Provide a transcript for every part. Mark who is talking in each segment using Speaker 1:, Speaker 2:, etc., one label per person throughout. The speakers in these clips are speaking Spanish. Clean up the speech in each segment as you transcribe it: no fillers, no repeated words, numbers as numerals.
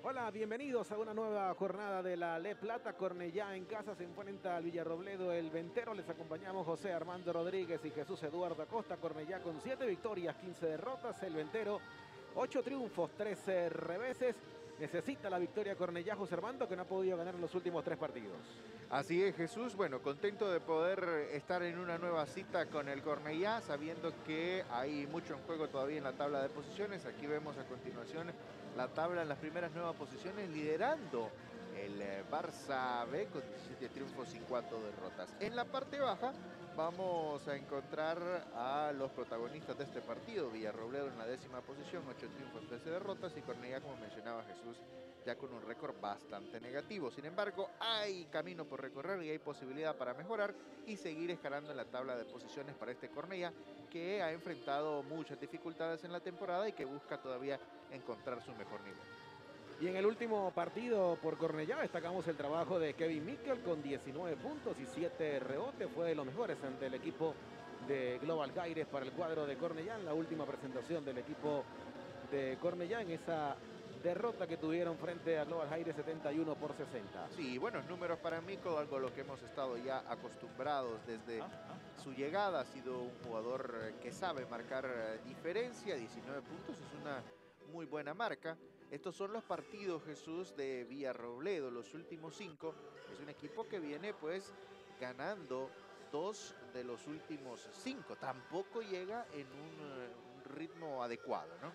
Speaker 1: Hola, bienvenidos a una nueva jornada de la Le Plata. Cornellá en casa se enfrenta al Villarrobledo el Ventero. Les acompañamos José Armando Rodríguez y Jesús Eduardo Acosta. Cornellá con 7 victorias, 15 derrotas. El Ventero 8 triunfos, 13 reveses. Necesita la victoria Cornellá, José Armando, que no ha podido ganar en los últimos 3 partidos.
Speaker 2: Así es, Jesús. Bueno, contento de poder estar en una nueva cita con el Cornellá, sabiendo que hay mucho en juego todavía en la tabla de posiciones. Aquí vemos a continuación la tabla en las primeras 9 posiciones, liderando el Barça B con 17 triunfos y 4 derrotas. En la parte baja vamos a encontrar a los protagonistas de este partido. Villarrobledo en la 10ª posición, 8 triunfos, 13 derrotas, y Cornellá, como mencionaba Jesús, ya con un récord bastante negativo. Sin embargo, hay camino por recorrer y hay posibilidad para mejorar y seguir escalando en la tabla de posiciones para este Cornellá, que ha enfrentado muchas dificultades en la temporada y que busca todavía encontrar su mejor nivel.
Speaker 1: Y en el último partido por Cornellá destacamos el trabajo de Kevin Miquel con 19 puntos y 7 rebotes. Fue de los mejores ante el equipo de Global Gaires para el cuadro de Cornellá en la última presentación del equipo de Cornellá en esa derrota que tuvieron frente a Global Gaires 71-60.
Speaker 2: Sí, buenos números para Mico, algo a lo que hemos estado ya acostumbrados desde su llegada. Ha sido un jugador que sabe marcar diferencia. 19 puntos es una muy buena marca. Estos son los partidos, Jesús, de Villarrobledo, los últimos 5. Es un equipo que viene pues ganando 2 de los últimos 5. Tampoco llega en un ritmo adecuado, ¿no?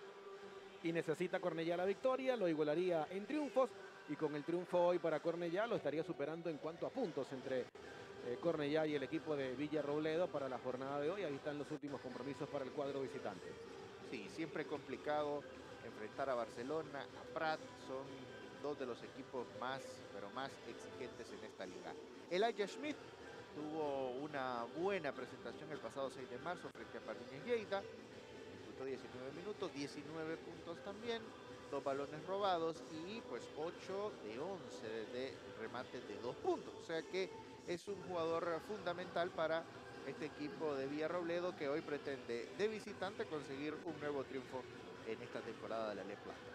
Speaker 1: Y necesita Cornellá la victoria, lo igualaría en triunfos, y con el triunfo hoy para Cornellá lo estaría superando en cuanto a puntos entre Cornellá y el equipo de Villarrobledo para la jornada de hoy. Ahí están los últimos compromisos para el cuadro visitante.
Speaker 2: Sí, siempre complicado enfrentar a Barcelona, a Prat. Son dos de los equipos más, pero más exigentes en esta liga. Elijah Schmidt tuvo una buena presentación el pasado 6 de marzo frente a Pardiñas Lleida. Disputó 19 minutos, 19 puntos también, 2 balones robados y pues 8 de 11 de remates de 2 puntos. O sea que es un jugador fundamental para este equipo de Villarrobledo, que hoy pretende de visitante conseguir un nuevo triunfo en esta temporada de la Le Plata.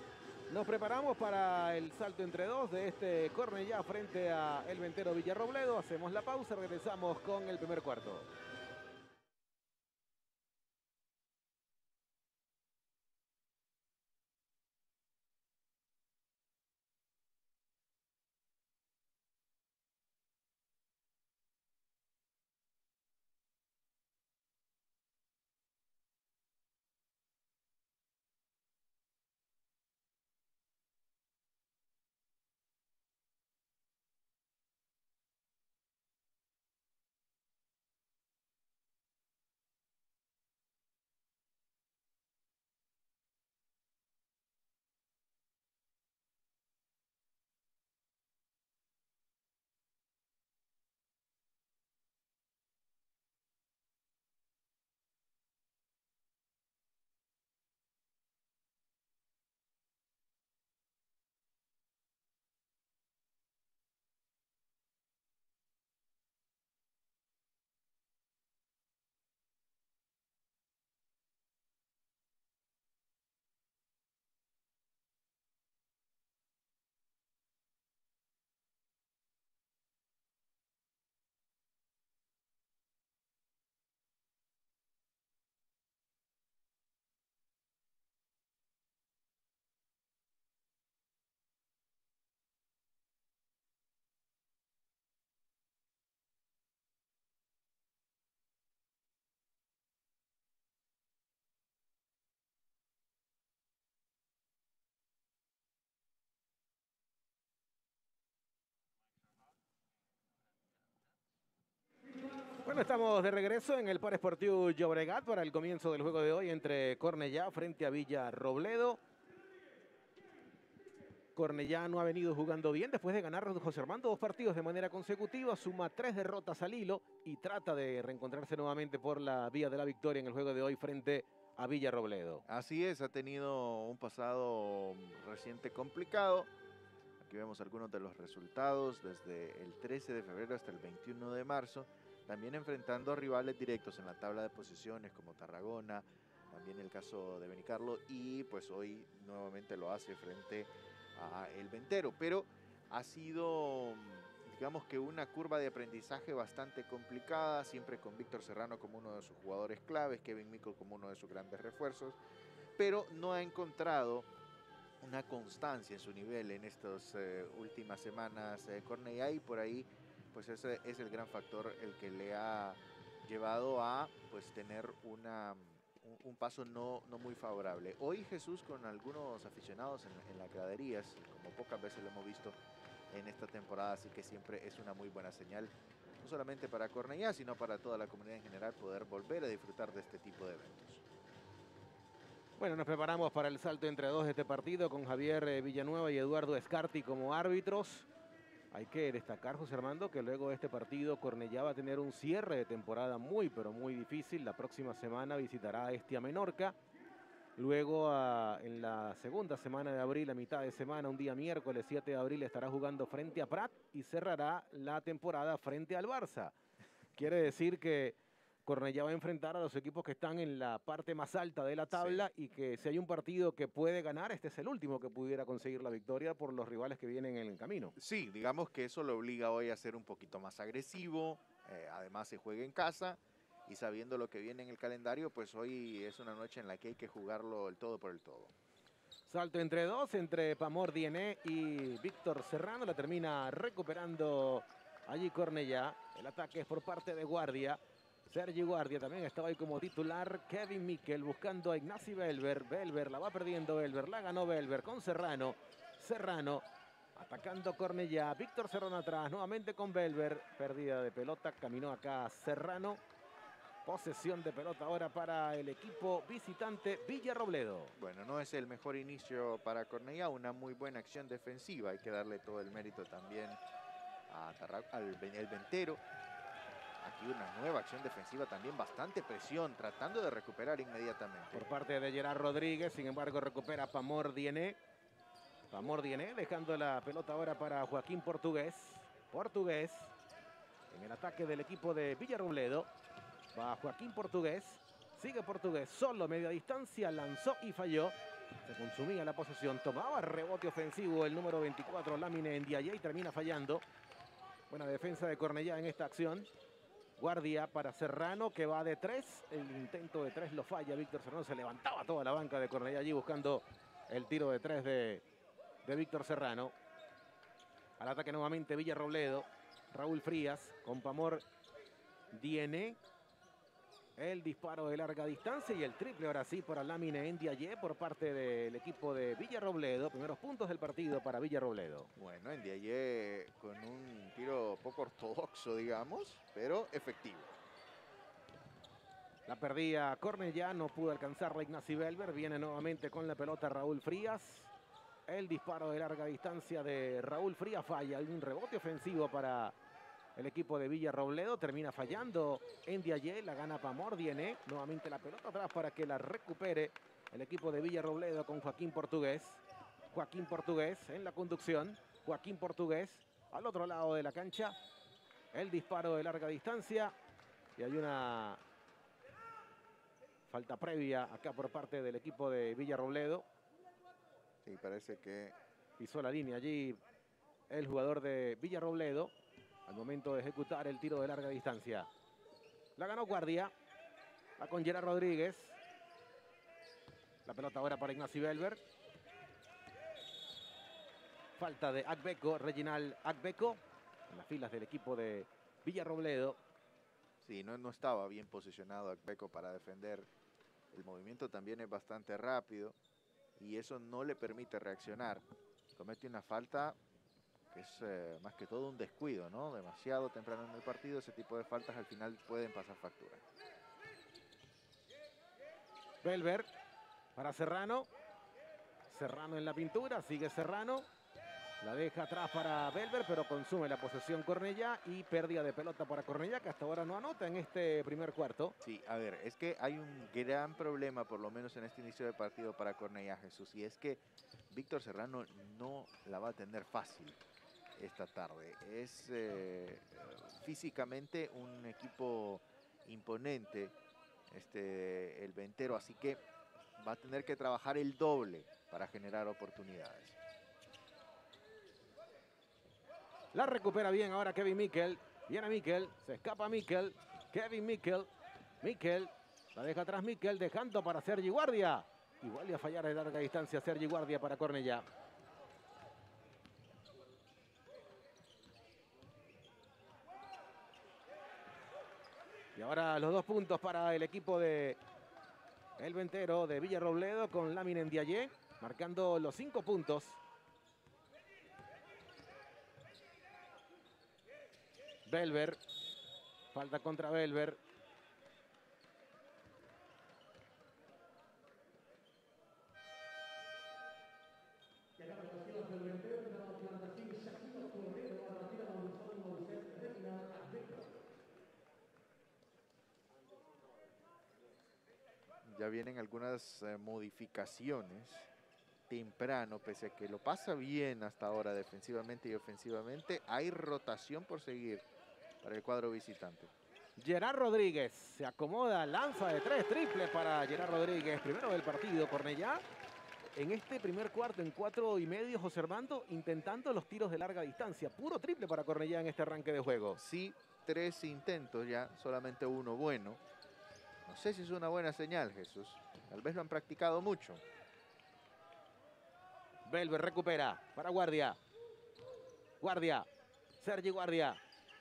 Speaker 1: Nos preparamos para el salto entre dos de este Cornellá frente a el Ventero Villarrobledo. Hacemos la pausa, regresamos con el primer cuarto. Bueno, estamos de regreso en el Parque Esportiu Llobregat para el comienzo del juego de hoy entre Cornellá frente a Villarrobledo. Cornellá no ha venido jugando bien después de ganar José Armando 2 partidos de manera consecutiva, suma 3 derrotas al hilo y trata de reencontrarse nuevamente por la vía de la victoria en el juego de hoy frente a Villarrobledo.
Speaker 2: Así es, ha tenido un pasado reciente complicado. Aquí vemos algunos de los resultados desde el 13 de febrero hasta el 21 de marzo. También enfrentando a rivales directos en la tabla de posiciones como Tarragona, también el caso de Benicarlo, y pues hoy nuevamente lo hace frente a el Ventero, pero ha sido, digamos que una curva de aprendizaje bastante complicada, siempre con Víctor Serrano como uno de sus jugadores claves, Kevin Mickle como uno de sus grandes refuerzos, pero no ha encontrado una constancia en su nivel en estas últimas semanas Cornellá, y por ahí pues ese es el gran factor el que le ha llevado a pues tener un paso no muy favorable. Hoy Jesús, con algunos aficionados en las graderías, como pocas veces lo hemos visto en esta temporada, así que siempre es una muy buena señal, no solamente para Cornellá, sino para toda la comunidad en general, poder volver a disfrutar de este tipo de eventos.
Speaker 1: Bueno, nos preparamos para el salto entre dos de este partido con Javier Villanueva y Eduardo Escarti como árbitros. Hay que destacar, José Armando, que luego de este partido Cornellá va a tener un cierre de temporada muy, pero muy difícil. La próxima semana visitará a Estia Menorca. Luego, en la segunda semana de abril, a mitad de semana, un día miércoles 7 de abril, estará jugando frente a Prat y cerrará la temporada frente al Barça. Quiere decir que Cornellá va a enfrentar a los equipos que están en la parte más alta de la tabla, sí, y que si hay un partido que puede ganar, este es el último que pudiera conseguir la victoria por los rivales que vienen en el camino.
Speaker 2: Sí, digamos que eso lo obliga hoy a ser un poquito más agresivo, además se juega en casa, y sabiendo lo que viene en el calendario, pues hoy es una noche en la que hay que jugarlo el todo por el todo.
Speaker 1: Salto entre dos, entre Pamor Diené y Víctor Serrano, la termina recuperando allí Cornellá. El ataque es por parte de Guardia. Sergi Guardia también estaba ahí como titular. Kevin Mickle buscando a Ignacy Belver. Belver la va perdiendo Belver. La ganó Belver con Serrano. Serrano atacando Cornellá. Víctor Serrano atrás. Nuevamente con Belver. Pérdida de pelota. Caminó acá Serrano. Posesión de pelota ahora para el equipo visitante Villarrobledo.
Speaker 2: Bueno, no es el mejor inicio para Cornellá. Una muy buena acción defensiva. Hay que darle todo el mérito también al Ventero. Aquí una nueva acción defensiva, también bastante presión, tratando de recuperar inmediatamente.
Speaker 1: Por parte de Gerard Rodríguez, sin embargo recupera Pamor Diené. Pamor Diené dejando la pelota ahora para Joaquín Portugués. Portugués en el ataque del equipo de Villarrobledo. Va Joaquín Portugués, sigue Portugués, solo media distancia, lanzó y falló. Se consumía la posesión, tomaba rebote ofensivo el número 24, Lamine Ndiaye, y termina fallando. Buena defensa de Cornellá en esta acción. Guardia para Serrano, que va de tres. El intento de tres lo falla Víctor Serrano. Se levantaba toda la banca de Cornellá allí buscando el tiro de tres de Víctor Serrano. Al ataque nuevamente Villarrobledo. Raúl Frías con Pamor Diené. El disparo de larga distancia y el triple ahora sí para Lamine Ndiaye por parte del equipo de Villarrobledo. Primeros puntos del partido para Villarrobledo.
Speaker 2: Bueno, Ndiaye con un tiro poco ortodoxo, digamos, pero efectivo.
Speaker 1: La perdía Cornellá, no pudo alcanzarla Ignacy Belver. Viene nuevamente con la pelota Raúl Frías. El disparo de larga distancia de Raúl Frías falla. Hay un rebote ofensivo para el equipo de Villarrobledo. Termina fallando Ndiaye, la gana Pamor Diené. Nuevamente la pelota atrás para que la recupere el equipo de Villarrobledo con Joaquín Portugués. Joaquín Portugués en la conducción. Joaquín Portugués al otro lado de la cancha. El disparo de larga distancia. Y hay una falta previa acá por parte del equipo de Villarrobledo.
Speaker 2: Sí, parece que
Speaker 1: pisó la línea allí el jugador de Villarrobledo al momento de ejecutar el tiro de larga distancia. La ganó Guardia. Va con Gerard Rodríguez. La pelota ahora para Ignacy Belver. Falta de Akbeko, Reginald Akbeko, en las filas del equipo de Villarrobledo.
Speaker 2: Sí, no estaba bien posicionado Akbeko para defender. El movimiento también es bastante rápido y eso no le permite reaccionar. Comete una falta que es más que todo un descuido, ¿no? Demasiado temprano en el partido. Ese tipo de faltas al final pueden pasar factura.
Speaker 1: Belver para Serrano. Serrano en la pintura, sigue Serrano. La deja atrás para Belver, pero consume la posesión Cornellá y pérdida de pelota para Cornellá, que hasta ahora no anota en este primer cuarto.
Speaker 2: Sí, a ver, es que hay un gran problema, por lo menos en este inicio de partido para Cornellá, Jesús, y es que Víctor Serrano no la va a tener fácil esta tarde. Es físicamente un equipo imponente, el Ventero, así que va a tener que trabajar el doble para generar oportunidades.
Speaker 1: La recupera bien ahora Kevin Miquel. Viene Miquel, se escapa Miquel. Kevin Miquel. Miquel, la deja atrás Miquel, dejando para Sergi Guardia. Y vuelve a fallar de larga distancia Sergi Guardia para Cornellá. Y ahora los 2 puntos para el equipo de el Ventero de Villarrobledo con Lamine Ndiaye, marcando los 5 puntos. Belver, falta contra Belver.
Speaker 2: Ya vienen algunas modificaciones temprano, pese a que lo pasa bien hasta ahora defensivamente y ofensivamente. Hay rotación por seguir para el cuadro visitante.
Speaker 1: Gerard Rodríguez se acomoda, lanza de 3, triple para Gerard Rodríguez, primero del partido. Cornellá en este primer cuarto en 4,5, José Armando, intentando los tiros de larga distancia. Puro triple para Cornellá en este arranque de juego.
Speaker 2: Sí, 3 intentos ya, solamente uno bueno. No sé si es una buena señal, Jesús. Tal vez lo han practicado mucho.
Speaker 1: Belver recupera para Guardia. Guardia. Sergi Guardia.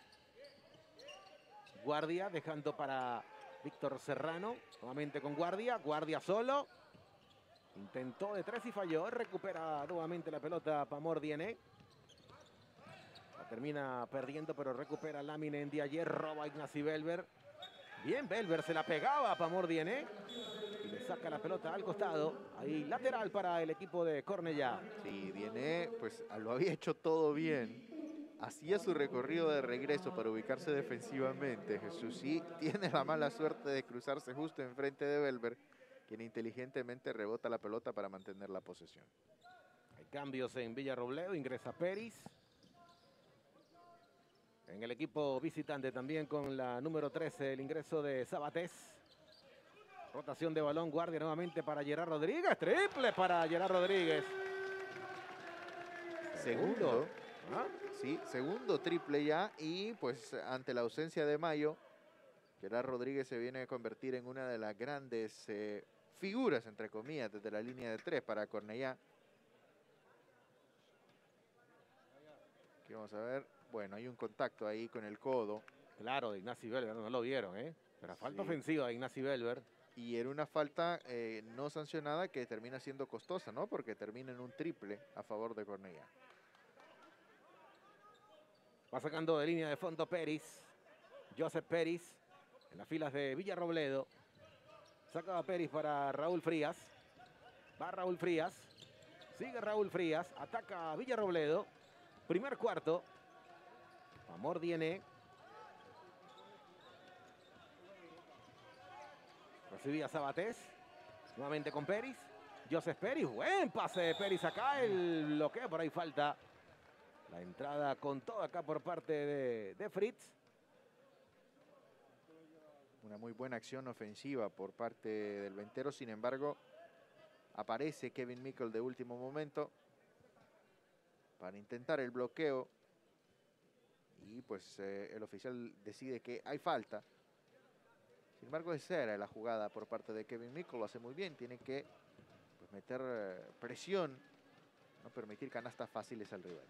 Speaker 1: Guardia dejando para Víctor Serrano. Nuevamente con Guardia. Guardia solo. Intentó de 3 y falló. Recupera nuevamente la pelota Pamor Diene. La termina perdiendo, pero recupera Lamine Ndiaye. Roba Ignacy Belver. Bien, Belver se la pegaba a Pamor Diene. Y le saca la pelota al costado. Ahí lateral para el equipo de Cornellá.
Speaker 2: Sí, Diene pues lo había hecho todo bien. Hacía su recorrido de regreso para ubicarse defensivamente. Jesús sí tiene la mala suerte de cruzarse justo enfrente de Belver, quien inteligentemente rebota la pelota para mantener la posesión.
Speaker 1: Hay cambios en Villarrobledo. Ingresa Peris. En el equipo visitante también con la número 13, el ingreso de Sabatés. Rotación de balón, Guardia nuevamente para Gerard Rodríguez. Triple para Gerard Rodríguez.
Speaker 2: Segundo.
Speaker 1: ¿Ah?
Speaker 2: Sí, segundo triple ya. Y pues ante la ausencia de Mayo, Gerard Rodríguez se viene a convertir en una de las grandes figuras, entre comillas, desde la línea de 3 para Cornellá. Aquí vamos a ver. Bueno, hay un contacto ahí con el codo.
Speaker 1: Claro, de Ignacy Belver, no lo vieron, ¿eh? Pero falta
Speaker 2: Sí.
Speaker 1: ofensiva de Ignacy Belver.
Speaker 2: Y era una falta no sancionada que termina siendo costosa, ¿no? Porque termina en un triple a favor de Cornellá.
Speaker 1: Va sacando de línea de fondo Peris. Joseph Peris en las filas de Villarrobledo. Sacaba Peris para Raúl Frías. Va Raúl Frías. Sigue Raúl Frías. Ataca a Villarrobledo. Primer cuarto. Pamor Diene. Recibía Sabatés. Nuevamente con Peris. Joseph Peris. Buen pase de Peris acá. El bloqueo. Por ahí falta. La entrada con todo acá por parte de Fritz.
Speaker 2: Una muy buena acción ofensiva por parte del Ventero. Sin embargo, aparece Kevin Miquel de último momento para intentar el bloqueo. Y pues el oficial decide que hay falta. Sin embargo, esa era la jugada por parte de Kevin Miquel. Lo hace muy bien. Tiene que pues, meter presión. No permitir canastas fáciles al rival.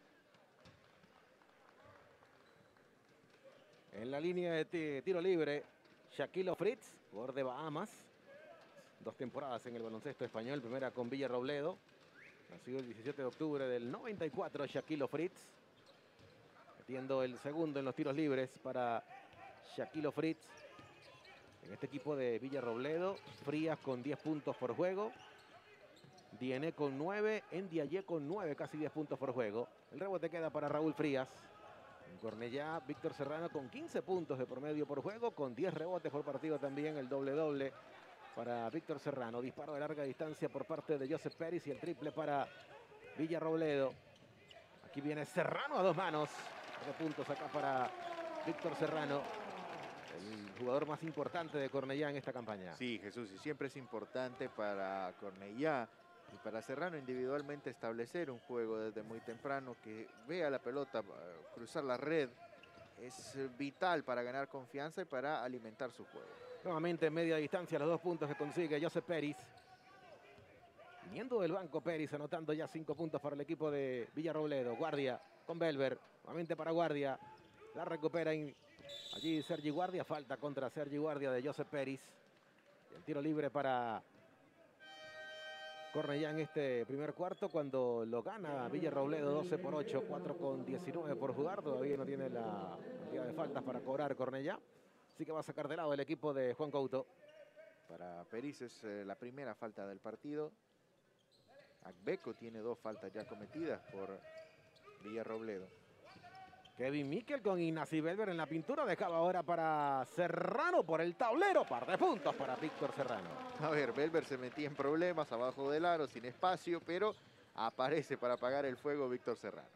Speaker 1: En la línea de tiro libre, Shaquilo Fritz, jugador de Bahamas. 2 temporadas en el baloncesto español. Primera con Villarrobledo. Nacido el 17 de octubre del 94, Shaquilo Fritz. Metiendo el segundo en los tiros libres para Shaquilo Fritz. En este equipo de Villarrobledo, Frías con 10 puntos por juego. Diene con 9, Ndiaye con 9, casi 10 puntos por juego. El rebote queda para Raúl Frías. En Cornellá, Víctor Serrano con 15 puntos de promedio por juego, con 10 rebotes por partido también, el doble-doble para Víctor Serrano. Disparo de larga distancia por parte de Joseph Peris y el triple para Villarrobledo. Aquí viene Serrano a 2 manos. 3 puntos acá para Víctor Serrano, el jugador más importante de Cornellá en esta campaña.
Speaker 2: Sí, Jesús, y siempre es importante para Cornellá Y para Serrano individualmente establecer un juego desde muy temprano, que vea la pelota cruzar la red, es vital para ganar confianza y para alimentar su juego.
Speaker 1: Nuevamente en media distancia los 2 puntos que consigue Joseph Peris. Viniendo del banco Peris, anotando ya 5 puntos para el equipo de Villarrobledo. Guardia con Belver, nuevamente para Guardia. La recupera allí Sergi Guardia, falta contra Sergi Guardia de Joseph Peris. El tiro libre para Cornellá en este primer cuarto, cuando lo gana Villarrobledo 12-8, 4:19 por jugar. Todavía no tiene la cantidad de faltas para cobrar Cornellá. Así que va a sacar de lado el equipo de Juan Couto.
Speaker 2: Para Peris es la primera falta del partido. Agbeco tiene 2 faltas ya cometidas por Villarrobledo.
Speaker 1: Kevin Miquel con Ignacy Belver en la pintura. Dejaba ahora para Serrano por el tablero. Par de puntos para Víctor Serrano.
Speaker 2: A ver, Belver se metía en problemas abajo del aro, sin espacio, pero aparece para apagar el fuego Víctor Serrano.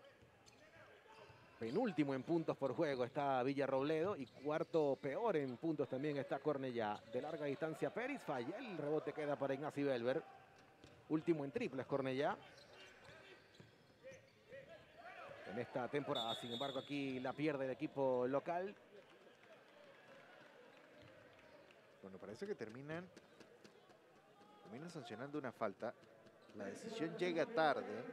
Speaker 1: Penúltimo en puntos por juego está Villarrobledo y cuarto peor en puntos también está Cornellá. De larga distancia Peris, falla, el rebote queda para Ignacy Belver. Último en triples Cornellá en esta temporada. Sin embargo, aquí la pierde el equipo local.
Speaker 2: Bueno, parece que terminan sancionando una falta. La decisión llega tarde.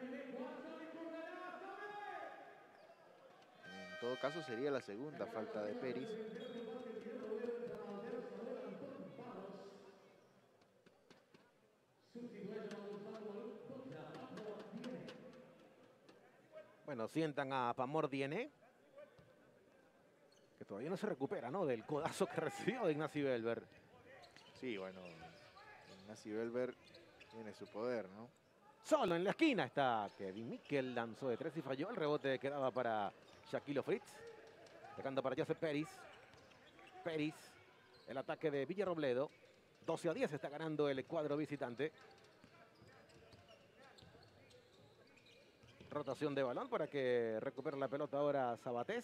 Speaker 2: En todo caso sería la segunda falta de Peris.
Speaker 1: Bueno, sientan a Pamor Diené, que todavía no se recupera, ¿no?, del codazo que recibió de Ignacy Belver.
Speaker 2: Sí, bueno, Ignacy Belver tiene su poder, ¿no?
Speaker 1: Solo en la esquina está Kevin Miquel, lanzó de 3 y falló. El rebote quedaba para Shaquilo Fritz. Dejando para Joseph Peris. Peris, el ataque de Villarrobledo. 12-10 está ganando el cuadro visitante. Rotación de balón para que recupere la pelota ahora Sabatés.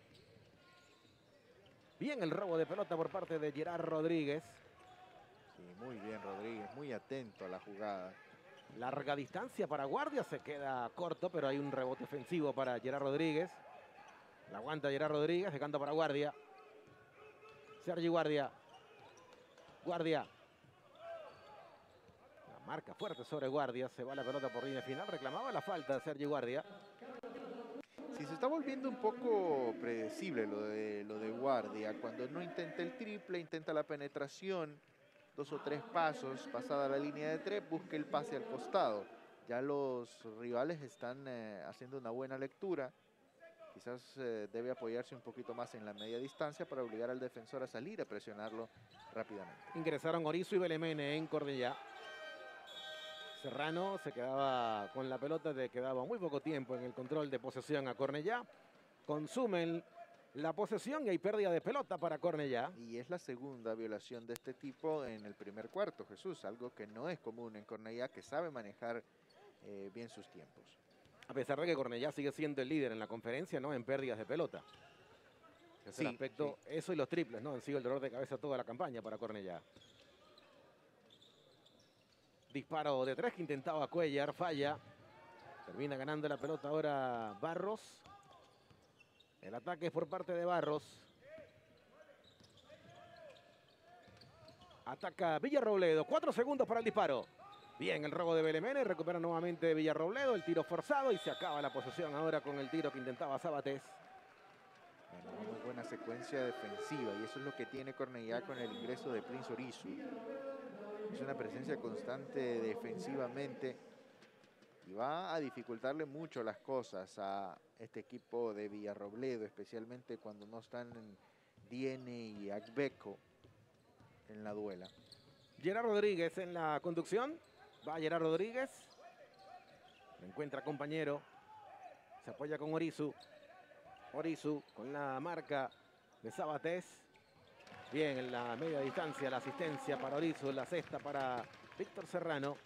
Speaker 1: Bien el robo de pelota por parte de Gerard Rodríguez.
Speaker 2: Sí, muy bien Rodríguez, muy atento a la jugada.
Speaker 1: Larga distancia para Guardia, se queda corto, pero hay un rebote ofensivo para Gerard Rodríguez. La aguanta Gerard Rodríguez, dejando para Guardia. Sergi Guardia. Guardia. La marca fuerte sobre Guardia, se va la pelota por línea final. Reclamaba la falta de Sergi Guardia.
Speaker 2: Sí, se está volviendo un poco predecible lo de Guardia. Cuando no intenta el triple, intenta la penetración, 2 o 3 pasos, pasada la línea de 3, busca el pase al costado. Ya los rivales están haciendo una buena lectura. Quizás debe apoyarse un poquito más en la media distancia para obligar al defensor a salir a presionarlo rápidamente.
Speaker 1: Ingresaron Orizu y Belemene en Cornellá. Serrano se quedaba con la pelota, le quedaba muy poco tiempo en el control de posesión a Cornellá. Consumen la posesión y hay pérdida de pelota para Cornellá.
Speaker 2: Y es la segunda violación de este tipo en el primer cuarto, Jesús. Algo que no es común en Cornellá, que sabe manejar bien sus tiempos.
Speaker 1: A pesar de que Cornellá sigue siendo el líder en la conferencia, ¿no?, en pérdidas de pelota. Ese
Speaker 2: Sí,
Speaker 1: aspecto,
Speaker 2: sí.
Speaker 1: eso y los triples, ¿no?, han sido el dolor de cabeza toda la campaña para Cornellá. Disparo de 3 que intentaba Cuellar, falla. Termina ganando la pelota ahora Barros. El ataque es por parte de Barros. Ataca Villarrobledo. 4 segundos para el disparo. Bien el robo de Belemene. Recupera nuevamente Villarrobledo. El tiro forzado y se acaba la posesión ahora con el tiro que intentaba Sabatés.
Speaker 2: Bueno, una muy buena secuencia defensiva y eso es lo que tiene Cornellá con el ingreso de Prince Orizu. Es una presencia constante defensivamente y va a dificultarle mucho las cosas a este equipo de Villarrobledo, especialmente cuando no están Diene y Agbeco en la duela.
Speaker 1: Gerard Rodríguez en la conducción. Va Gerard Rodríguez. Encuentra compañero. Se apoya con Orizu. Orizu con la marca de Sabatés. Bien en la media distancia la asistencia para Orizu. La cesta para Víctor Serrano.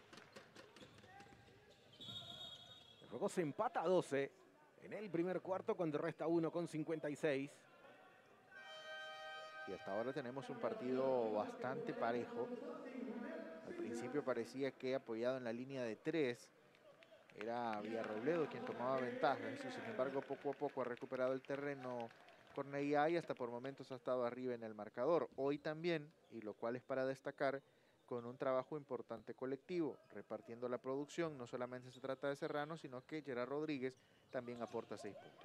Speaker 1: El juego se empata a 12 en el primer cuarto cuando resta 1:56.
Speaker 2: Y hasta ahora tenemos un partido bastante parejo. Al principio parecía que apoyado en la línea de 3 era Villarrobledo quien tomaba ventaja. Eso, sin embargo, poco a poco ha recuperado el terreno Cornellá y hasta por momentos ha estado arriba en el marcador. Hoy también, y lo cual es para destacar, con un trabajo importante colectivo, repartiendo la producción. No solamente se trata de Serrano, sino que Gerard Rodríguez también aporta 6 puntos.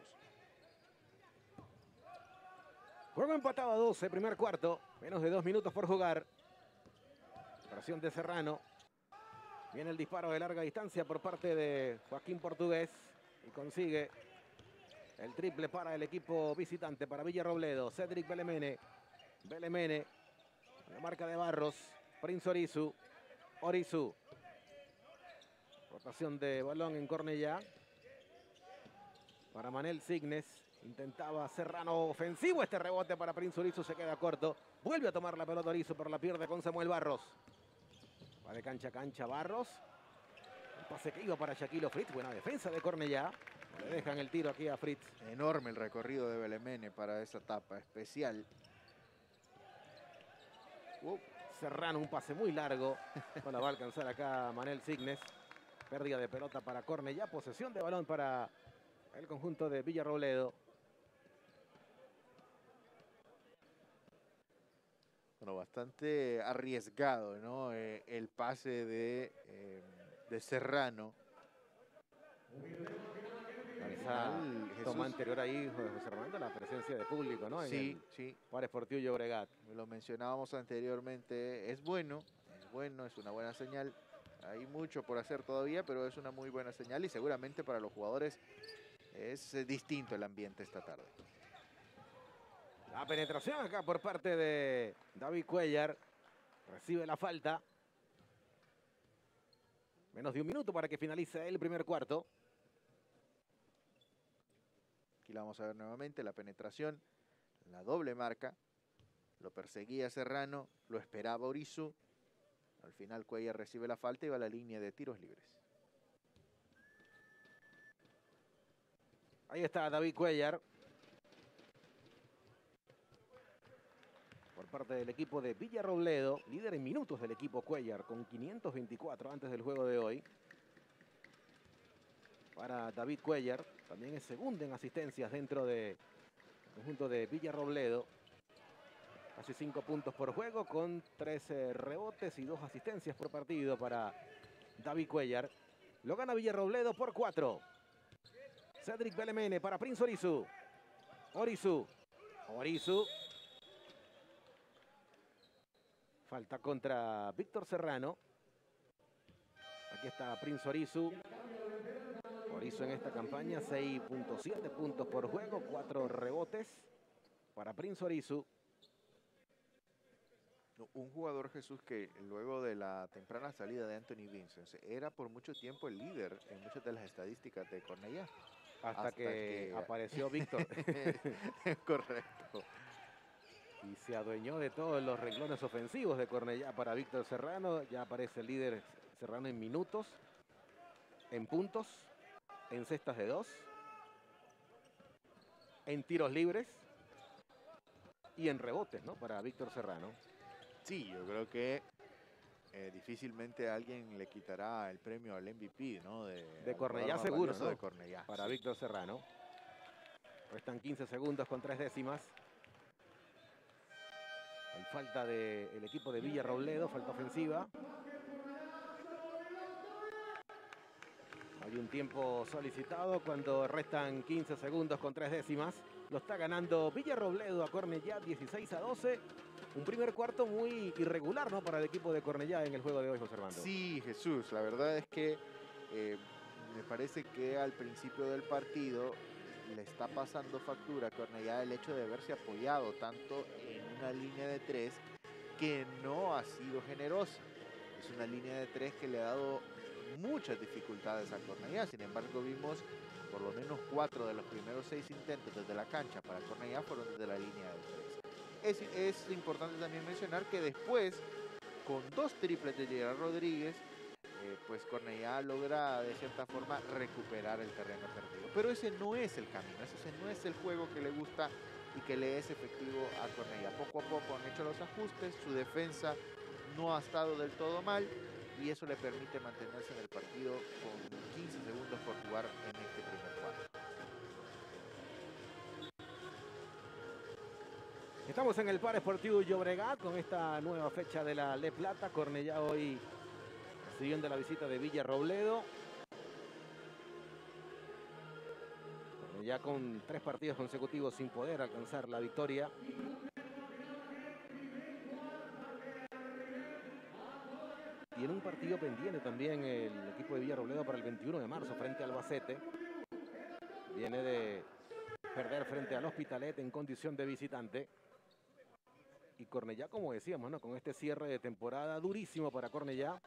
Speaker 1: Juego empatado a 12, primer cuarto. Menos de 2 minutos por jugar. Presión de Serrano. Viene el disparo de larga distancia por parte de Joaquín Portugués. Y consigue el triple para el equipo visitante, para Villarrobledo. Cedric Belemene. Belemene. La marca de Barros. Prince Orizu. Orizu. Rotación de balón en Cornellá. Para Manel Signes. Intentaba Serrano ofensivo. Este rebote para Prince Orizu se queda corto. Vuelve a tomar la pelota Orizu, pero la pierde con Samuel Barros. Va de cancha a cancha Barros. El pase que iba para Shaquilo Fritz. Buena defensa de Cornellá. Le dejan el tiro aquí a Fritz.
Speaker 2: Enorme el recorrido de Belemene para esa etapa especial.
Speaker 1: Serrano, un pase muy largo. No la va a alcanzar acá Manel Signes. Pérdida de pelota para Cornellá. Posesión de balón para el conjunto de Villarrobledo.
Speaker 2: Bueno, bastante arriesgado, ¿no? El pase de Serrano.
Speaker 1: Esa toma anterior ahí, José Armando, la presencia de público, ¿no?
Speaker 2: Sí, sí.
Speaker 1: Para Sportivo Llobregat.
Speaker 2: Lo mencionábamos anteriormente. Es bueno, es una buena señal. Hay mucho por hacer todavía, pero es una muy buena señal y seguramente para los jugadores es distinto el ambiente esta tarde.
Speaker 1: La penetración acá por parte de David Cuellar. Recibe la falta. Menos de un minuto para que finalice el primer cuarto.
Speaker 2: Aquí la vamos a ver nuevamente, la penetración, la doble marca. Lo perseguía Serrano, lo esperaba Orizu. Al final Cuellar recibe la falta y va a la línea de tiros libres.
Speaker 1: Ahí está David Cuellar. Por parte del equipo de Villarrobledo, líder en minutos del equipo Cuellar, con 524 antes del juego de hoy. Para David Cuellar, también es segundo en asistencias dentro del conjunto de Villarrobledo. Casi 5 puntos por juego, con 13 rebotes y 2 asistencias por partido para David Cuellar. Lo gana Villarrobledo por 4. Cedric Belemene para Prince Orizu. Orizu. Falta contra Víctor Serrano. Aquí está Prince Orizu. Orizu en esta campaña, 6.7 puntos por juego, 4 rebotes para Prince Orizu.
Speaker 2: Un jugador, Jesús, que luego de la temprana salida de Anthony Vincent era por mucho tiempo el líder en muchas de las estadísticas de Cornellá.
Speaker 1: Hasta que apareció Víctor.
Speaker 2: Correcto.
Speaker 1: Y se adueñó de todos los renglones ofensivos de Cornellá para Víctor Serrano. Ya aparece el líder Serrano en minutos, en puntos, en cestas de 2, en tiros libres y en rebotes, ¿no? Para Víctor Serrano.
Speaker 2: Sí, yo creo que difícilmente alguien le quitará el premio al MVP, ¿no?
Speaker 1: De Cornellá seguro, ¿no?
Speaker 2: De Cornellá,
Speaker 1: para
Speaker 2: sí.
Speaker 1: Víctor Serrano. Restan 15 segundos con 3 décimas. Hay falta del equipo de Villarrobledo, falta ofensiva. Hay un tiempo solicitado cuando restan 15 segundos con 3 décimas. Lo está ganando Villarrobledo a Cornellá 16-12. Un primer cuarto muy irregular, ¿no? Para el equipo de Cornellá en el juego de hoy, José Armando.
Speaker 2: Sí, Jesús, la verdad es que me parece que al principio del partido le está pasando factura a Cornellá el hecho de haberse apoyado tanto en una línea de 3 que no ha sido generosa. Es una línea de 3 que le ha dado muchas dificultades a Cornellá. Sin embargo, vimos por lo menos 4 de los primeros 6 intentos desde la cancha para Cornellá fueron desde la línea de 3. Es importante también mencionar que después, con 2 triples de Gerard Rodríguez, pues Cornellá logra de cierta forma recuperar el terreno perdido. Pero ese no es el camino, ese no es el juego que le gusta y que le es efectivo a Cornellá. Poco a poco han hecho los ajustes, su defensa no ha estado del todo mal y eso le permite mantenerse en el partido con 15 segundos por jugar en este primer cuarto.
Speaker 1: Estamos en el Parque Esportivo Llobregat con esta nueva fecha de la Le Plata. Cornellá hoy siguiendo la visita de Villarrobledo. Ya con 3 partidos consecutivos sin poder alcanzar la victoria. Y en un partido pendiente también el equipo de Villarrobledo para el 21 de marzo frente al Albacete. Viene de perder frente al Hospitalet en condición de visitante. Y Cornellá, como decíamos, ¿no? Con este cierre de temporada durísimo para Cornellá.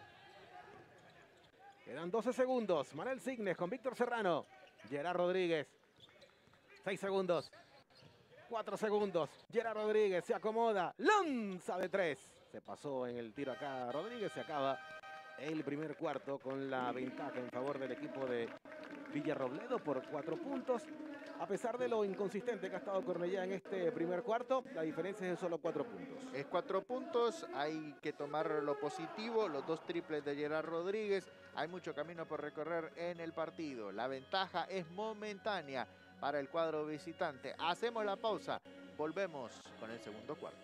Speaker 1: Quedan 12 segundos. Manel Signes con Víctor Serrano. Gerard Rodríguez. 6 segundos. 4 segundos. Gerard Rodríguez se acomoda. Lanza de 3. Se pasó en el tiro acá Rodríguez. Se acaba el primer cuarto con la ventaja en favor del equipo de Villarrobledo por 4 puntos. A pesar de lo inconsistente que ha estado Cornellá en este primer cuarto, la diferencia es de solo 4 puntos.
Speaker 2: Es 4 puntos, hay que tomar lo positivo, los 2 triples de Gerard Rodríguez. Hay mucho camino por recorrer en el partido. La ventaja es momentánea para el cuadro visitante. Hacemos la pausa, volvemos con el segundo cuarto.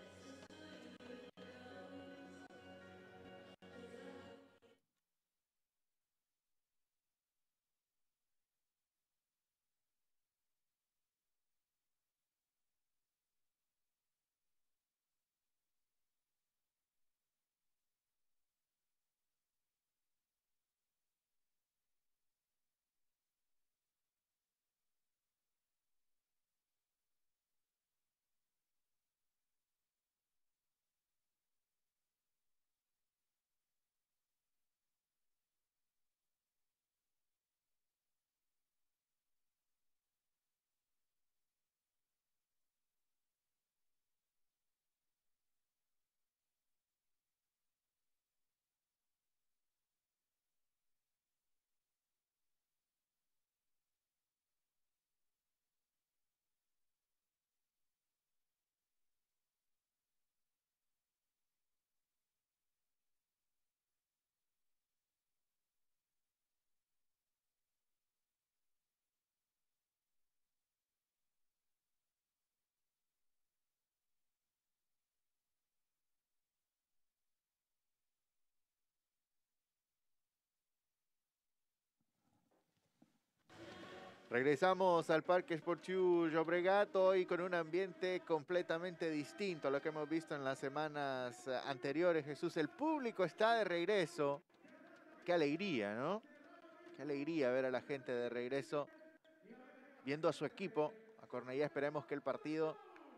Speaker 2: Regresamos al Parque Esportiu Llobregat hoy con un ambiente completamente distinto a lo que hemos visto en las semanas anteriores. Jesús, el público está de regreso. Qué alegría, ¿no? Qué alegría ver a la gente de regreso viendo a su equipo. A Cornellá esperemos que el partido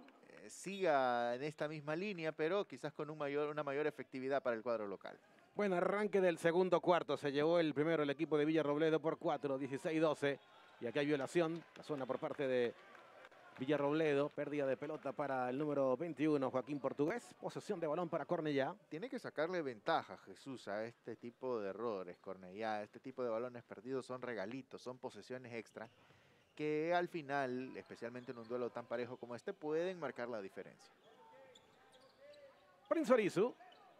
Speaker 2: siga en esta misma línea, pero quizás con una mayor efectividad para el cuadro local.
Speaker 1: Buen arranque del segundo cuarto. Se llevó el primero el equipo de Villarrobledo por 4, 16-12. Y aquí hay violación, la zona por parte de Villarrobledo. Pérdida de pelota para el número 21, Joaquín Portugués. Posesión de balón para Cornellá.
Speaker 2: Tiene que sacarle ventaja, Jesús, a este tipo de errores, Cornellá. Este tipo de balones perdidos son regalitos, son posesiones extra, que al final, especialmente en un duelo tan parejo como este, pueden marcar la diferencia.
Speaker 1: Prince Orizu.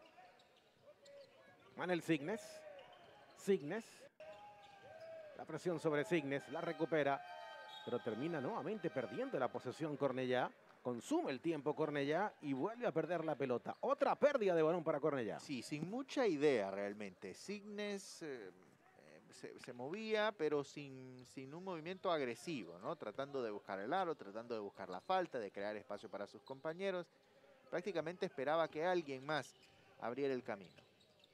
Speaker 1: Manel Signes. Signes. La presión sobre Signes, la recupera, pero termina nuevamente perdiendo la posesión Cornellá. Consume el tiempo Cornellá y vuelve a perder la pelota. Otra pérdida de balón para Cornellá.
Speaker 2: Sí, sin mucha idea realmente. Signes se movía, pero sin un movimiento agresivo, ¿no? Tratando de buscar el aro, tratando de buscar la falta, de crear espacio para sus compañeros. Prácticamente esperaba que alguien más abriera el camino.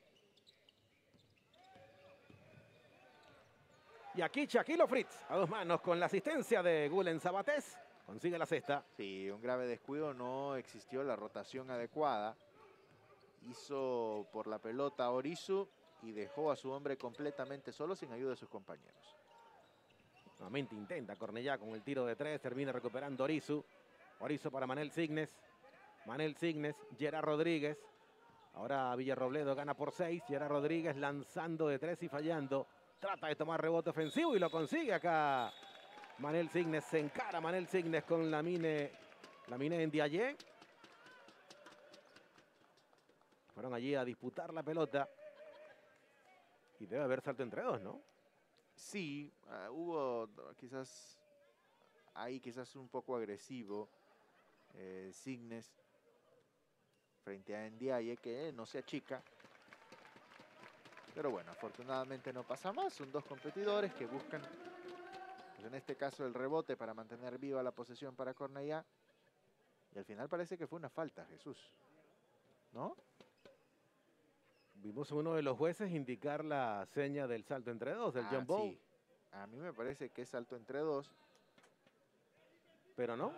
Speaker 1: Y aquí Shaquilo Fritz, a 2 manos con la asistencia de Gulen Sabatés. Consigue la cesta.
Speaker 2: Sí, un grave descuido, no existió la rotación adecuada. Hizo por la pelota Orizu y dejó a su hombre completamente solo sin ayuda de sus compañeros.
Speaker 1: Nuevamente intenta Cornellá con el tiro de 3, termina recuperando Orizu. Orizu para Manel Signes. Manel Signes, Gerard Rodríguez. Ahora Villarrobledo gana por 6. Gerard Rodríguez lanzando de 3 y fallando. Trata de tomar rebote ofensivo y lo consigue acá. Manel Signes, se encara Manel Signes con Lamine Ndiaye. Fueron allí a disputar la pelota. Y debe haber salto entre dos, ¿no?
Speaker 2: Sí, hubo quizás ahí quizás un poco agresivo Signes frente a Ndiaye, que no se achica. Pero bueno, afortunadamente no pasa más. Son dos competidores que buscan, pues en este caso, el rebote para mantener viva la posesión para Cornellá. Y al final parece que fue una falta, Jesús, ¿no?
Speaker 1: Vimos a uno de los jueces indicar la seña del salto entre dos, del jump ball.
Speaker 2: Sí. A mí me parece que es salto entre dos.
Speaker 1: Pero no.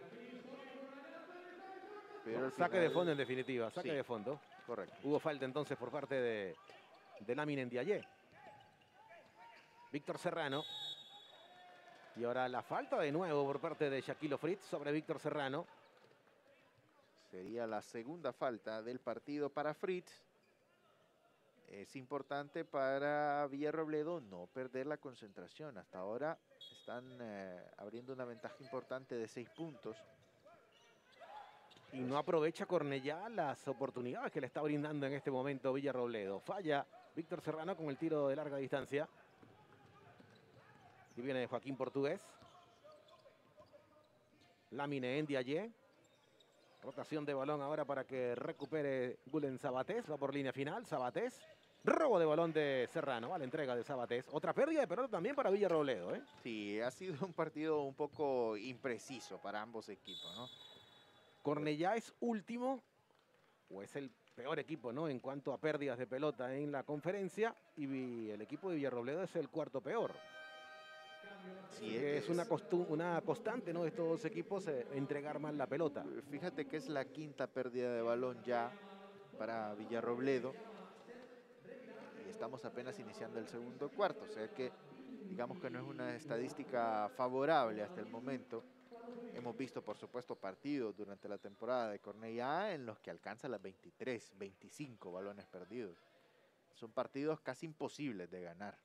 Speaker 2: Pero
Speaker 1: saque de fondo en definitiva, saque
Speaker 2: sí,
Speaker 1: de fondo.
Speaker 2: Correcto.
Speaker 1: Hubo falta entonces por parte de Lamine Ndiaye. Víctor Serrano. Y ahora la falta de nuevo por parte de Shaquille Fritz sobre Víctor Serrano.
Speaker 2: Sería la segunda falta del partido para Fritz. Es importante para Villarrobledo no perder la concentración. Hasta ahora están abriendo una ventaja importante de 6 puntos.
Speaker 1: Y no aprovecha Cornellá las oportunidades que le está brindando en este momento Villarrobledo. Falla Víctor Serrano con el tiro de larga distancia. Y viene Joaquín Portugués. Lamine Ndiaye. Rotación de balón ahora para que recupere Gulen Sabatés. Va por línea final. Sabatés. Robo de balón de Serrano. A la entrega de Sabatés. Otra pérdida de pelota también para Villarrobledo, ¿eh?
Speaker 2: Sí, ha sido un partido un poco impreciso para ambos equipos, ¿no?
Speaker 1: Cornellá es último. O es el peor equipo, ¿no? En cuanto a pérdidas de pelota en la conferencia. Y el equipo de Villarrobledo es el cuarto peor. Sí, es una constante, ¿no? De estos dos equipos entregar mal la pelota.
Speaker 2: Fíjate que es la quinta pérdida de balón ya para Villarrobledo. Y estamos apenas iniciando el segundo cuarto. O sea que digamos que no es una estadística favorable hasta el momento. Hemos visto, por supuesto, partidos durante la temporada de Cornellá en los que alcanza las 23, 25 balones perdidos. Son partidos casi imposibles de ganar.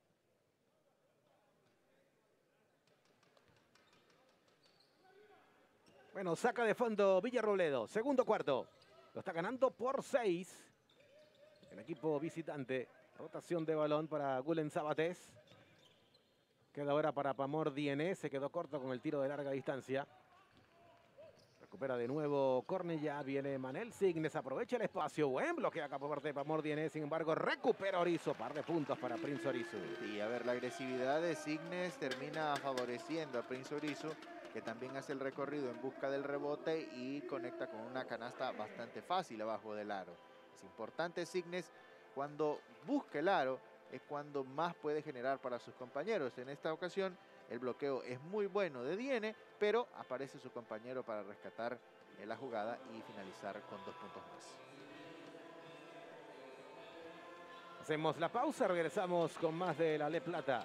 Speaker 1: Bueno, saca de fondo Villarrobledo. Segundo cuarto. Lo está ganando por 6. El equipo visitante. Rotación de balón para Gulen Sabatés. Queda ahora para Pamor Diené. Se quedó corto con el tiro de larga distancia. Recupera de nuevo Cornellá. Viene Manel Signes. Aprovecha el espacio. Buen bloqueo acá por parte de Pamor Diené. Sin embargo, recupera Orizo. Par de puntos para Prince Orizo.
Speaker 2: Y a ver, la agresividad de Signes termina favoreciendo a Prince Orizo, que también hace el recorrido en busca del rebote y conecta con una canasta bastante fácil abajo del aro. Es importante Signes cuando busca el aro, es cuando más puede generar para sus compañeros. En esta ocasión el bloqueo es muy bueno de Diene, pero aparece su compañero para rescatar la jugada y finalizar con 2 puntos más.
Speaker 1: Hacemos la pausa, regresamos con más de la Le Plata.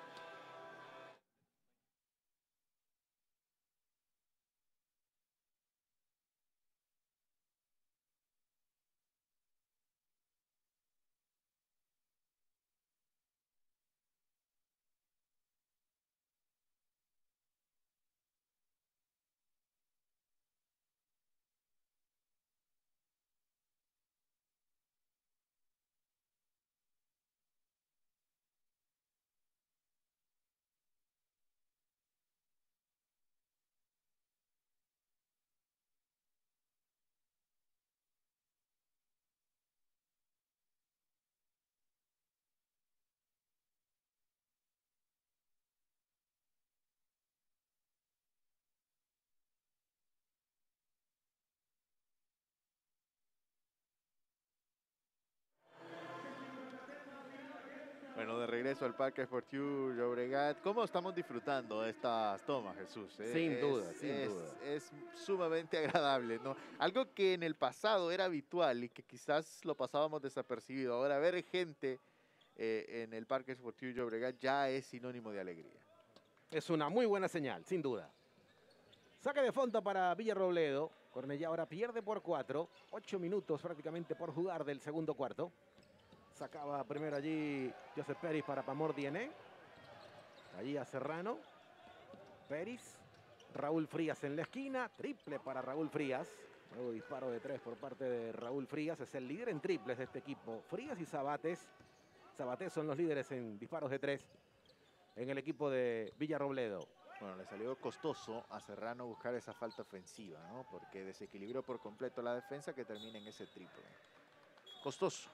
Speaker 2: Bueno, de regreso al Parque Esportiu Llobregat. ¿Cómo estamos disfrutando de estas tomas, Jesús?
Speaker 1: Sin duda, sin duda.
Speaker 2: Es sumamente agradable, ¿no? Algo que en el pasado era habitual y que quizás lo pasábamos desapercibido. Ahora, ver gente en el Parque Esportiu Llobregat ya es sinónimo de alegría.
Speaker 1: Es una muy buena señal, sin duda. Saque de fondo para Villarrobledo. Cornellá ahora pierde por 4. 8 minutos prácticamente por jugar del segundo cuarto. Sacaba primero allí Joseph Peris para Pamor Diené. Allí a Serrano. Peris. Raúl Frías en la esquina. Triple para Raúl Frías. Nuevo disparo de 3 por parte de Raúl Frías. Es el líder en triples de este equipo. Frías y Sabates. Sabates son los líderes en disparos de 3 en el equipo de Villarrobledo.
Speaker 2: Bueno, le salió costoso a Serrano buscar esa falta ofensiva, ¿no? Porque desequilibró por completo la defensa que termina en ese triple. Costoso.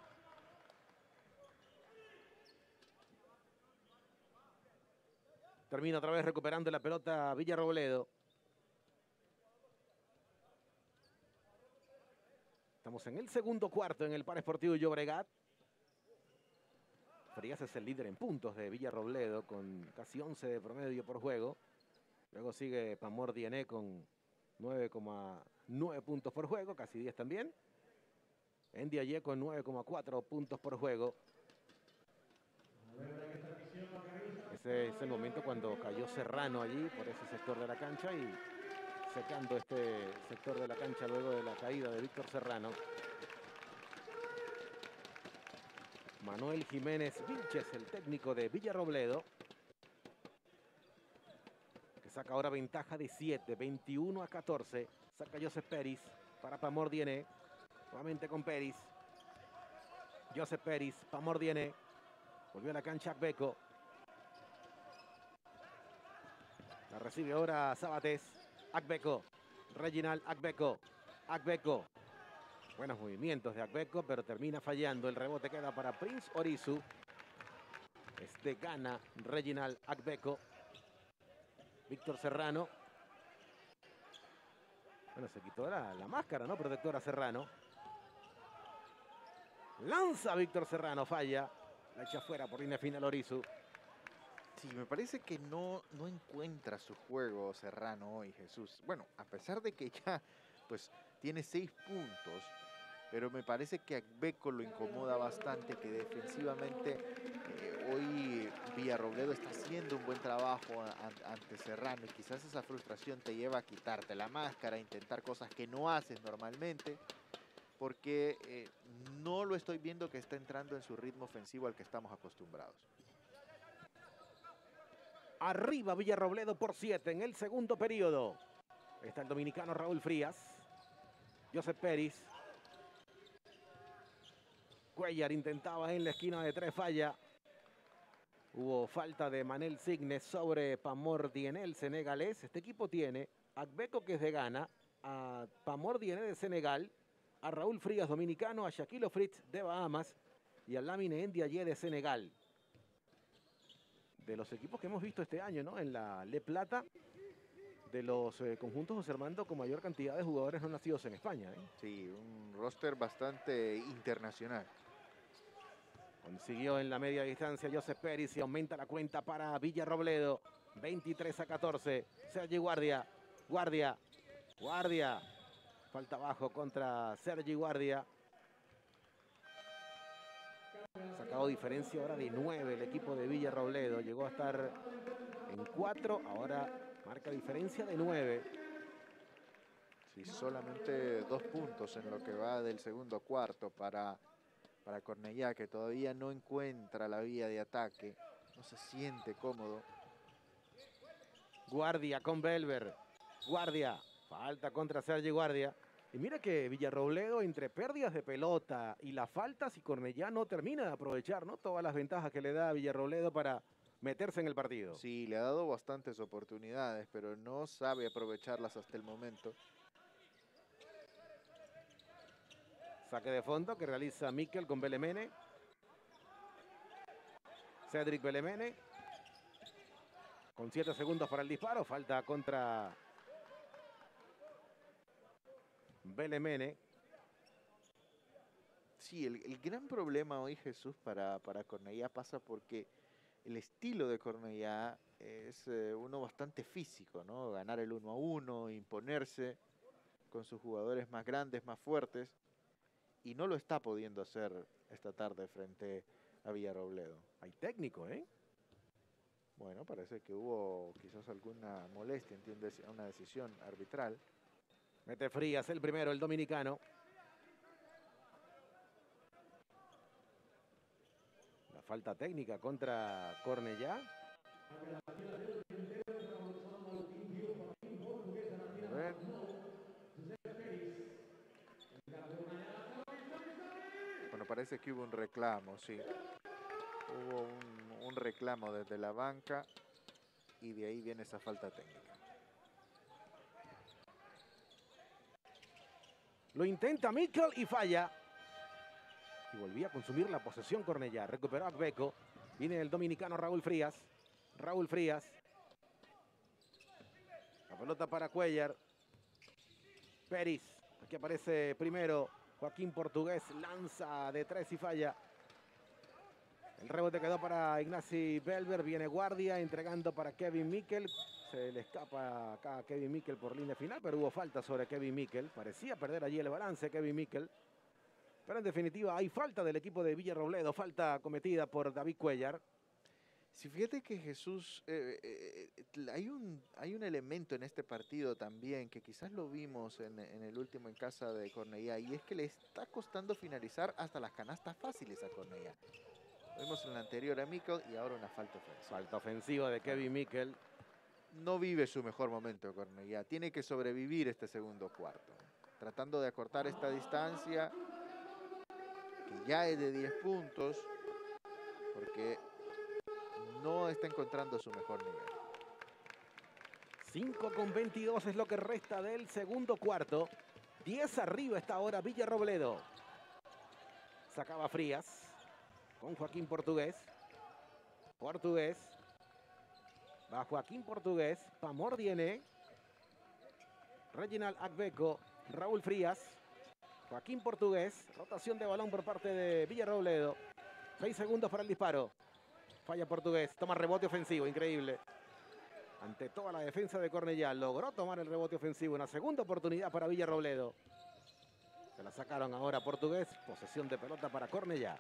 Speaker 1: Termina otra vez recuperando la pelota Villarrobledo. Estamos en el segundo cuarto en el Parque Esportivo Llobregat. Frías es el líder en puntos de Villarrobledo con casi 11 de promedio por juego. Luego sigue Pamor Diené con 9,9 puntos por juego, casi 10 también. Ndiaye con 9,4 puntos por juego. Ese es el momento cuando cayó Serrano allí por ese sector de la cancha y secando este sector de la cancha luego de la caída de Víctor Serrano. Manuel Jiménez Vilches, el técnico de Villarrobledo, que saca ahora ventaja de 7, 21-14. Saca Joseph Peris para Pamor Diené. Nuevamente con Peris. Joseph Peris, Pamor Diené. Volvió a la cancha Akbeko. La recibe ahora Sabates. Akbeko. Reginald Akbeko. Akbeko. Buenos movimientos de Akbeko, pero termina fallando. El rebote queda para Prince Orizu. Gana Reginald Akbeko. Víctor Serrano. Bueno, se quitó la máscara, ¿no? Protectora Serrano. Lanza Víctor Serrano, falla. La echa fuera por línea final Orizu.
Speaker 2: Sí, me parece que no encuentra su juego Serrano hoy, Jesús. Bueno, a pesar de que ya pues tiene 6 puntos, pero me parece que Akbeko lo incomoda bastante, que defensivamente hoy Villarrobledo está haciendo un buen trabajo ante Serrano y quizás esa frustración te lleva a quitarte la máscara, a intentar cosas que no haces normalmente, porque no lo estoy viendo que está entrando en su ritmo ofensivo al que estamos acostumbrados.
Speaker 1: Arriba Villarrobledo por 7 en el segundo periodo. Está el dominicano Raúl Frías. Joseph Peris. Cuellar intentaba en la esquina de 3, falla. Hubo falta de Manel Signes sobre Pamor Diené, el senegalés. Este equipo tiene a Akbeko, que es de Ghana, a Pamor Diené de Senegal, a Raúl Frías, dominicano, a Shaquille Fritz de Bahamas y a Lamine Ndiaye de Senegal. De los equipos que hemos visto este año, ¿no? En la Le Plata, de los conjuntos José Armando con mayor cantidad de jugadores no nacidos en España, ¿eh?
Speaker 2: Sí, un roster bastante internacional.
Speaker 1: Consiguió en la media distancia Joseph Peris y aumenta la cuenta para Villarrobledo. 23-14. Sergi Guardia. Guardia. Falta abajo contra Sergi Guardia. Sacado diferencia ahora de 9 el equipo de Villarrobledo. Llegó a estar en 4. Ahora marca diferencia de 9.
Speaker 2: Sí, solamente 2 puntos en lo que va del segundo cuarto para Cornellá, que todavía no encuentra la vía de ataque. No se siente cómodo.
Speaker 1: Guardia con Belver. Guardia. Falta contra Sergi Guardia. Y mira que Villarrobledo, entre pérdidas de pelota y las faltas, y Cornellá no termina de aprovechar, ¿no? Todas las ventajas que le da a Villarrobledo para meterse en el partido.
Speaker 2: Sí, le ha dado bastantes oportunidades, pero no sabe aprovecharlas hasta el momento.
Speaker 1: Saque de fondo que realiza Mikel con Belemene. Cedric Belemene. Con 7 segundos para el disparo. Falta contra Belemene.
Speaker 2: Sí, el gran problema hoy, Jesús, para Cornellá pasa porque el estilo de Cornellá es uno bastante físico, ¿no? Ganar el 1-1, imponerse con sus jugadores más grandes, más fuertes. Y no lo está pudiendo hacer esta tarde frente a Villarrobledo.
Speaker 1: Hay técnico, ¿eh?
Speaker 2: Bueno, parece que hubo quizás alguna molestia, entiende, una decisión arbitral.
Speaker 1: Mete Frías el primero, el dominicano. La falta técnica contra Cornellá. A ver.
Speaker 2: parece que hubo un reclamo, sí. Hubo un reclamo desde la banca y de ahí viene esa falta técnica.
Speaker 1: Lo intenta Mikel y falla. Y volvía a consumir la posesión Cornellá. Recuperó a Agbeco. Viene el dominicano Raúl Frías. Raúl Frías. La pelota para Cuellar. Peris. Aquí aparece primero Joaquín Portugués. Lanza de 3 y falla. El rebote quedó para Ignacy Belver. Viene Guardia entregando para Kevin Mikel. Se le escapa acá a Kevin Mikel por línea final, pero hubo falta sobre Kevin Mikel. Parecía perder allí el balance Kevin Mikel. Pero en definitiva hay falta del equipo de Villarrobledo. Falta cometida por David Cuellar.
Speaker 2: Si fíjate que Jesús, hay un elemento en este partido también que quizás lo vimos en el último en casa de Cornellá, y es que le está costando finalizar hasta las canastas fáciles a Cornellá. Lo vimos en la anterior a Mikel y ahora una falta ofensiva.
Speaker 1: Falta ofensiva de Kevin Mikel.
Speaker 2: No vive su mejor momento Cornellá. Tiene que sobrevivir este segundo cuarto, tratando de acortar esta distancia, que ya es de 10 puntos, porque no está encontrando su mejor nivel.
Speaker 1: 5:22 es lo que resta del segundo cuarto. 10 arriba está ahora Villarrobledo. Sacaba Frías con Joaquín Portugués. Portugués. Va Joaquín Portugués. Pamor Diene. Reginald Agbeco. Raúl Frías. Joaquín Portugués. Rotación de balón por parte de Villarrobledo. 6 segundos para el disparo. Falla Portugués. Toma rebote ofensivo. Increíble. Ante toda la defensa de Cornellá. Logró tomar el rebote ofensivo. Una segunda oportunidad para Villarrobledo. Se la sacaron ahora Portugués. Posesión de pelota para Cornellá.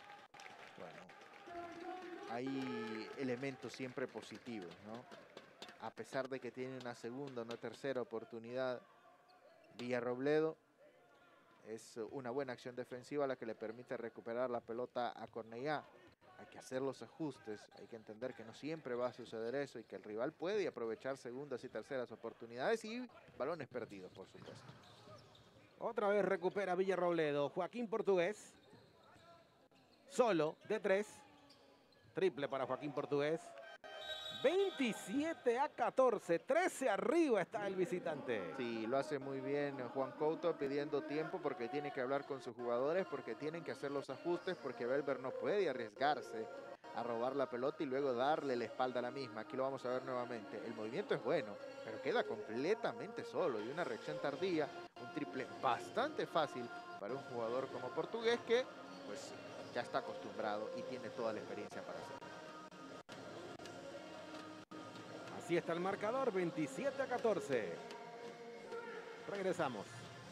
Speaker 2: Bueno, hay elementos siempre positivos, ¿no? A pesar de que tiene una segunda, una tercera oportunidad, Villarrobledo es una buena acción defensiva la que le permite recuperar la pelota a Cornellá. Hay que hacer los ajustes, hay que entender que no siempre va a suceder eso y que el rival puede aprovechar segundas y terceras oportunidades y balones perdidos, por supuesto.
Speaker 1: Otra vez recupera Villarrobledo. Joaquín Portugués. Solo de 3. Triple para Joaquín Portugués. 27-14. 13 arriba está el visitante.
Speaker 2: Sí, lo hace muy bien Juan Couto pidiendo tiempo porque tiene que hablar con sus jugadores, porque tienen que hacer los ajustes, porque Belver no puede arriesgarse a robar la pelota y luego darle la espalda a la misma. Aquí lo vamos a ver nuevamente. El movimiento es bueno, pero queda completamente solo y una reacción tardía, un triple bastante fácil para un jugador como Portugués que pues ya está acostumbrado y tiene toda la experiencia para hacerlo.
Speaker 1: Así está el marcador, 27-14. Regresamos.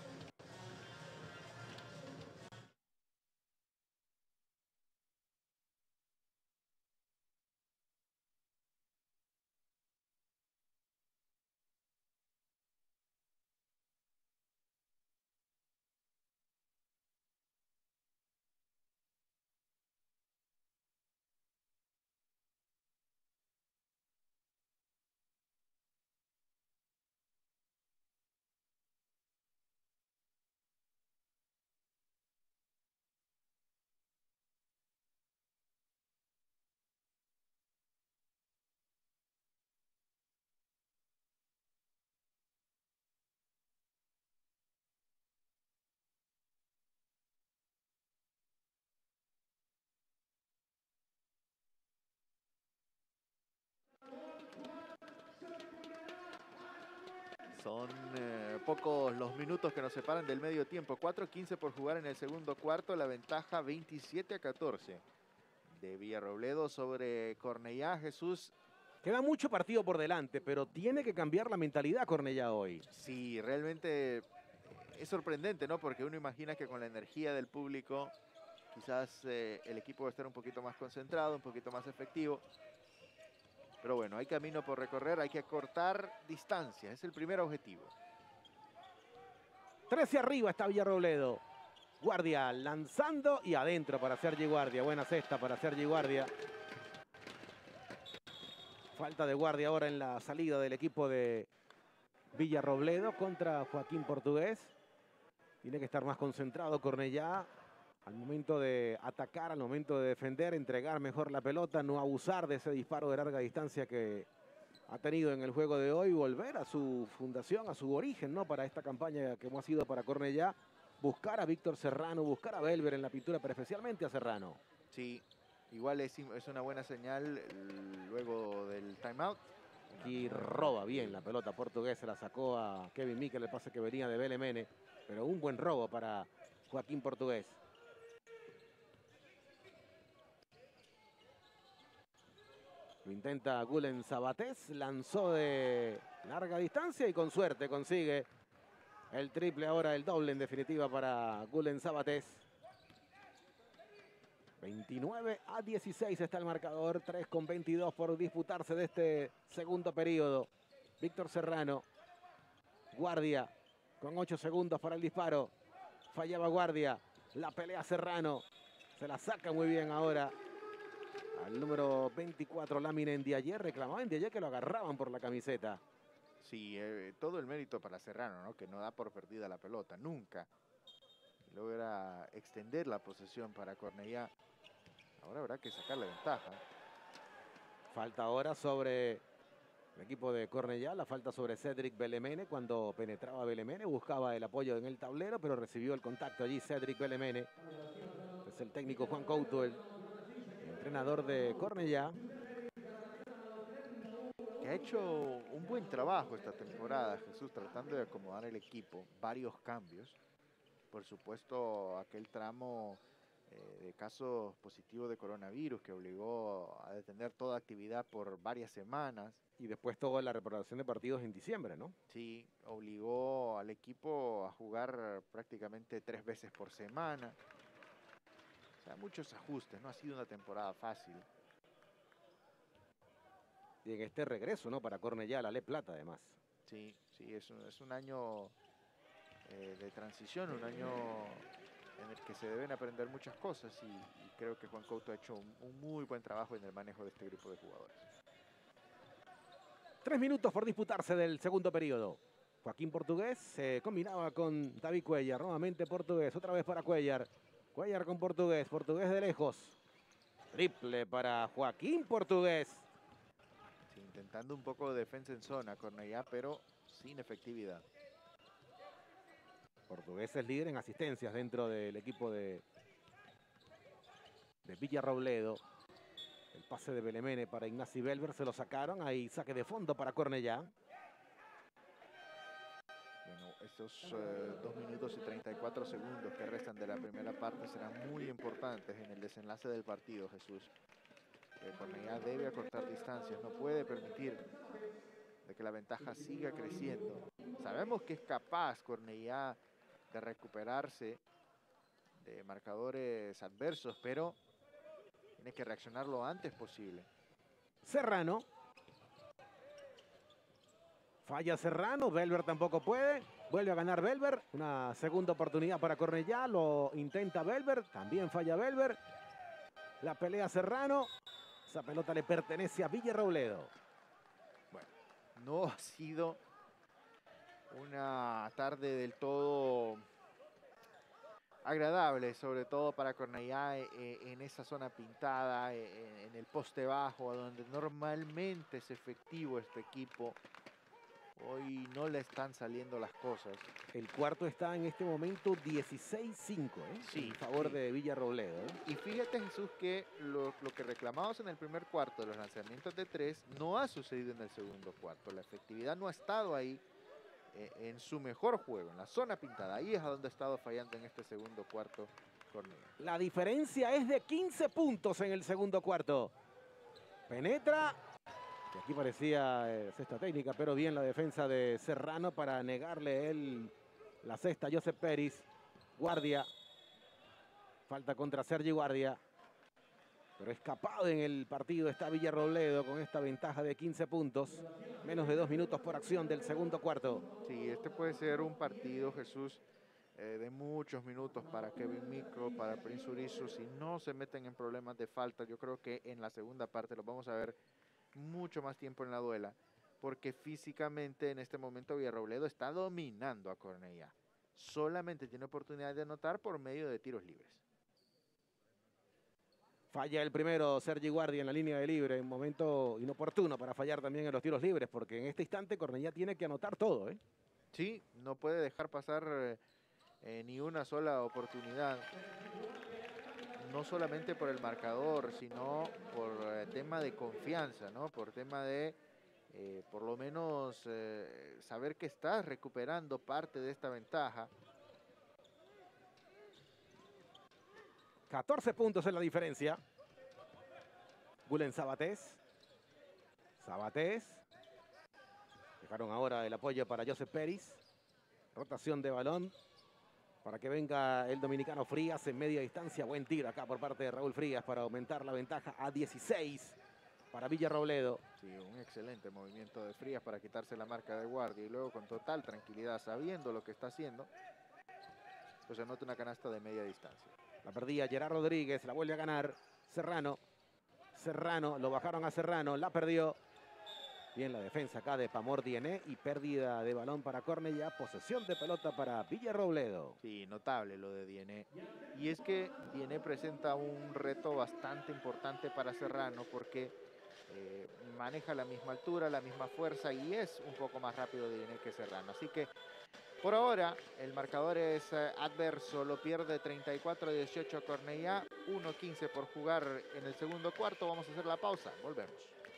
Speaker 2: Son pocos los minutos que nos separan del medio tiempo. 4:15 por jugar en el segundo cuarto. La ventaja 27-14 de Villarrobledo sobre Cornellá. Jesús.
Speaker 1: Queda mucho partido por delante, pero tiene que cambiar la mentalidad Cornellá hoy.
Speaker 2: Sí, realmente es sorprendente, ¿no? Porque uno imagina que con la energía del público quizás el equipo va a estar un poquito más concentrado, un poquito más efectivo. Pero bueno, hay camino por recorrer, hay que acortar distancia, es el primer objetivo.
Speaker 1: 13 arriba está Villarrobledo. Guardia lanzando y adentro para Sergi Guardia. Buena cesta para Sergi Guardia. Falta de Guardia ahora en la salida del equipo de Villarrobledo contra Joaquín Portugués. Tiene que estar más concentrado Cornellá. al momento de atacar, al momento de defender, entregar mejor la pelota, no abusar de ese disparo de larga distancia que ha tenido en el juego de hoy, volver a su fundación, a su origen, ¿no? Para esta campaña que hemos sido para Cornellá, buscar a Víctor Serrano, buscar a Belver en la pintura, pero especialmente a Serrano.
Speaker 2: Sí, igual es una buena señal luego del timeout.
Speaker 1: Aquí roba bien la pelota Portugués, se la sacó a Kevin Mikel, el pase que venía de Belemene, pero un buen robo para Joaquín Portugués. Lo intenta Gulen Sabatés, lanzó de larga distancia y con suerte consigue el triple, ahora el doble en definitiva para Gulen Sabatés. 29-16 está el marcador, 3:22 por disputarse de este segundo periodo. Víctor Serrano, Guardia, con 8 segundos para el disparo. Fallaba Guardia, la pelea Serrano, se la saca muy bien ahora al número 24, Lamine Ndiaye. Reclamaba Ndiaye que lo agarraban por la camiseta.
Speaker 2: Sí, todo el mérito para Serrano, ¿no? Que no da por perdida la pelota, nunca. Logra extender la posesión para Cornellá. Ahora habrá que sacarle ventaja.
Speaker 1: Falta ahora sobre el equipo de Cornellá, la falta sobre Cedric Belemene. Cuando penetraba Belemene, buscaba el apoyo en el tablero, pero recibió el contacto allí Cedric Belemene. Es el técnico Juan Couto, el entrenador de Cornellá.
Speaker 2: Que ha hecho un buen trabajo esta temporada, Jesús, tratando de acomodar el equipo. Varios cambios. Por supuesto, aquel tramo de casos positivos de coronavirus que obligó a detener toda actividad por varias semanas.
Speaker 1: Y después toda la reprogramación de partidos en diciembre, ¿no?
Speaker 2: Sí, obligó al equipo a jugar prácticamente 3 veces por semana. O sea, muchos ajustes, no ha sido una temporada fácil.
Speaker 1: Y en este regreso, ¿no? Para Cornellá, la Le Plata, además.
Speaker 2: Sí, sí, es un año de transición, un año en el que se deben aprender muchas cosas y creo que Juan Couto ha hecho un muy buen trabajo en el manejo de este grupo de jugadores.
Speaker 1: 3 minutos por disputarse del segundo periodo. Joaquín Portugués se combinaba con David Cuellar. Nuevamente Portugués, otra vez para Cuellar. Cuellar con Portugués, Portugués de lejos. Triple para Joaquín Portugués.
Speaker 2: Sí, intentando un poco de defensa en zona, Cornellá, pero sin efectividad.
Speaker 1: Portugués es líder en asistencias dentro del equipo de Villarrobledo. El pase de Belemene para Ignacy Belver, se lo sacaron. Ahí saque de fondo para Cornellá.
Speaker 2: Bueno, estos 2 minutos y 34 segundos que restan de la primera parte serán muy importantes en el desenlace del partido, Jesús. Cornellá debe acortar distancias, no puede permitir de que la ventaja siga creciendo. Sabemos que es capaz Cornellá de recuperarse de marcadores adversos, pero tiene que reaccionar lo antes posible.
Speaker 1: Serrano. Falla Serrano, Belver tampoco puede. Vuelve a ganar Belver. Una segunda oportunidad para Cornellá. Lo intenta Belver. También falla Belver. La pelea Serrano. Esa pelota le pertenece a Villarrobledo.
Speaker 2: Bueno, no ha sido una tarde del todo agradable, sobre todo para Cornellá en esa zona pintada, en el poste bajo, donde normalmente es efectivo este equipo. Hoy no le están saliendo las cosas.
Speaker 1: El cuarto está en este momento 16-5,
Speaker 2: sí,
Speaker 1: en favor
Speaker 2: sí.
Speaker 1: de Villarrobledo.
Speaker 2: Y fíjate, Jesús, que lo que reclamamos en el primer cuarto de los lanzamientos de 3 no ha sucedido en el segundo cuarto. La efectividad no ha estado ahí en su mejor juego, en la zona pintada. Ahí es a donde ha estado fallando en este segundo cuarto Cornellá.
Speaker 1: La diferencia es de 15 puntos en el segundo cuarto. Penetra. Y aquí parecía cesta técnica, pero bien la defensa de Serrano para negarle la cesta a Josep Peris. Guardia. Falta contra Sergi Guardia. Pero escapado en el partido está Villarrobledo con esta ventaja de 15 puntos. Menos de 2 minutos por acción del segundo cuarto.
Speaker 2: Sí, este puede ser un partido, Jesús, de muchos minutos para Kevin Micro, para Prince Urizu. Si no se meten en problemas de falta, yo creo que en la segunda parte los vamos a ver mucho más tiempo en la duela, porque físicamente en este momento Villarrobledo está dominando a Cornellá. Solamente tiene oportunidad de anotar por medio de tiros libres.
Speaker 1: Falla el primero Sergi Guardi en la línea de libre, un momento inoportuno para fallar también en los tiros libres, porque en este instante Cornellá tiene que anotar todo, ¿eh?
Speaker 2: Sí, no puede dejar pasar ni una sola oportunidad. No solamente por el marcador, sino por tema de confianza, ¿no? Por tema de, por lo menos, saber que estás recuperando parte de esta ventaja.
Speaker 1: 14 puntos en la diferencia. Gulen Sabatés. Sabatés. Dejaron ahora el apoyo para Joseph Peris. Rotación de balón para que venga el dominicano Frías en media distancia. Buen tiro acá por parte de Raúl Frías para aumentar la ventaja a 16 para Villarrobledo.
Speaker 2: Sí, un excelente movimiento de Frías para quitarse la marca de Guardia y luego con total tranquilidad, sabiendo lo que está haciendo, pues anota una canasta de media distancia.
Speaker 1: La perdía Gerard Rodríguez, la vuelve a ganar Serrano. Serrano, lo bajaron a Serrano, la perdió. Bien la defensa acá de Pamor Diené y pérdida de balón para Cornellá. Posesión de pelota para Villarrobledo.
Speaker 2: Sí, notable lo de Diené. Y es que Diené presenta un reto bastante importante para Serrano porque maneja la misma altura, la misma fuerza y es un poco más rápido Diené que Serrano. Así que por ahora el marcador es adverso, lo pierde 34-18 Cornellá, 1-15 por jugar en el segundo cuarto. Vamos a hacer la pausa, volvemos.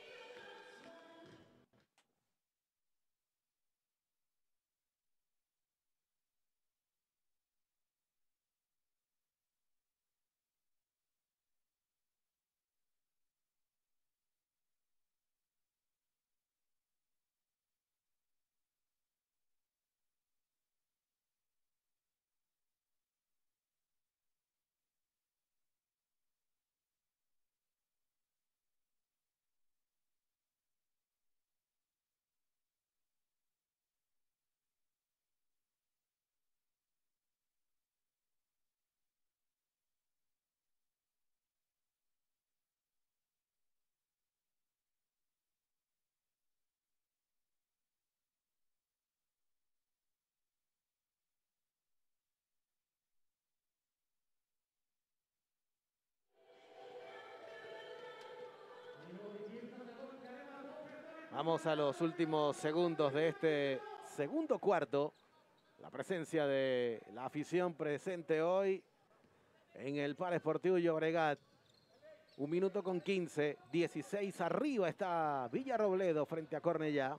Speaker 1: Vamos a los últimos segundos de este segundo cuarto. La presencia de la afición presente hoy en el Parque Esportivo Llobregat. 1 minuto con 15, 16 arriba está Villarrobledo frente a Cornellá.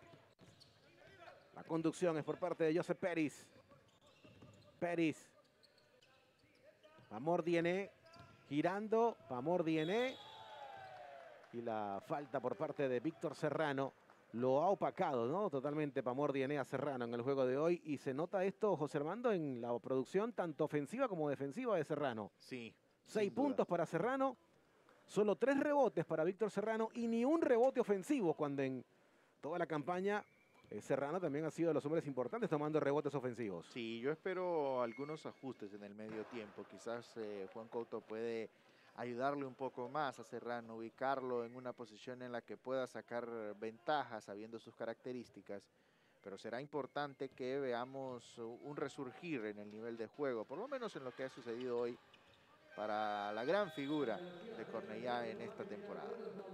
Speaker 1: La conducción es por parte de Joseph Peris. Peris. Pamor Diené girando. Pamor Diené. Y la falta por parte de Víctor Serrano lo ha opacado, ¿no? Totalmente Pamor Diené a Serrano en el juego de hoy. Y se nota esto, José Armando, en la producción tanto ofensiva como defensiva de Serrano.
Speaker 2: Sí.
Speaker 1: 6 puntos para Serrano. Solo 3 rebotes para Víctor Serrano y ni un rebote ofensivo cuando en toda la campaña Serrano también ha sido de los hombres importantes tomando rebotes ofensivos.
Speaker 2: Sí, yo espero algunos ajustes en el medio tiempo. Quizás Juan Couto puede ayudarle un poco más a Serrano, ubicarlo en una posición en la que pueda sacar ventaja sabiendo sus características. Pero será importante que veamos un resurgir en el nivel de juego, por lo menos en lo que ha sucedido hoy para la gran figura de Cornellá en esta temporada.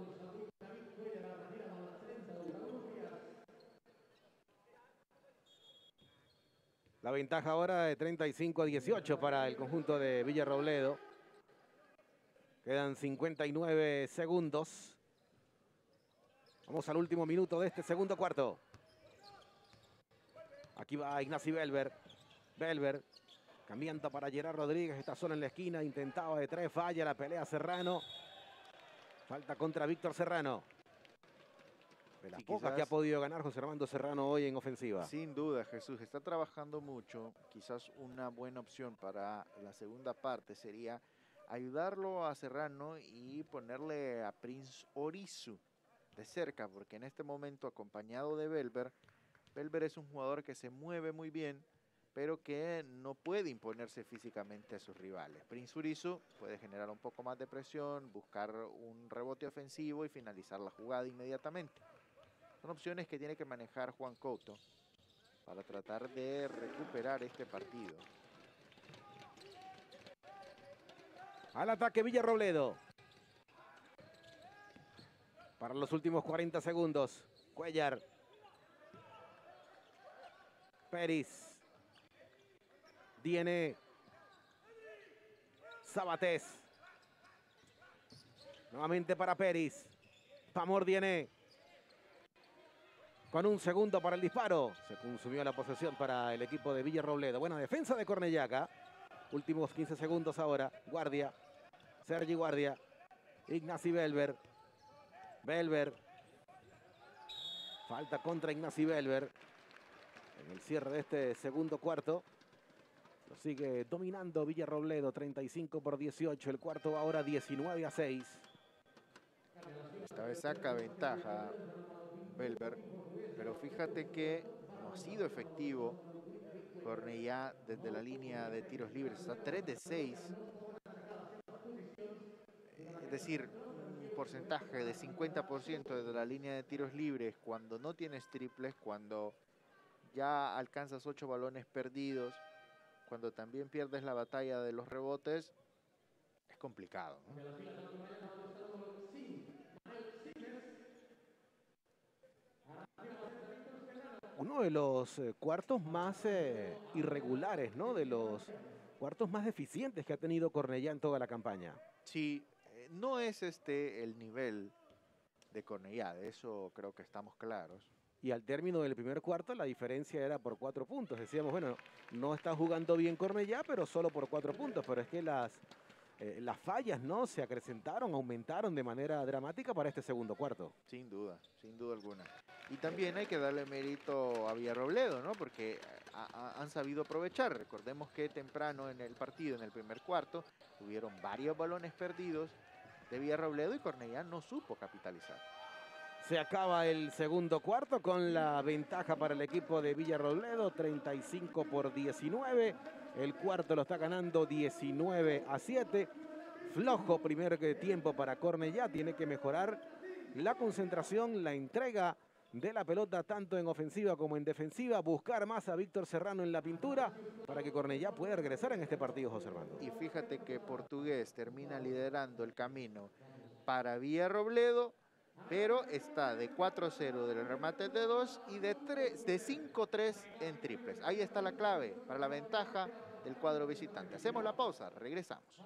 Speaker 1: La ventaja ahora de 35-18 para el conjunto de Villarrobledo. Quedan 59 segundos. Vamos al último minuto de este segundo cuarto. Aquí va Ignacy Belver. Belver cambiando para Gerard Rodríguez. Está solo en la esquina. Intentaba de 3. Falla la pelea Serrano. Falta contra Víctor Serrano. De las pocas que ha podido ganar José Armando Serrano hoy en ofensiva.
Speaker 2: Sin duda, Jesús está trabajando mucho. Quizás una buena opción para la segunda parte sería ayudarlo a Serrano y ponerle a Prince Orizu de cerca, porque en este momento acompañado de Belver, Belver es un jugador que se mueve muy bien, pero que no puede imponerse físicamente a sus rivales. Prince Orizu puede generar un poco más de presión, buscar un rebote ofensivo y finalizar la jugada inmediatamente. Son opciones que tiene que manejar Juan Couto para tratar de recuperar este partido.
Speaker 1: Al ataque Villarrobledo. para los últimos 40 segundos. Cuellar. Peris. Diene. Sabatés. Nuevamente para Peris. Pamor Diene. Con un segundo para el disparo. Se consumió la posesión para el equipo de Villarrobledo. Buena defensa de Cornellaca. Últimos 15 segundos ahora. Guardia. Sergi Guardia. Ignacy Belver. Belver. Falta contra Ignacy Belver. En el cierre de este segundo cuarto. Lo sigue dominando Villarrobledo. 35-18. El cuarto ahora 19-6.
Speaker 2: Esta vez saca ventaja Belver. Pero fíjate que no ha sido efectivo Cornellá desde la línea de tiros libres. Está 3 de 6. Es decir, un porcentaje de 50% desde la línea de tiros libres cuando no tienes triples, cuando ya alcanzas 8 balones perdidos, cuando también pierdes la batalla de los rebotes, es complicado, ¿no?
Speaker 1: Uno de los cuartos más irregulares, ¿no? De los cuartos más deficientes que ha tenido Cornellá en toda la campaña.
Speaker 2: Sí, no es este el nivel de Cornellá, de eso creo que estamos claros.
Speaker 1: Y al término del primer cuarto la diferencia era por 4 puntos. Decíamos, bueno, no está jugando bien Cornellá, pero solo por 4 puntos. Pero es que las fallas, ¿no? Se acrecentaron, aumentaron de manera dramática para este segundo cuarto.
Speaker 2: Sin duda alguna. Y también hay que darle mérito a Villarrobledo, ¿no? Porque han sabido aprovechar. Recordemos que temprano en el partido, en el primer cuarto, tuvieron varios balones perdidos de Villarrobledo y Cornellá no supo capitalizar.
Speaker 1: Se acaba el segundo cuarto con la ventaja para el equipo de Villarrobledo, 35-19. El cuarto lo está ganando 19-7. Flojo primer tiempo para Cornellá. Tiene que mejorar la concentración, la entrega de la pelota tanto en ofensiva como en defensiva. Buscar más a Víctor Serrano en la pintura para que Cornellá pueda regresar en este partido, José Armando.
Speaker 2: Y fíjate que Portugués termina liderando el camino para Villarrobledo, pero está de 4-0 del remate de 2 y de 5-3 en triples. Ahí está la clave para la ventaja del cuadro visitante. Hacemos la pausa, regresamos.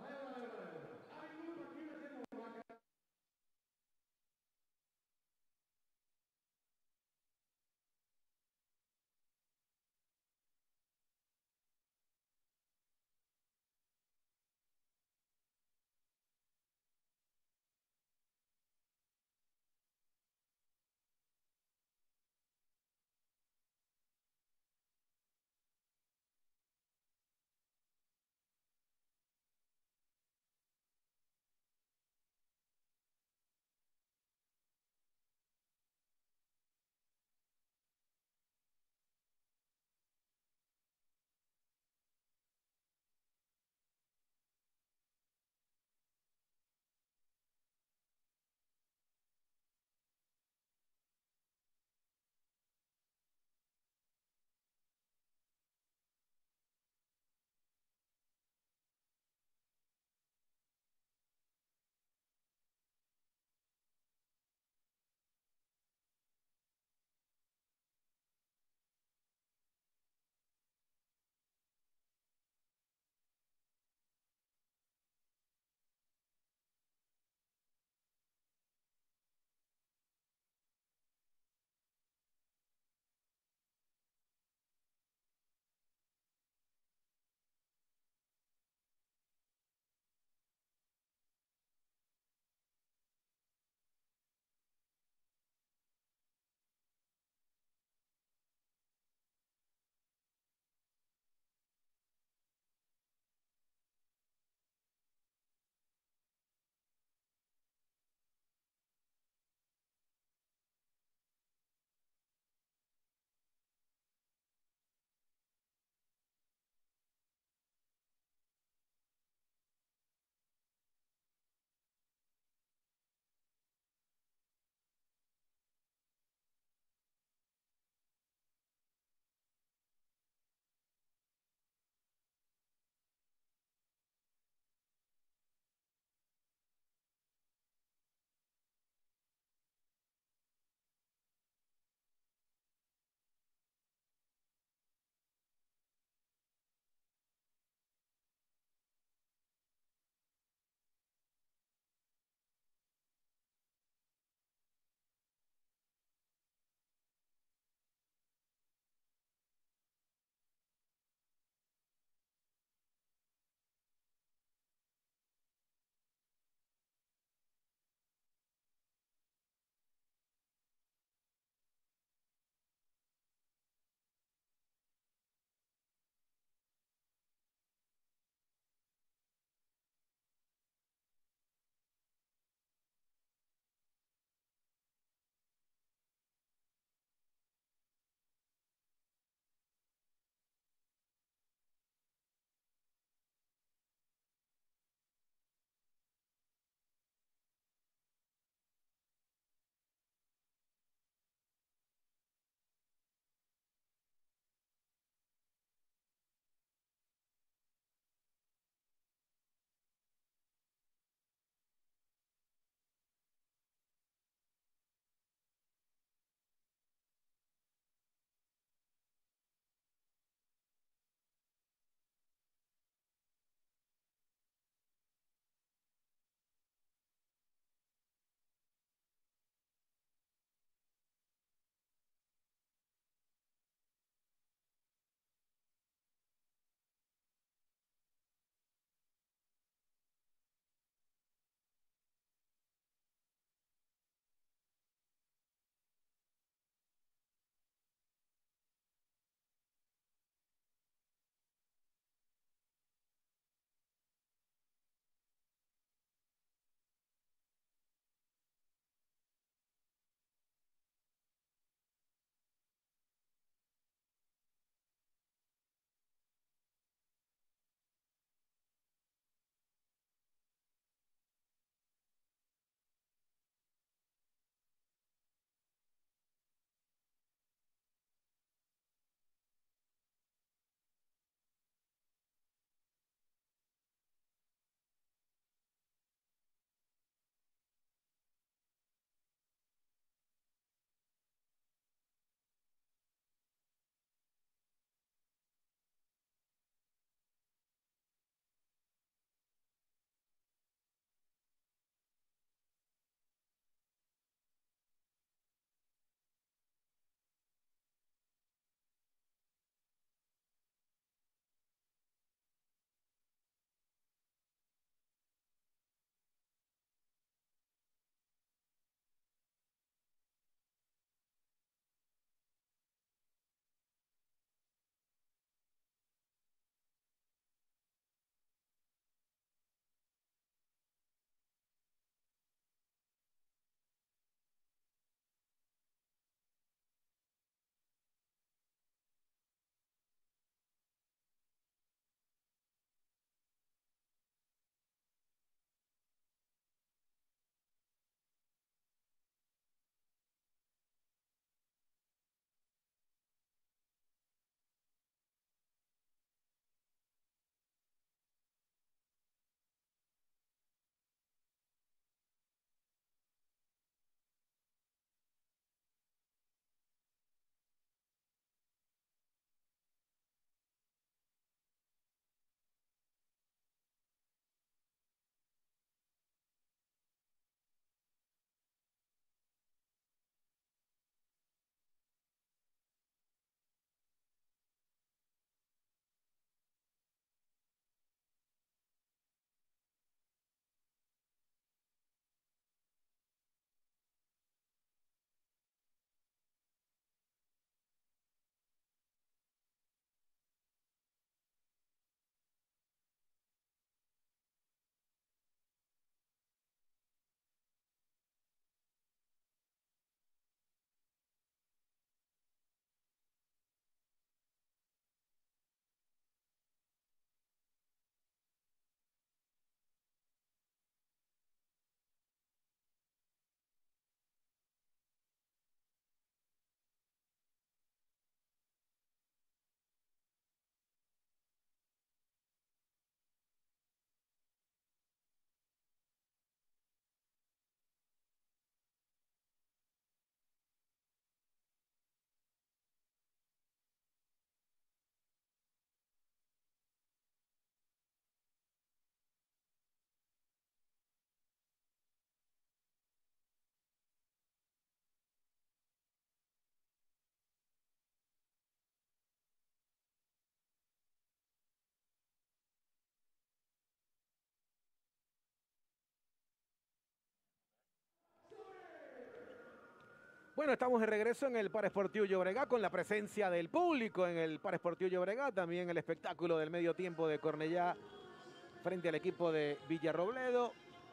Speaker 1: Bueno, estamos de regreso en el Parque Esportivo Llobregat con la presencia del público en el Parque Esportivo Llobregat, también el espectáculo del medio tiempo de Cornellá frente al equipo de Villarrobledo.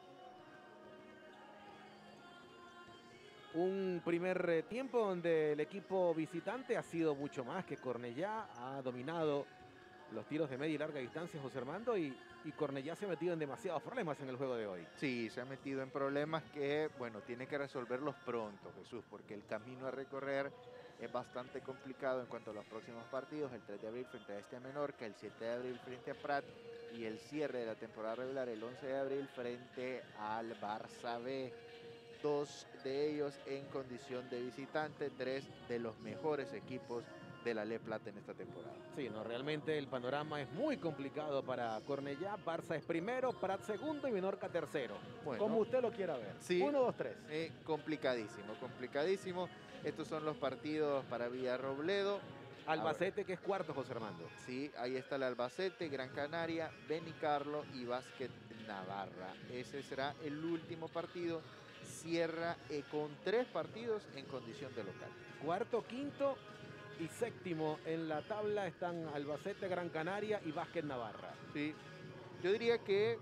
Speaker 1: Un primer tiempo donde el equipo visitante ha sido mucho más que Cornellá, ha dominado los tiros de media y larga distancia, José Armando, y Cornellá se ha metido en demasiados problemas en el juego de hoy.
Speaker 2: Sí, se ha metido en problemas que, bueno, tiene que resolverlos pronto, Jesús, porque el camino a recorrer es bastante complicado en cuanto a los próximos partidos. El 3 de abril frente a este Menorca, el 7 de abril frente a Prat y el cierre de la temporada regular el 11 de abril frente al Barça B. Dos de ellos en condición de visitante, tres de los mejores equipos de la Le Plata en esta temporada.
Speaker 1: Sí, no, realmente el panorama es muy complicado para Cornellá. Barça es primero, Prat segundo y Menorca tercero.
Speaker 2: Bueno,
Speaker 1: como usted lo quiera ver.
Speaker 2: Sí,
Speaker 1: 1, 2, 3.
Speaker 2: Complicadísimo, complicadísimo. Estos son los partidos para Villarrobledo.
Speaker 1: Albacete, que es cuarto, José Armando.
Speaker 2: Sí, ahí está el Albacete, Gran Canaria, Benicarlo y Básquet Navarra. Ese será el último partido. Cierra con 3 partidos en condición de local.
Speaker 1: Cuarto, quinto y séptimo en la tabla están Albacete, Gran Canaria y Básquet Navarra.
Speaker 2: Sí, yo diría que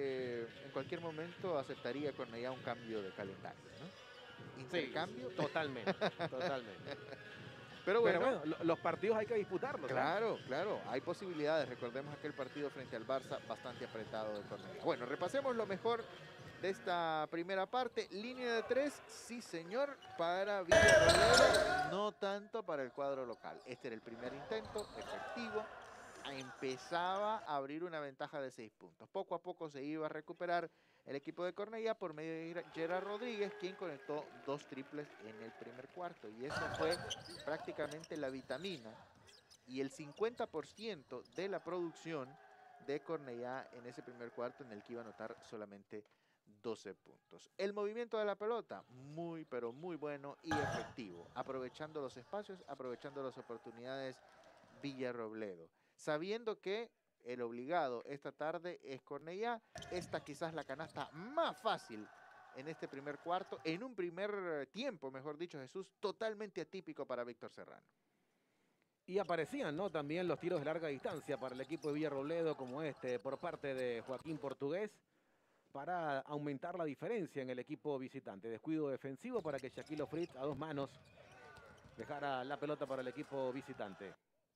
Speaker 2: en cualquier momento aceptaría con ella un cambio de calendario, ¿no? ¿Intercambio?
Speaker 1: Sí, totalmente, totalmente.
Speaker 2: Pero bueno,
Speaker 1: los partidos hay que disputarlos.
Speaker 2: Claro, claro, hay posibilidades. Recordemos aquel partido frente al Barça bastante apretado de Cornellá. Bueno, repasemos lo mejor de esta primera parte. Línea de 3, sí señor, para Villarrobledo, no tanto para el cuadro local. Este era el primer intento, efectivo. Empezaba a abrir una ventaja de 6 puntos. Poco a poco se iba a recuperar el equipo de Cornellá por medio de Gerard Rodríguez, quien conectó 2 triples en el primer cuarto. Y eso fue prácticamente la vitamina y el 50% de la producción de Cornellá en ese primer cuarto, en el que iba a anotar solamente 12 puntos. El movimiento de la pelota, muy pero muy bueno y efectivo, aprovechando los espacios, aprovechando las oportunidades Villarrobledo, sabiendo que el obligado esta tarde es Cornellá. Esta quizás la canasta más fácil en este primer cuarto, en un primer tiempo, mejor dicho, Jesús, totalmente atípico para Víctor Serrano.
Speaker 1: Y aparecían, ¿no?, también los tiros de larga distancia para el equipo de Villarrobledo, como este por parte de Joaquín Portugués, para aumentar la diferencia en el equipo visitante. Descuido defensivo para que Shaquilo Fritz a 2 manos dejara la pelota para el equipo visitante.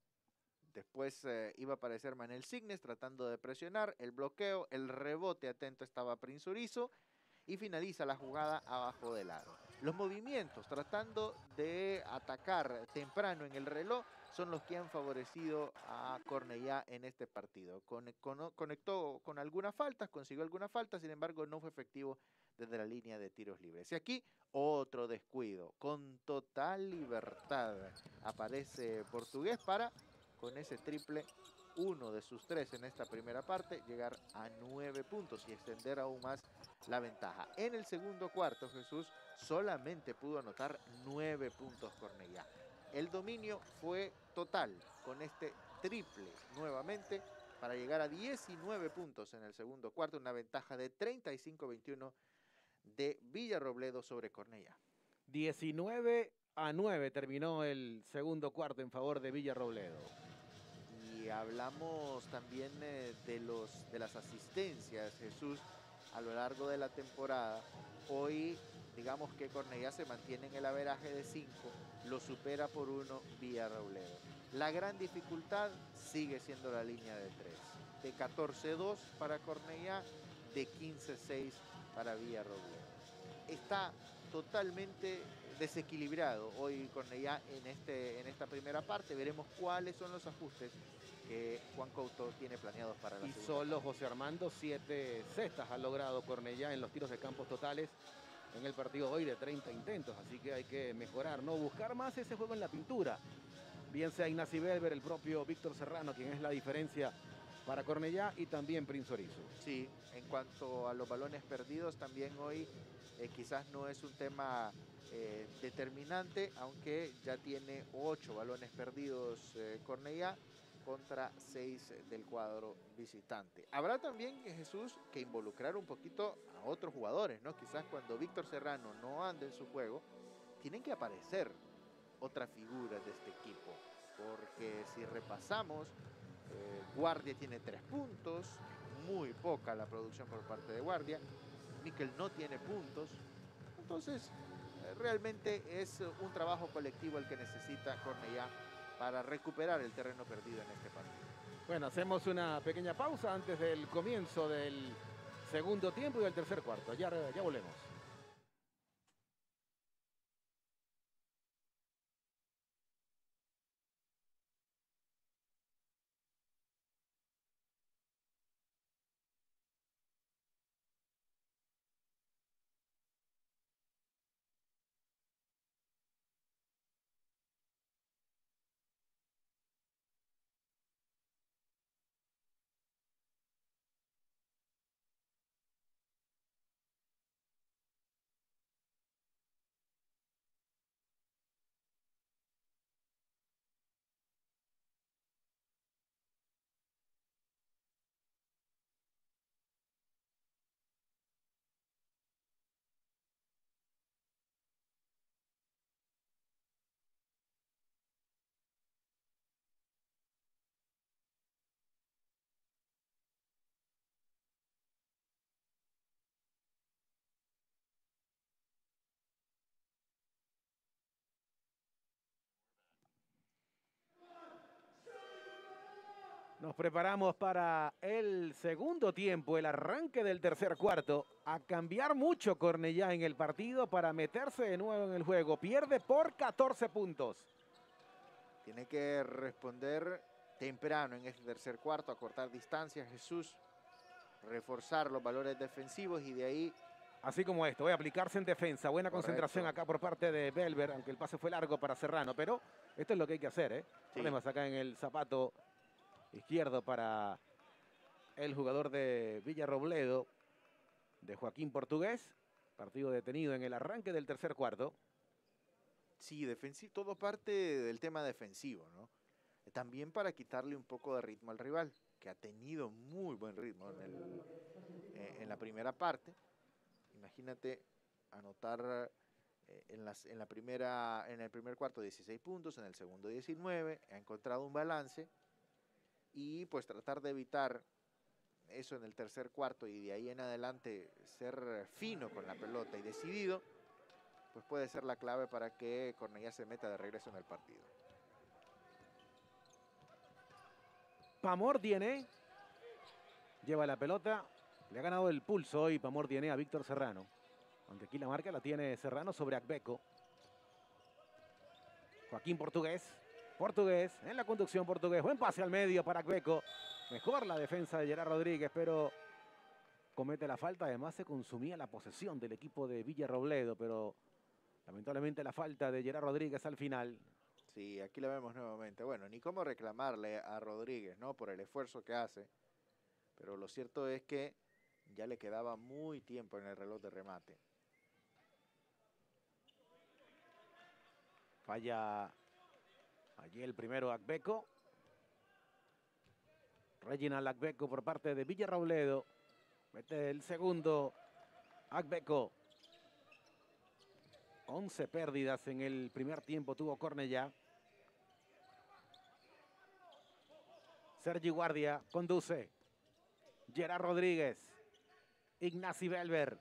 Speaker 2: Después iba a aparecer Manel Signes tratando de presionar, el bloqueo, el rebote atento estaba Prince Urizo y finaliza la jugada abajo del aro. Los movimientos tratando de atacar temprano en el reloj son los que han favorecido a Cornellá en este partido. Conectó con algunas faltas, consiguió algunas faltas, sin embargo no fue efectivo desde la línea de tiros libres. Y aquí otro descuido, con total libertad aparece Portugués para, con ese triple, uno de sus 3 en esta primera parte, llegar a 9 puntos y extender aún más la ventaja. En el segundo cuarto, Jesús solamente pudo anotar 9 puntos Cornellá. El dominio fue total con este triple nuevamente para llegar a 19 puntos en el segundo cuarto, una ventaja de 35-21 de Villarrobledo sobre Cornellá.
Speaker 1: 19-9 terminó el segundo cuarto en favor de Villarrobledo.
Speaker 2: Y hablamos también de las asistencias, Jesús, a lo largo de la temporada. Hoy, digamos que Cornellá se mantiene en el averaje de 5, lo supera por 1 Villarrobledo. La gran dificultad sigue siendo la línea de 3, de 14-2 para Cornellá, de 15-6 para Villarrobledo. Está totalmente desequilibrado hoy Cornellá en esta primera parte. Veremos cuáles son los ajustes que Juan Couto tiene planeados para la segunda.
Speaker 1: Y solo José Armando 7 cestas ha logrado Cornellá en los tiros de campos totales en el partido hoy de 30 intentos, así que hay que mejorar, no buscar más ese juego en la pintura. Bien sea Ignacy Belver, el propio Víctor Serrano, quien es la diferencia para Cornellá, y también Prince Urizo.
Speaker 2: Sí, en cuanto a los balones perdidos, también hoy quizás no es un tema determinante, aunque ya tiene 8 balones perdidos Cornellá contra 6 del cuadro visitante. Habrá también, Jesús, que involucrar un poquito a otros jugadores, ¿no? Quizás cuando Víctor Serrano no ande en su juego, tienen que aparecer otras figuras de este equipo, porque si repasamos, Guardia tiene 3 puntos, muy poca la producción por parte de Guardia, Miquel no tiene puntos, entonces realmente es un trabajo colectivo el que necesita Cornellá para recuperar el terreno perdido en este partido.
Speaker 1: Bueno, hacemos una pequeña pausa antes del comienzo del segundo tiempo y del tercer cuarto. Ya volvemos. Nos preparamos para el segundo tiempo, el arranque del tercer cuarto. A cambiar mucho Cornellá en el partido para meterse de nuevo en el juego. Pierde por 14 puntos.
Speaker 2: Tiene que responder temprano en este tercer cuarto, acortar distancias, Jesús, reforzar los valores defensivos y de ahí...
Speaker 1: Así como esto, voy a aplicarse en defensa. Buena concentración acá por parte de Belver, aunque el pase fue largo para Serrano. Pero esto es lo que hay que hacer, ¿eh? Sí. Problemas acá en el zapato izquierdo para el jugador de Villarrobledo, de Joaquín Portugués. Partido detenido en el arranque del tercer cuarto.
Speaker 2: Sí, todo parte del tema defensivo, ¿no? También para quitarle un poco de ritmo al rival, que ha tenido muy buen ritmo en la primera parte. Imagínate anotar en el primer cuarto 16 puntos, en el segundo 19, ha encontrado un balance y pues tratar de evitar eso en el tercer cuarto y de ahí en adelante ser fino con la pelota y decidido, pues puede ser la clave para que Cornellá se meta de regreso en el partido.
Speaker 1: Pamor Diené lleva la pelota, le ha ganado el pulso hoy Pamor Diené a Víctor Serrano, aunque aquí la marca la tiene Serrano sobre Agbeco. Joaquín Portugués en la conducción Portugués, buen pase al medio para Agbeco, mejor la defensa de Gerard Rodríguez, pero comete la falta. Además se consumía la posesión del equipo de Villarrobledo, pero lamentablemente la falta de Gerard Rodríguez al final.
Speaker 2: Sí, aquí la vemos nuevamente. Bueno, ni cómo reclamarle a Rodríguez, ¿no? Por el esfuerzo que hace. Pero lo cierto es que ya le quedaba muy tiempo en el reloj de remate.
Speaker 1: Falla allí el primero Agbeco. Reginald Agbeco por parte de Villarrobledo. Mete el segundo Agbeco. 11 pérdidas en el primer tiempo tuvo Cornellá. Sergi Guardia conduce. Gerard Rodríguez. Ignacy Belver.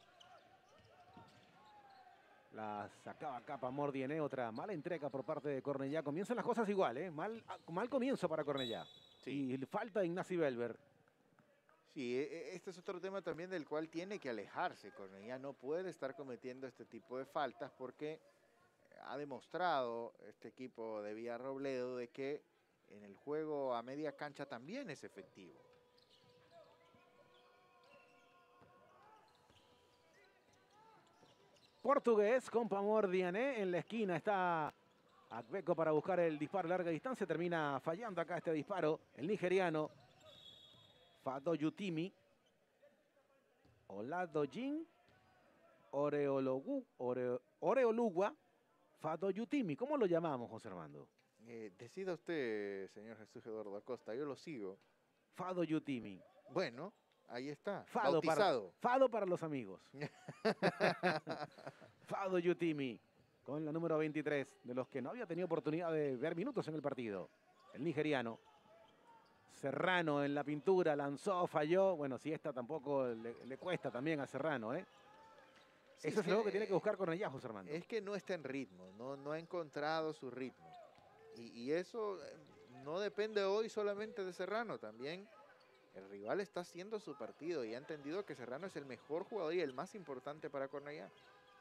Speaker 1: La sacaba acá Pamor Diené. Otra mala entrega por parte de Cornellá. Comienzan las cosas igual, ¿eh? Mal comienzo para Cornellá. Sí. Y falta de Ignacy Belver.
Speaker 2: Sí, este es otro tema también del cual tiene que alejarse. Cornellá no puede estar cometiendo este tipo de faltas porque ha demostrado este equipo de Villarrobledo de que en el juego a media cancha también es efectivo.
Speaker 1: Portugués con Pamor Diené. En la esquina está Agbeco para buscar el disparo a larga distancia. Termina fallando acá este disparo. El nigeriano Fadoyutimi. Oladojin Oreolugua Fadoyutimi. ¿Cómo lo llamamos, José Armando?
Speaker 2: Decida usted, señor Jesús Eduardo Acosta. Yo lo sigo.
Speaker 1: Fadoyutimi.
Speaker 2: Bueno, ahí está.
Speaker 1: Bautizado. Fado para los amigos. Fadoyutimi. con la número 23, de los que no había tenido oportunidad de ver minutos en el partido. El nigeriano. Serrano en la pintura, lanzó, falló. Bueno, si esta tampoco le cuesta también a Serrano, ¿eh?
Speaker 2: Sí,
Speaker 1: Eso es algo que tiene que buscar con el José Armando.
Speaker 2: Es que no está en ritmo, no ha encontrado su ritmo. Y eso no depende hoy solamente de Serrano, también el rival está haciendo su partido y ha entendido que Serrano es el mejor jugador y el más importante para Cornellá.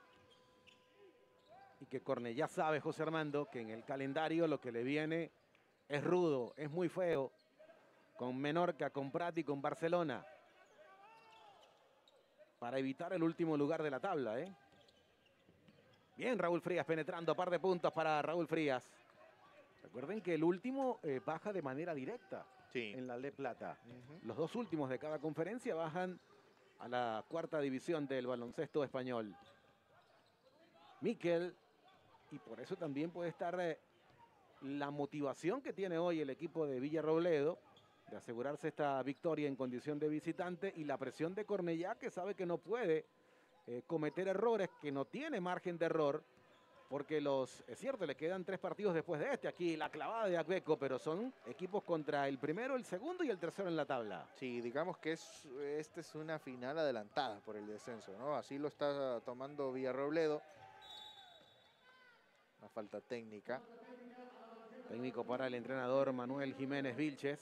Speaker 1: Y que Cornellá sabe, José Armando, que en el calendario lo que le viene es rudo, es muy feo. Con Menorca, con Prat y con Barcelona. Para evitar el último lugar de la tabla, ¿eh? Bien, Raúl Frías penetrando, par de puntos para Raúl Frías. Recuerden que el último baja de manera directa en la Le Plata. Los dos últimos de cada conferencia bajan a la cuarta división del baloncesto español. Miquel, y por eso también puede estar la motivación que tiene hoy el equipo de Villarrobledo de asegurarse esta victoria en condición de visitante y la presión de Cornellá, que sabe que no puede cometer errores, que no tiene margen de error, porque es cierto, le quedan 3 partidos después de este. Aquí la clavada de Agbeco, pero son equipos contra el primero, el segundo y el tercero en la tabla.
Speaker 2: Sí, digamos que esta es una final adelantada por el descenso, ¿no? Así lo está tomando Villarrobledo. Una falta técnica.
Speaker 1: Técnico para el entrenador Manuel Jiménez Vilches.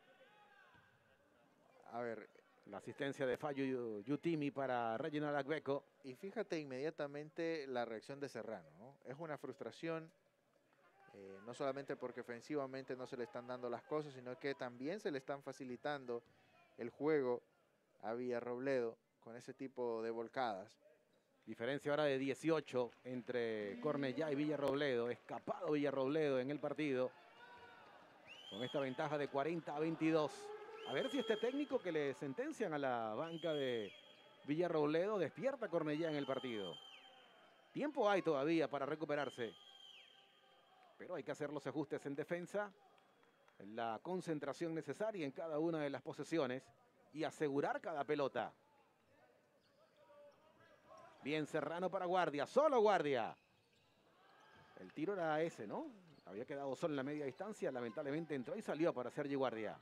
Speaker 2: A ver,
Speaker 1: la asistencia de Fallo Yutimi para Reginald Agbeco.
Speaker 2: Y fíjate inmediatamente la reacción de Serrano, ¿no? Es una frustración, no solamente porque ofensivamente no se le están dando las cosas, sino que también se le están facilitando el juego a Villarrobledo con ese tipo de volcadas.
Speaker 1: Diferencia ahora de 18 entre Cornellá y Villarrobledo. Escapado Villarrobledo en el partido con esta ventaja de 40-22. A ver si este técnico que le sentencian a la banca de Villarrobledo despierta a Cornellá en el partido. Tiempo hay todavía para recuperarse, pero hay que hacer los ajustes en defensa, la concentración necesaria en cada una de las posesiones y asegurar cada pelota. Bien, Serrano para Guardia, solo Guardia. El tiro era ese, ¿no? Había quedado solo en la media distancia, lamentablemente entró y salió para Sergi Guardia.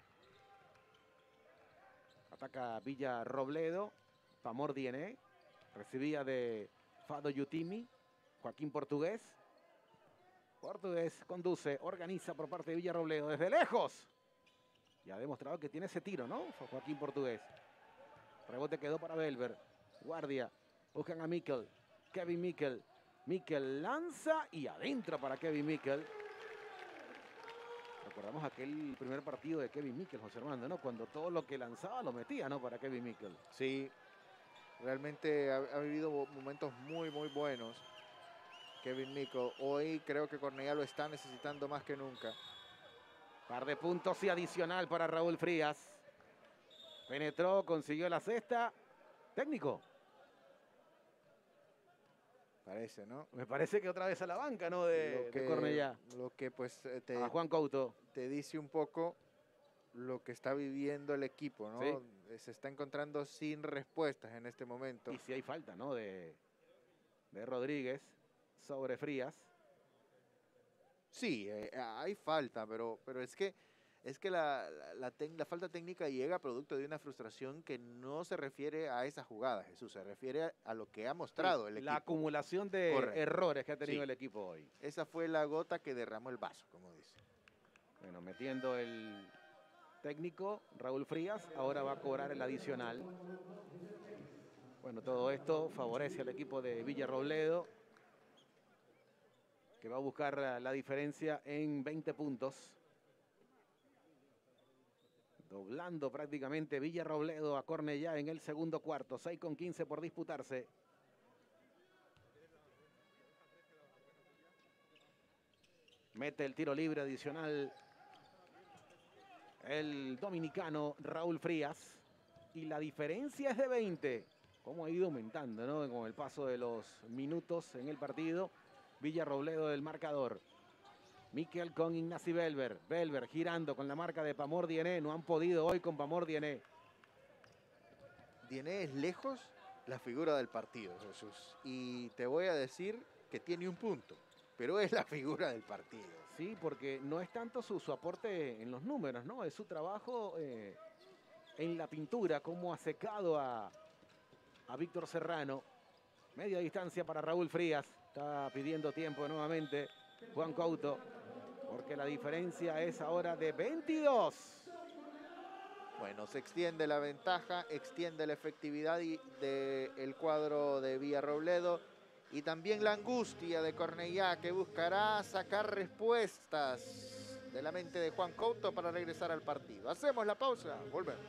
Speaker 1: Ataca Villarrobledo, Pamor Diené, recibía de Fado Yutimi, Joaquín Portugués. Portugués conduce, organiza por parte de Villarrobledo desde lejos. Y ha demostrado que tiene ese tiro, ¿no? Joaquín Portugués. Rebote quedó para Belver. Guardia, buscan a Miquel. Kevin Miquel. Miquel lanza y adentro para Kevin Miquel. Recordamos aquel primer partido de Kevin Miquel, José Armando, ¿no? Cuando todo lo que lanzaba lo metía, ¿no? Para Kevin Miquel.
Speaker 2: Sí, realmente ha vivido momentos muy, muy buenos Kevin Miquel. Hoy creo que Cornellá lo está necesitando más que nunca.
Speaker 1: Par de puntos y adicional para Raúl Frías. Penetró, consiguió la cesta. Técnico.
Speaker 2: Parece, ¿no?
Speaker 1: Me parece que otra vez a la banca, ¿no? De Cornellá.
Speaker 2: Lo que pues
Speaker 1: a Juan Couto
Speaker 2: te dice un poco lo que está viviendo el equipo, ¿no? ¿Sí? Se está encontrando sin respuestas en este momento.
Speaker 1: Y si hay falta, ¿no? De Rodríguez sobre Frías.
Speaker 2: Sí, hay falta, pero es que la falta técnica llega producto de una frustración que no se refiere a esa jugada, Jesús, se refiere a lo que ha mostrado el equipo.
Speaker 1: La acumulación de errores que ha tenido el equipo hoy.
Speaker 2: Esa fue la gota que derramó el vaso, como dice.
Speaker 1: Bueno, metiendo el técnico Raúl Frías, ahora va a cobrar el adicional. Bueno, todo esto favorece al equipo de Villarrobledo, que va a buscar la diferencia en 20 puntos. Doblando prácticamente Villarrobledo a Cornellá en el segundo cuarto. 6:15 por disputarse. Mete el tiro libre adicional el dominicano Raúl Frías. Y la diferencia es de 20. Cómo ha ido aumentando, ¿no? Con el paso de los minutos en el partido. Villarrobledo del marcador. Miquel con Ignacy Belver. Belver girando con la marca de Pamor Diené. No han podido hoy con Pamor Diené.
Speaker 2: Diené es lejos la figura del partido, Jesús. Y te voy a decir que tiene un punto, pero es la figura del partido.
Speaker 1: Sí, porque no es tanto su aporte en los números, ¿no? Es su trabajo en la pintura, cómo ha secado a Víctor Serrano. Media distancia para Raúl Frías. Está pidiendo tiempo nuevamente Juan Couto, porque la diferencia es ahora de 22.
Speaker 2: Bueno, se extiende la ventaja, extiende la efectividad del cuadro de Villarrobledo y también la angustia de Cornellá, que buscará sacar respuestas de la mente de Juan Couto para regresar al partido. Hacemos la pausa, volvemos.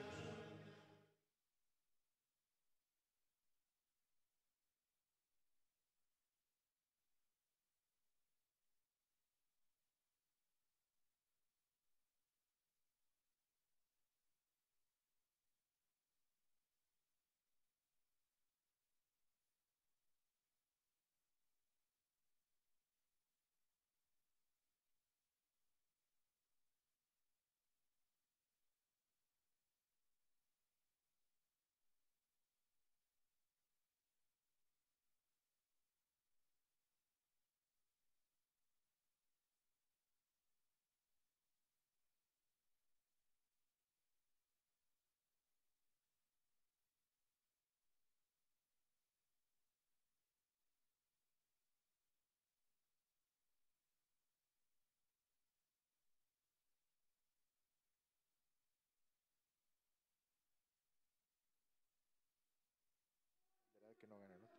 Speaker 2: Que no gana, ¿no?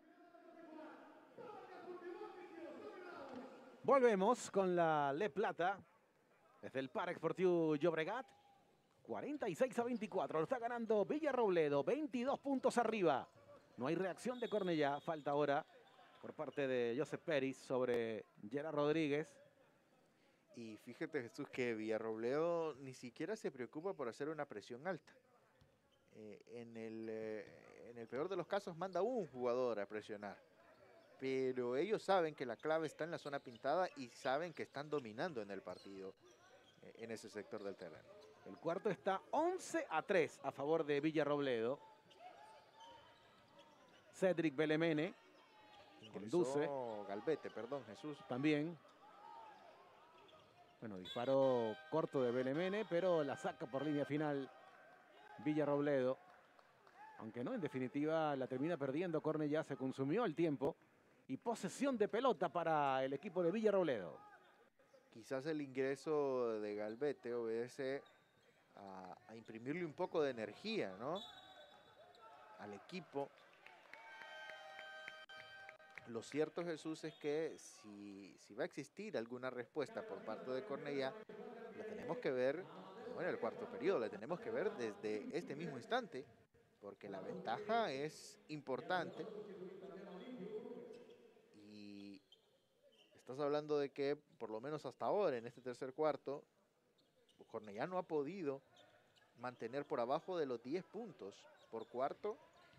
Speaker 1: Volvemos con la Le Plata desde el Parc Esportiu Llobregat. 46-24, lo está ganando Villarrobledo, 22 puntos arriba. No hay reacción de Cornellá, falta ahora por parte de Josep Peris sobre Gerard Rodríguez.
Speaker 2: Y fíjate, Jesús, que Villarrobledo ni siquiera se preocupa por hacer una presión alta. En el peor de los casos manda un jugador a presionar. Pero ellos saben que la clave está en la zona pintada y saben que están dominando en el partido, en ese sector del terreno.
Speaker 1: El cuarto está 11-3 a favor de Villarrobledo. Cedric Belemene conduce.
Speaker 2: Galvete, perdón, Jesús.
Speaker 1: También. Bueno, disparo corto de Belemene, pero la saca por línea final Villarrobledo. Aunque no, en definitiva la termina perdiendo. Cornellá, se consumió el tiempo. Y posesión de pelota para el equipo de Villarrobledo.
Speaker 2: Quizás el ingreso de Galvete obedece a imprimirle un poco de energía, ¿no?, al equipo. Lo cierto, Jesús, es que si va a existir alguna respuesta por parte de Cornellá, la tenemos que ver, bueno, el cuarto periodo, la tenemos que ver desde este mismo instante, porque la ventaja es importante. Y estás hablando de que, por lo menos hasta ahora, en este tercer cuarto, Cornellá no ha podido mantener por abajo de los 10 puntos por cuarto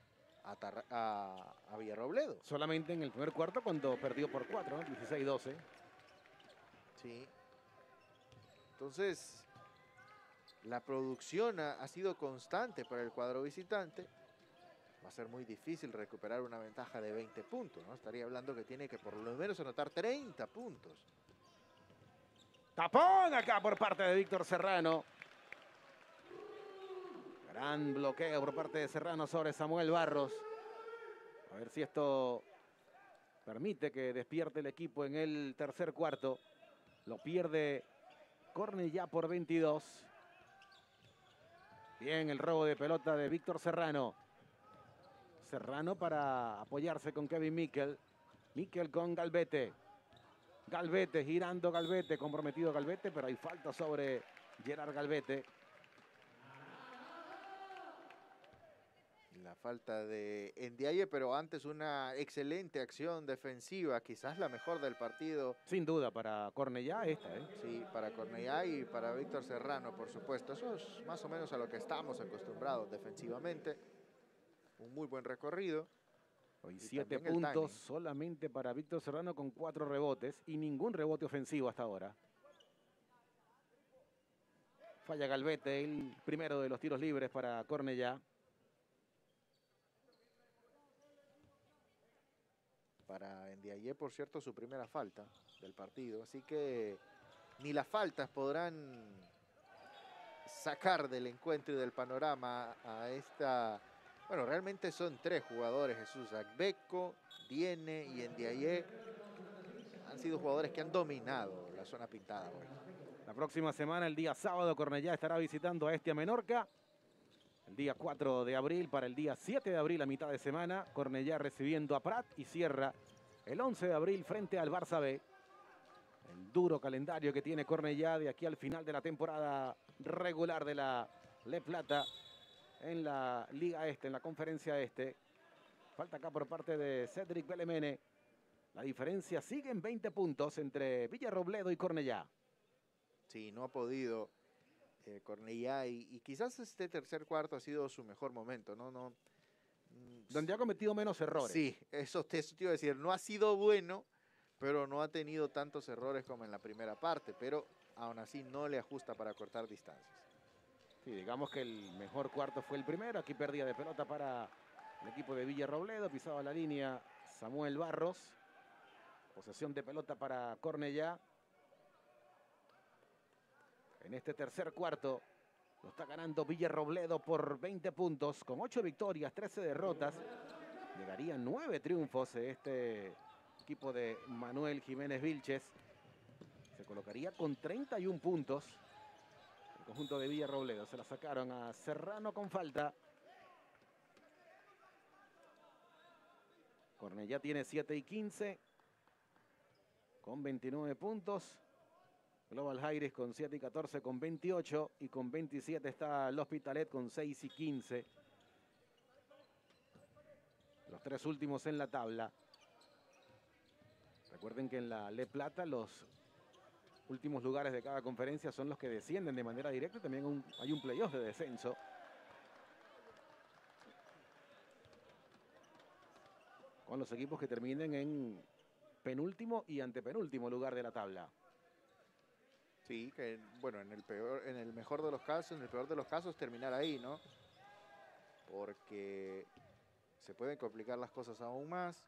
Speaker 2: a Villarrobledo.
Speaker 1: Solamente en el primer cuarto cuando perdió por 4, ¿no? 16-12.
Speaker 2: Sí. Entonces, la producción ha sido constante para el cuadro visitante. Va a ser muy difícil recuperar una ventaja de 20 puntos, ¿no? Estaría hablando que tiene que por lo menos anotar 30 puntos.
Speaker 1: Tapón acá por parte de Víctor Serrano. Gran bloqueo por parte de Serrano sobre Samuel Barros. A ver si esto permite que despierte el equipo en el tercer cuarto. Lo pierde Cornellá por 22. Bien el robo de pelota de Víctor Serrano. Serrano para apoyarse con Kevin Miquel. Miquel con Galvete. Galvete, girando Galvete, comprometido Galvete, pero hay falta sobre Gerard Galvete.
Speaker 2: La falta de Ndiaye, pero antes una excelente acción defensiva, quizás la mejor del partido.
Speaker 1: Sin duda para Cornellá esta, ¿eh?
Speaker 2: Sí, para Cornellá y para Víctor Serrano, por supuesto. Eso es más o menos a lo que estamos acostumbrados defensivamente. Un muy buen recorrido.
Speaker 1: Hoy 7 puntos solamente para Víctor Serrano con 4 rebotes y ningún rebote ofensivo hasta ahora. Falla Galvete, el primero de los tiros libres para Cornellá.
Speaker 2: para Ndiaye, por cierto, su primera falta del partido. Así que ni las faltas podrán sacar del encuentro y del panorama a esta... Bueno, realmente son 3 jugadores, Jesús. Agbeko, Diene y Ndiaye han sido jugadores que han dominado la zona pintada hoy.
Speaker 1: La próxima semana, el día sábado, Cornellá estará visitando a Estia Menorca. El día 4 de abril para el día 7 de abril, a mitad de semana, Cornellá recibiendo a Prat y cierra el 11 de abril frente al Barça B. El duro calendario que tiene Cornellá de aquí al final de la temporada regular de la Le Plata en la Liga Este, en la Conferencia Este. Falta acá por parte de Cedric Belemene. La diferencia sigue en 20 puntos entre Villarrobledo y Cornellá.
Speaker 2: Sí, no ha podido Cornellá y quizás este tercer cuarto ha sido su mejor momento, ¿no?
Speaker 1: Donde ha cometido menos errores.
Speaker 2: Sí, eso te iba a decir, no ha sido bueno, pero no ha tenido tantos errores como en la primera parte, pero aún así no le ajusta para cortar distancias.
Speaker 1: Sí, digamos que el mejor cuarto fue el primero. Aquí pérdida de pelota para el equipo de Villarrobledo. Pisaba la línea Samuel Barros. Posesión de pelota para Cornellá. En este tercer cuarto lo está ganando Villarrobledo por 20 puntos. Con 8 victorias, 13 derrotas. Llegarían 9 triunfos este equipo de Manuel Jiménez Vilches. Se colocaría con 31 puntos. El conjunto de Villarrobledo. Se la sacaron a Serrano con falta. Cornellá tiene 7 y 15. Con 29 puntos. Global Jaires con 7 y 14 con 28. Y con 27 está el Hospitalet con 6 y 15. Los 3 últimos en la tabla. Recuerden que en la Le Plata los últimos lugares de cada conferencia son los que descienden de manera directa. También hay un playoff de descenso. Con los equipos que terminen en penúltimo y antepenúltimo lugar de la tabla.
Speaker 2: Sí, que bueno, en el mejor de los casos, en el peor de los casos, terminar ahí, ¿no? Porque se pueden complicar las cosas aún más.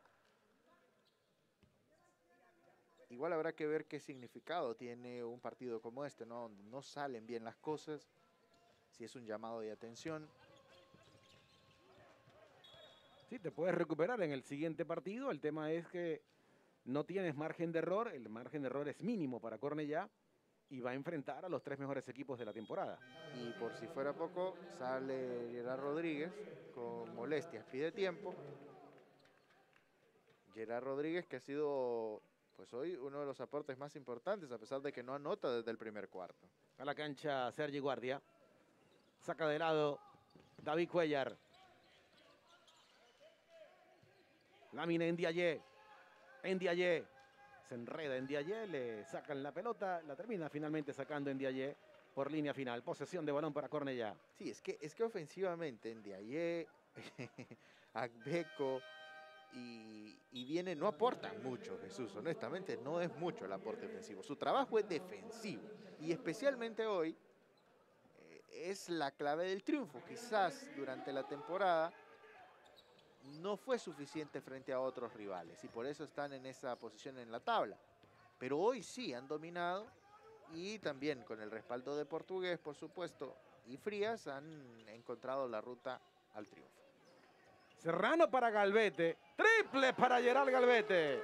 Speaker 2: Igual habrá que ver qué significado tiene un partido como este, ¿no? No salen bien las cosas, si es un llamado de atención.
Speaker 1: Sí, te puedes recuperar en el siguiente partido. El tema es que no tienes margen de error. El margen de error es mínimo para Cornellá. Y va a enfrentar a los 3 mejores equipos de la temporada.
Speaker 2: Y por si fuera poco, sale Gerard Rodríguez con molestias, pide tiempo. Gerard Rodríguez, que ha sido, pues hoy, uno de los aportes más importantes, a pesar de que no anota desde el primer cuarto.
Speaker 1: A la cancha Sergi Guardia. Saca de lado David Cuellar. Lámina Ndiaye. Ndiaye. Se enreda Ndiaye, le sacan la pelota, la termina finalmente sacando Ndiaye por línea final. Posesión de balón para Cornellá.
Speaker 2: Sí, es que ofensivamente Ndiaye, Agbeko y Viene no aportan mucho, Jesús. Honestamente, no es mucho el aporte ofensivo. Su trabajo es defensivo. Y especialmente hoy es la clave del triunfo. Quizás durante la temporada no fue suficiente frente a otros rivales y por eso están en esa posición en la tabla. Pero hoy sí han dominado y también con el respaldo de Portugués, por supuesto, y Frías han encontrado la ruta al triunfo.
Speaker 1: Serrano para Galvete. Triple para Gerard Galvete.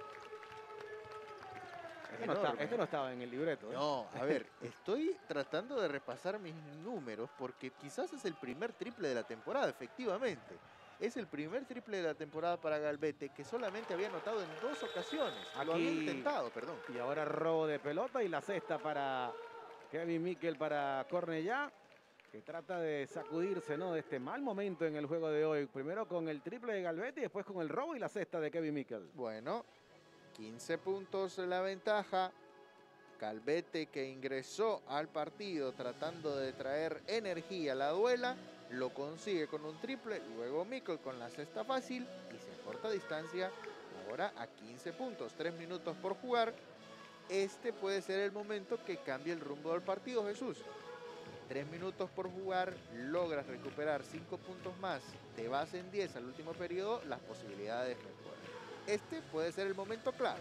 Speaker 1: Este no estaba en el libreto.
Speaker 2: No, a ver, estoy tratando de repasar mis números porque quizás es el primer triple de la temporada, efectivamente. Es el primer triple de la temporada para Galvete, que solamente había anotado en 2 ocasiones. Lo había intentado, perdón.
Speaker 1: Y ahora robo de pelota y la cesta para Kevin Miquel para Cornellá, que trata de sacudirse, ¿no?, de este mal momento en el juego de hoy. Primero con el triple de Galvete y después con el robo y la cesta de Kevin Miquel.
Speaker 2: Bueno, 15 puntos la ventaja. Galvete, que ingresó al partido tratando de traer energía a la duela, lo consigue con un triple, luego Miquel con la cesta fácil y se acorta distancia ahora a 15 puntos, 3 minutos por jugar. Este puede ser el momento que cambie el rumbo del partido, Jesús. 3 minutos por jugar, logras recuperar 5 puntos más, te vas en 10 al último periodo, las posibilidades mejoran. este puede ser el momento clave.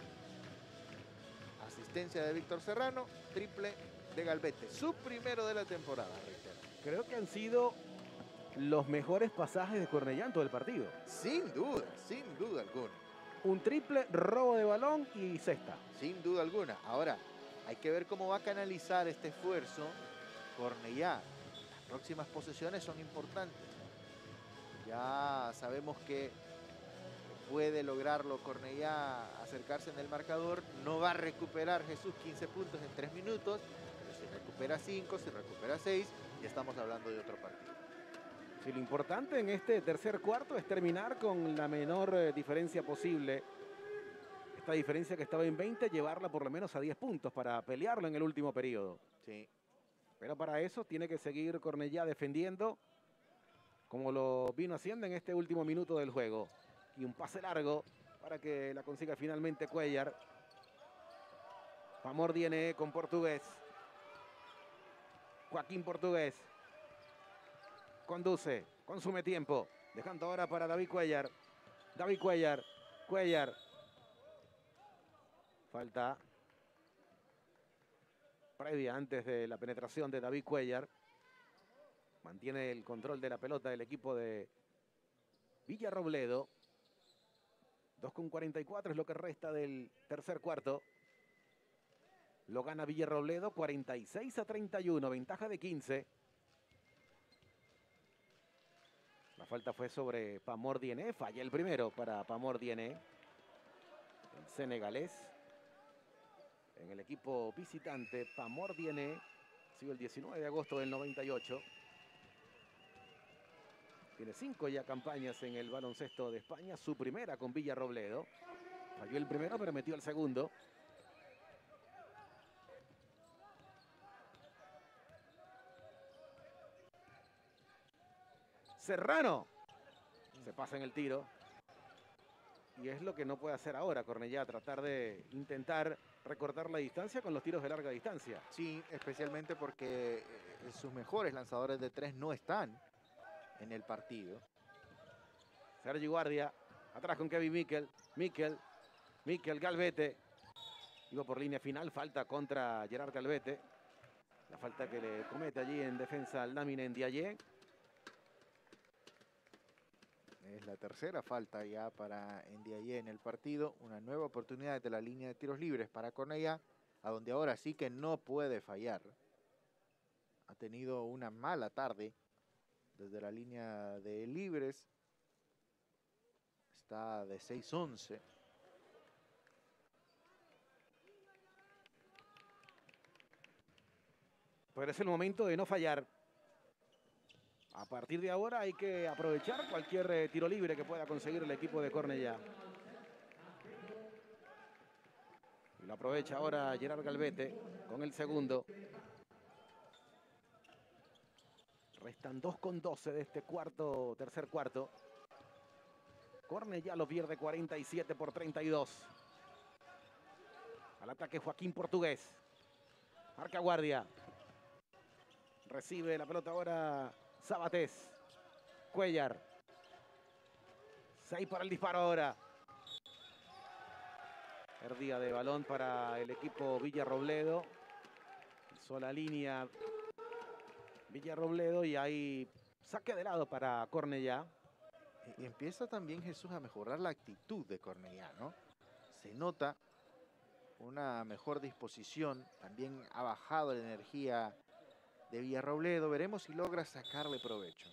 Speaker 2: Asistencia de Víctor Serrano, triple de Galvete, su primero de la temporada, reitero.
Speaker 1: Creo que han sido los mejores pasajes de Cornellá en todo el partido.
Speaker 2: Sin duda alguna.
Speaker 1: Un triple, robo de balón y cesta.
Speaker 2: Sin duda alguna. Ahora, hay que ver cómo va a canalizar este esfuerzo Cornellá. Las próximas posesiones son importantes. Ya sabemos que puede lograrlo Cornellá, acercarse en el marcador. No va a recuperar Jesús 15 puntos en 3 minutos, pero si recupera 5, si recupera 6, ya estamos hablando de otro partido.
Speaker 1: Sí, lo importante en este tercer cuarto es terminar con la menor diferencia posible. Esta diferencia que estaba en 20, llevarla por lo menos a 10 puntos para pelearlo en el último periodo.
Speaker 2: Sí.
Speaker 1: Pero para eso tiene que seguir Cornellá defendiendo como lo vino haciendo en este último minuto del juego. Y un pase largo para que la consiga finalmente Cuellar. Pamor Diene con Portugués. Joaquín Portugués. Conduce, consume tiempo. Dejando ahora para David Cuellar. David Cuellar. Cuellar. Falta previa antes de la penetración de David Cuellar. Mantiene el control de la pelota del equipo de Villarrobledo. 2:44 es lo que resta del tercer cuarto. Lo gana Villarrobledo 46-31, ventaja de 15. La falta fue sobre Pamor Diene, falla el primero para Pamor Diene, el senegalés. En el equipo visitante, Pamor Diene, sido el 19 de agosto del 98. Tiene 5 ya campañas en el baloncesto de España, su primera con Villarrobledo. Falló el primero, pero metió el segundo. Serrano. Se pasa en el tiro. Y es lo que no puede hacer ahora Cornellá, tratar de intentar recortar la distancia con los tiros de larga distancia.
Speaker 2: Sí, especialmente porque sus mejores lanzadores de 3 no están en el partido.
Speaker 1: Sergi Guardia, atrás con Kevin Miquel. Miquel Galvete. Iba por línea final, falta contra Gerard Galvete. La falta que le comete allí en defensa al Lamine Ndiaye.
Speaker 2: Es la tercera falta ya para Ndiaye en el partido. Una nueva oportunidad de la línea de tiros libres para Cornellá, a donde ahora sí que no puede fallar. Ha tenido una mala tarde desde la línea de libres. Está de 6-11.
Speaker 1: Pero es el momento de no fallar. A partir de ahora hay que aprovechar cualquier tiro libre que pueda conseguir el equipo de Cornellá. Y lo aprovecha ahora Gerard Galvete con el segundo. Restan 2:12 de este tercer cuarto. Cornellá lo pierde 47-32. Al ataque Joaquín Portugués. Marca guardia. Recibe la pelota ahora Sabatés. Cuellar. 6 para el disparo ahora. Pérdida de balón para el equipo Villarrobledo. Hizo la línea Villarrobledo y ahí saque de lado para Cornellá.
Speaker 2: Y empieza también Jesús a mejorar la actitud de Cornellá, ¿no? Se nota una mejor disposición. También ha bajado la energía de Villarrobledo. Veremos si logra sacarle provecho.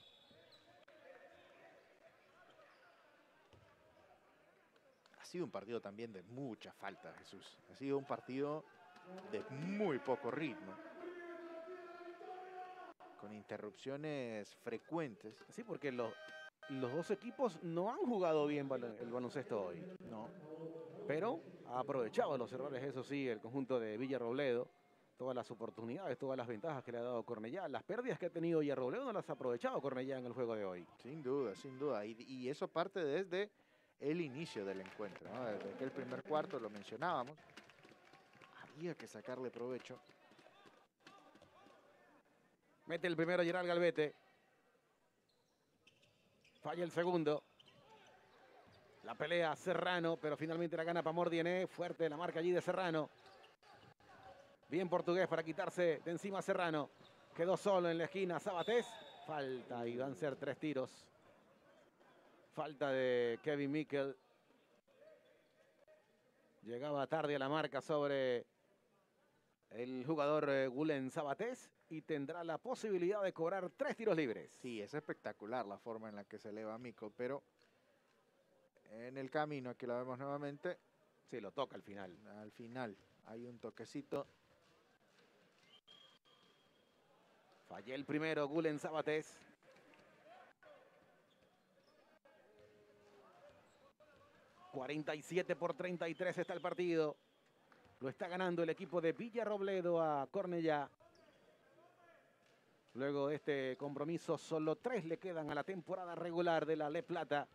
Speaker 2: Ha sido un partido también de mucha falta, Jesús. Ha sido un partido de muy poco ritmo, con interrupciones frecuentes.
Speaker 1: Sí, porque los dos equipos no han jugado bien el baloncesto hoy.
Speaker 2: No.
Speaker 1: Pero ha aprovechado los errores, eso sí, el conjunto de Villarrobledo. Todas las oportunidades, todas las ventajas que le ha dado Cornellá. Las pérdidas que ha tenido Villarrobledo no las ha aprovechado Cornellá en el juego de hoy.
Speaker 2: Sin duda, sin duda. Y eso parte desde el inicio del encuentro, ¿no? Desde aquel primer cuarto lo mencionábamos. Había que sacarle provecho.
Speaker 1: Mete el primero Gerard Galvete. Falla el segundo. La pelea Serrano, pero finalmente la gana Pamor Diené. Fuerte la marca allí de Serrano. Bien portugués para quitarse de encima a Serrano. Quedó solo en la esquina Sabatés. Falta y van a ser 3 tiros. Falta de Kevin Mikel. Llegaba tarde a la marca sobre el jugador Gulen Sabatés y tendrá la posibilidad de cobrar 3 tiros libres.
Speaker 2: Sí, es espectacular la forma en la que se eleva Mikel, pero en el camino, aquí la vemos nuevamente.
Speaker 1: Sí, lo toca al final.
Speaker 2: Al final hay un toquecito.
Speaker 1: Falló el primero Gulen Sabatés. ...47-33 está el partido. Lo está ganando el equipo de Villarrobledo a Cornellá. Luego de este compromiso, solo 3 le quedan a la temporada regular de la Le Plata.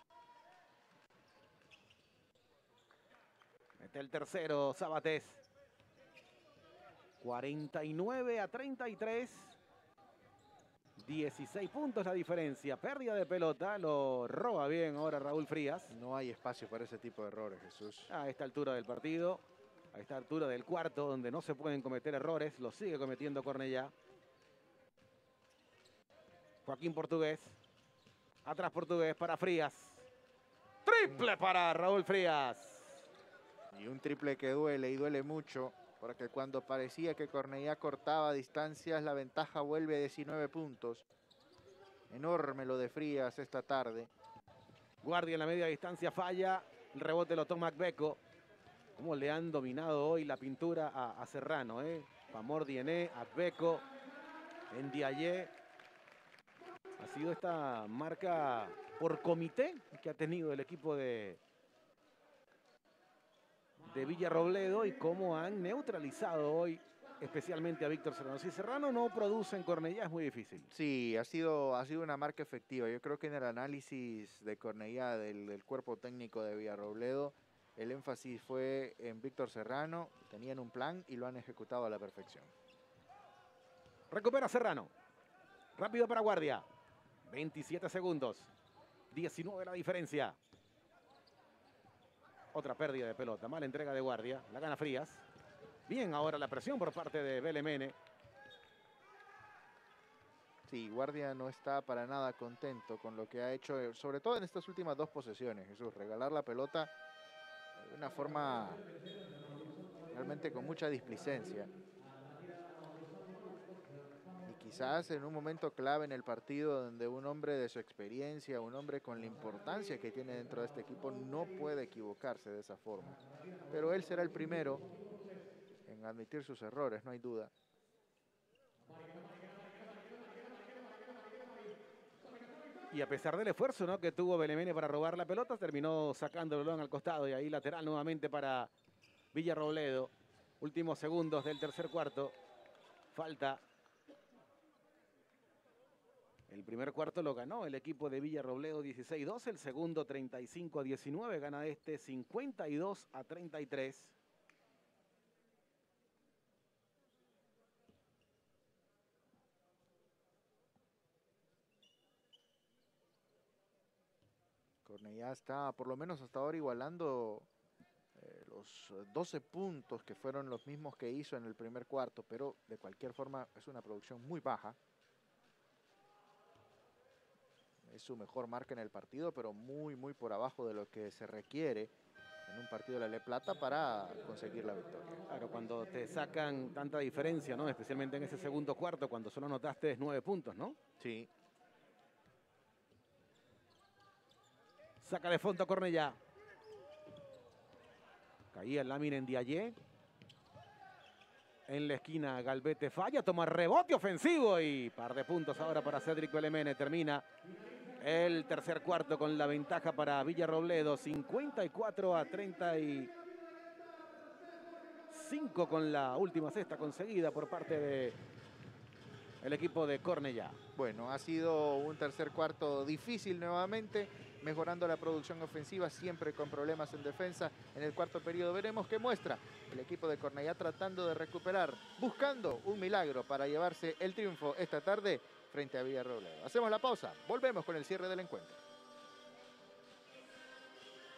Speaker 1: Mete el tercero Sabatés. 49-33. 16 puntos la diferencia. Pérdida de pelota. Lo roba bien ahora Raúl Frías.
Speaker 2: No hay espacio para ese tipo de errores, Jesús.
Speaker 1: A esta altura del partido. A esta altura del cuarto, donde no se pueden cometer errores. Lo sigue cometiendo Cornellá. Joaquín Portugués. Atrás Portugués para Frías. Triple para Raúl Frías.
Speaker 2: Y un triple que duele y duele mucho. Porque cuando parecía que Cornellá cortaba distancias, la ventaja vuelve a 19 puntos. Enorme lo de Frías esta tarde.
Speaker 1: Guardia en la media distancia falla. El rebote lo toma Akbeko. Cómo le han dominado hoy la pintura a Serrano, ¿eh? Pamor Diené, Akbeko, Ndiaye. Ha sido esta marca por comité que ha tenido el equipo de Villarrobledo y cómo han neutralizado hoy especialmente a Víctor Serrano. Si Serrano no produce en Cornellá es muy difícil.
Speaker 2: Sí, ha sido una marca efectiva. Yo creo que en el análisis de Cornellá, del cuerpo técnico de Villarrobledo, el énfasis fue en Víctor Serrano. Tenían un plan y lo han ejecutado a la perfección.
Speaker 1: Recupera Serrano. Rápido para Guardia. 27 segundos. 19 la diferencia. Otra pérdida de pelota. Mala entrega de Guardia. La gana Frías. Bien ahora la presión por parte de Belemene.
Speaker 2: Sí, Guardia no está para nada contento con lo que ha hecho, sobre todo en estas últimas 2 posesiones, Jesús. Regalar la pelota de una forma realmente con mucha displicencia. Y quizás en un momento clave en el partido donde un hombre de su experiencia, un hombre con la importancia que tiene dentro de este equipo, no puede equivocarse de esa forma. Pero él será el primero en admitir sus errores, no hay duda.
Speaker 1: Y a pesar del esfuerzo, ¿no?, que tuvo Belemene para robar la pelota, terminó sacando el balón al costado y ahí lateral nuevamente para Villarrobledo. Últimos segundos del tercer cuarto. Falta. El primer cuarto lo ganó el equipo de Villarrobledo 16-12. El segundo 35-19. Gana este 52-33.
Speaker 2: Cornellá está por lo menos hasta ahora igualando los 12 puntos que fueron los mismos que hizo en el primer cuarto, pero de cualquier forma es una producción muy baja. Es su mejor marca en el partido, pero muy por abajo de lo que se requiere en un partido de la Le Plata para conseguir la victoria.
Speaker 1: Claro, cuando te sacan tanta diferencia, ¿no?, especialmente en ese segundo cuarto, cuando solo anotaste 9 puntos, ¿no?
Speaker 2: Sí.
Speaker 1: Saca de fondo Cornellá. Caía el lámina en Ndiaye. En la esquina Galvete falla, toma rebote ofensivo y par de puntos ahora para Cedric Belemene. Termina el tercer cuarto con la ventaja para Villarrobledo, 54-35 con la última cesta conseguida por parte de el equipo de Cornellá.
Speaker 2: Bueno, ha sido un tercer cuarto difícil nuevamente, mejorando la producción ofensiva, siempre con problemas en defensa. En el cuarto periodo veremos qué muestra el equipo de Cornellá tratando de recuperar, buscando un milagro para llevarse el triunfo esta tarde frente a Villarrobledo. Hacemos la pausa, volvemos con el cierre del encuentro.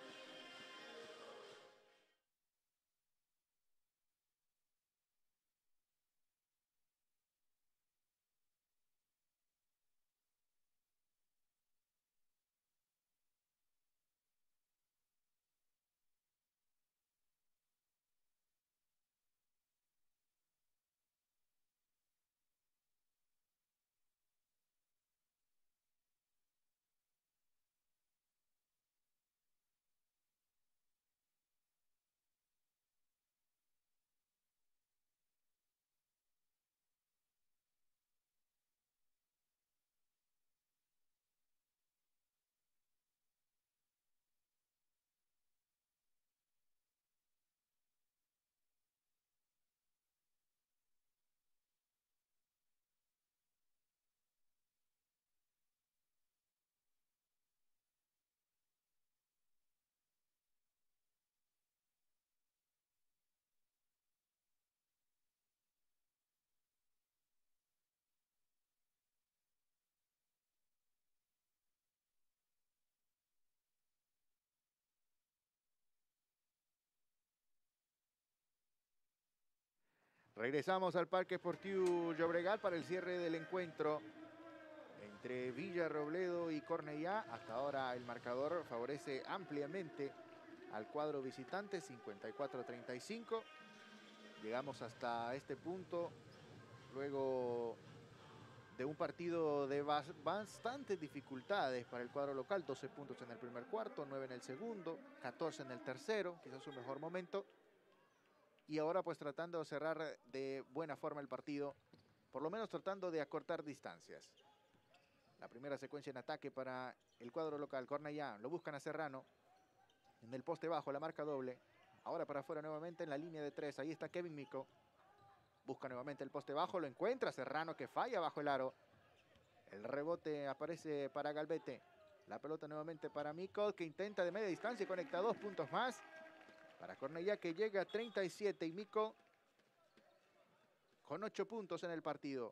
Speaker 2: Regresamos al Parque Esportiu Llobregat para el cierre del encuentro entre Villarrobledo y Cornellá. Hasta ahora el marcador favorece ampliamente al cuadro visitante, 54-35. Llegamos hasta este punto luego de un partido de bastantes dificultades para el cuadro local. 12 puntos en el primer cuarto, 9 en el segundo, 14 en el tercero, quizás su mejor momento. Y ahora pues tratando de cerrar de buena forma el partido, por lo menos tratando de acortar distancias. La primera secuencia en ataque para el cuadro local. Cornellá, lo buscan a Serrano. En el poste bajo, la marca doble. Ahora para afuera nuevamente en la línea de 3. Ahí está Kevin Mico. Busca nuevamente el poste bajo, lo encuentra Serrano que falla bajo el aro. El rebote aparece para Galvete. La pelota nuevamente para Mico, que intenta de media distancia y conecta 2 puntos más. Para Cornellá, que llega a 37 y Mico con 8 puntos en el partido.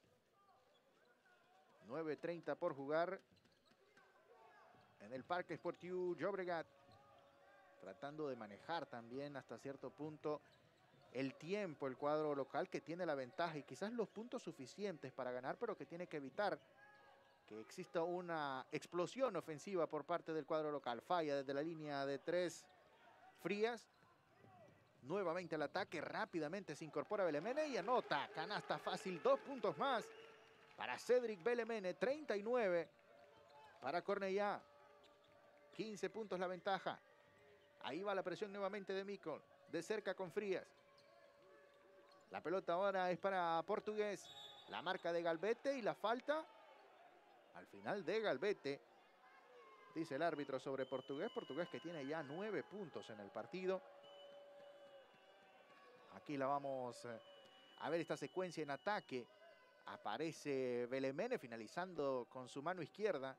Speaker 2: 9:30 por jugar en el Parque Esportiu Llobregat. Tratando de manejar también hasta cierto punto el tiempo, el cuadro local, que tiene la ventaja y quizás los puntos suficientes para ganar, pero que tiene que evitar que exista una explosión ofensiva por parte del cuadro local. Falla desde la línea de 3 Frías. Nuevamente el ataque, rápidamente se incorpora Belemene y anota. Canasta fácil, 2 puntos más para Cedric Belemene. 39 para Cornellá. 15 puntos la ventaja. Ahí va la presión nuevamente de Mico. De cerca con Frías. La pelota ahora es para Portugués. La marca de Galvete y la falta al final de Galvete. Dice el árbitro sobre Portugués. Portugués que tiene ya 9 puntos en el partido. Aquí la vamos a ver, esta secuencia en ataque. Aparece Belemene finalizando con su mano izquierda.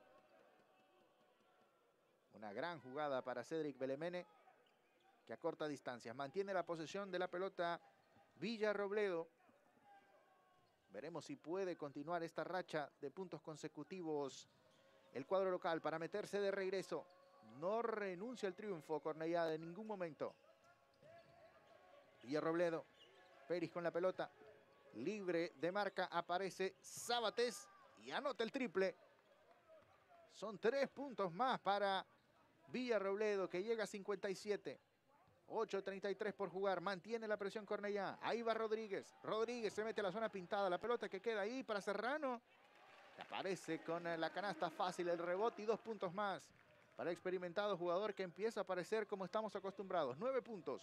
Speaker 2: Una gran jugada para Cedric Belemene, que acorta distancias. Mantiene la posesión de la pelota Villarrobledo. Veremos si puede continuar esta racha de puntos consecutivos el cuadro local para meterse de regreso. No renuncia al triunfo Cornellá de ningún momento. Villarrobledo. Peris con la pelota. Libre de marca aparece Sabatés y anota el triple. Son 3 puntos más para Villarrobledo, que llega a 57. 8:33 por jugar. Mantiene la presión Cornellá. Ahí va Rodríguez. Rodríguez se mete a la zona pintada. La pelota que queda ahí para Serrano. Aparece con la canasta fácil, el rebote y 2 puntos más para el experimentado jugador que empieza a aparecer como estamos acostumbrados. 9 puntos.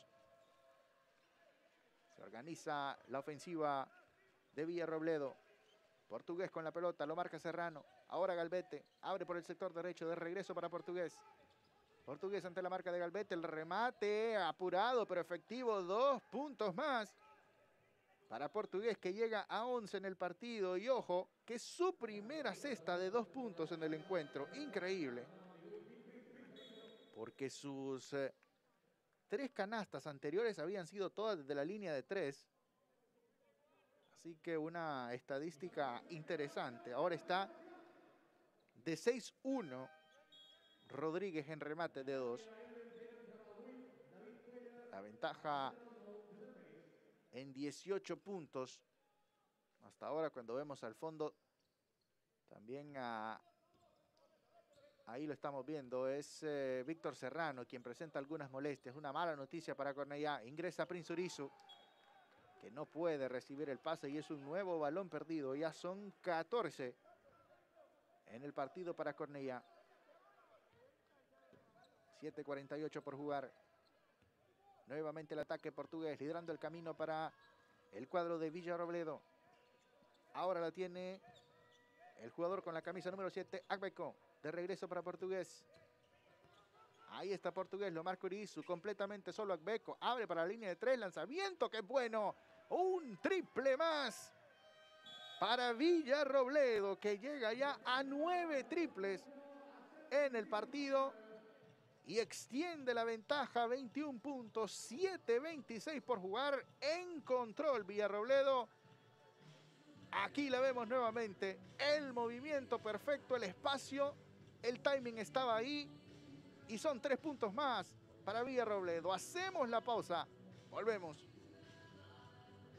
Speaker 2: Se organiza la ofensiva de Villarrobledo. Portugués con la pelota, lo marca Serrano. Ahora Galvete, abre por el sector derecho, de regreso para Portugués. Portugués ante la marca de Galvete, el remate apurado pero efectivo. 2 puntos más para Portugués, que llega a 11 en el partido. Y ojo, que es su primera cesta de 2 puntos en el encuentro. Increíble. Porque sus 3 canastas anteriores habían sido todas desde la línea de 3. Así que una estadística interesante. Ahora está de 6-1 Rodríguez en remate de 2. La ventaja en 18 puntos. Hasta ahora, cuando vemos al fondo, también ahí lo estamos viendo, es Víctor Serrano quien presenta algunas molestias. Una mala noticia para Cornellá. Ingresa Prince Urizu, que no puede recibir el pase y es un nuevo balón perdido. Ya son 14 en el partido para Cornellá. 7:48 por jugar. Nuevamente el ataque portugués, liderando el camino para el cuadro de Villarrobledo. Ahora la tiene el jugador con la camisa número 7, Agbeco. De regreso para Portugués. Ahí está Portugués, lo marca Urizu, completamente solo Agbeco. Abre para la línea de 3, lanzamiento, ¡qué bueno! Un triple más para Villarrobledo, que llega ya a 9 triples en el partido y extiende la ventaja, 21 puntos, 7:26 por jugar. En control Villarrobledo. Aquí la vemos nuevamente, el movimiento perfecto, el espacio, el timing estaba ahí y son 3 puntos más para Villarrobledo. Hacemos la pausa, volvemos.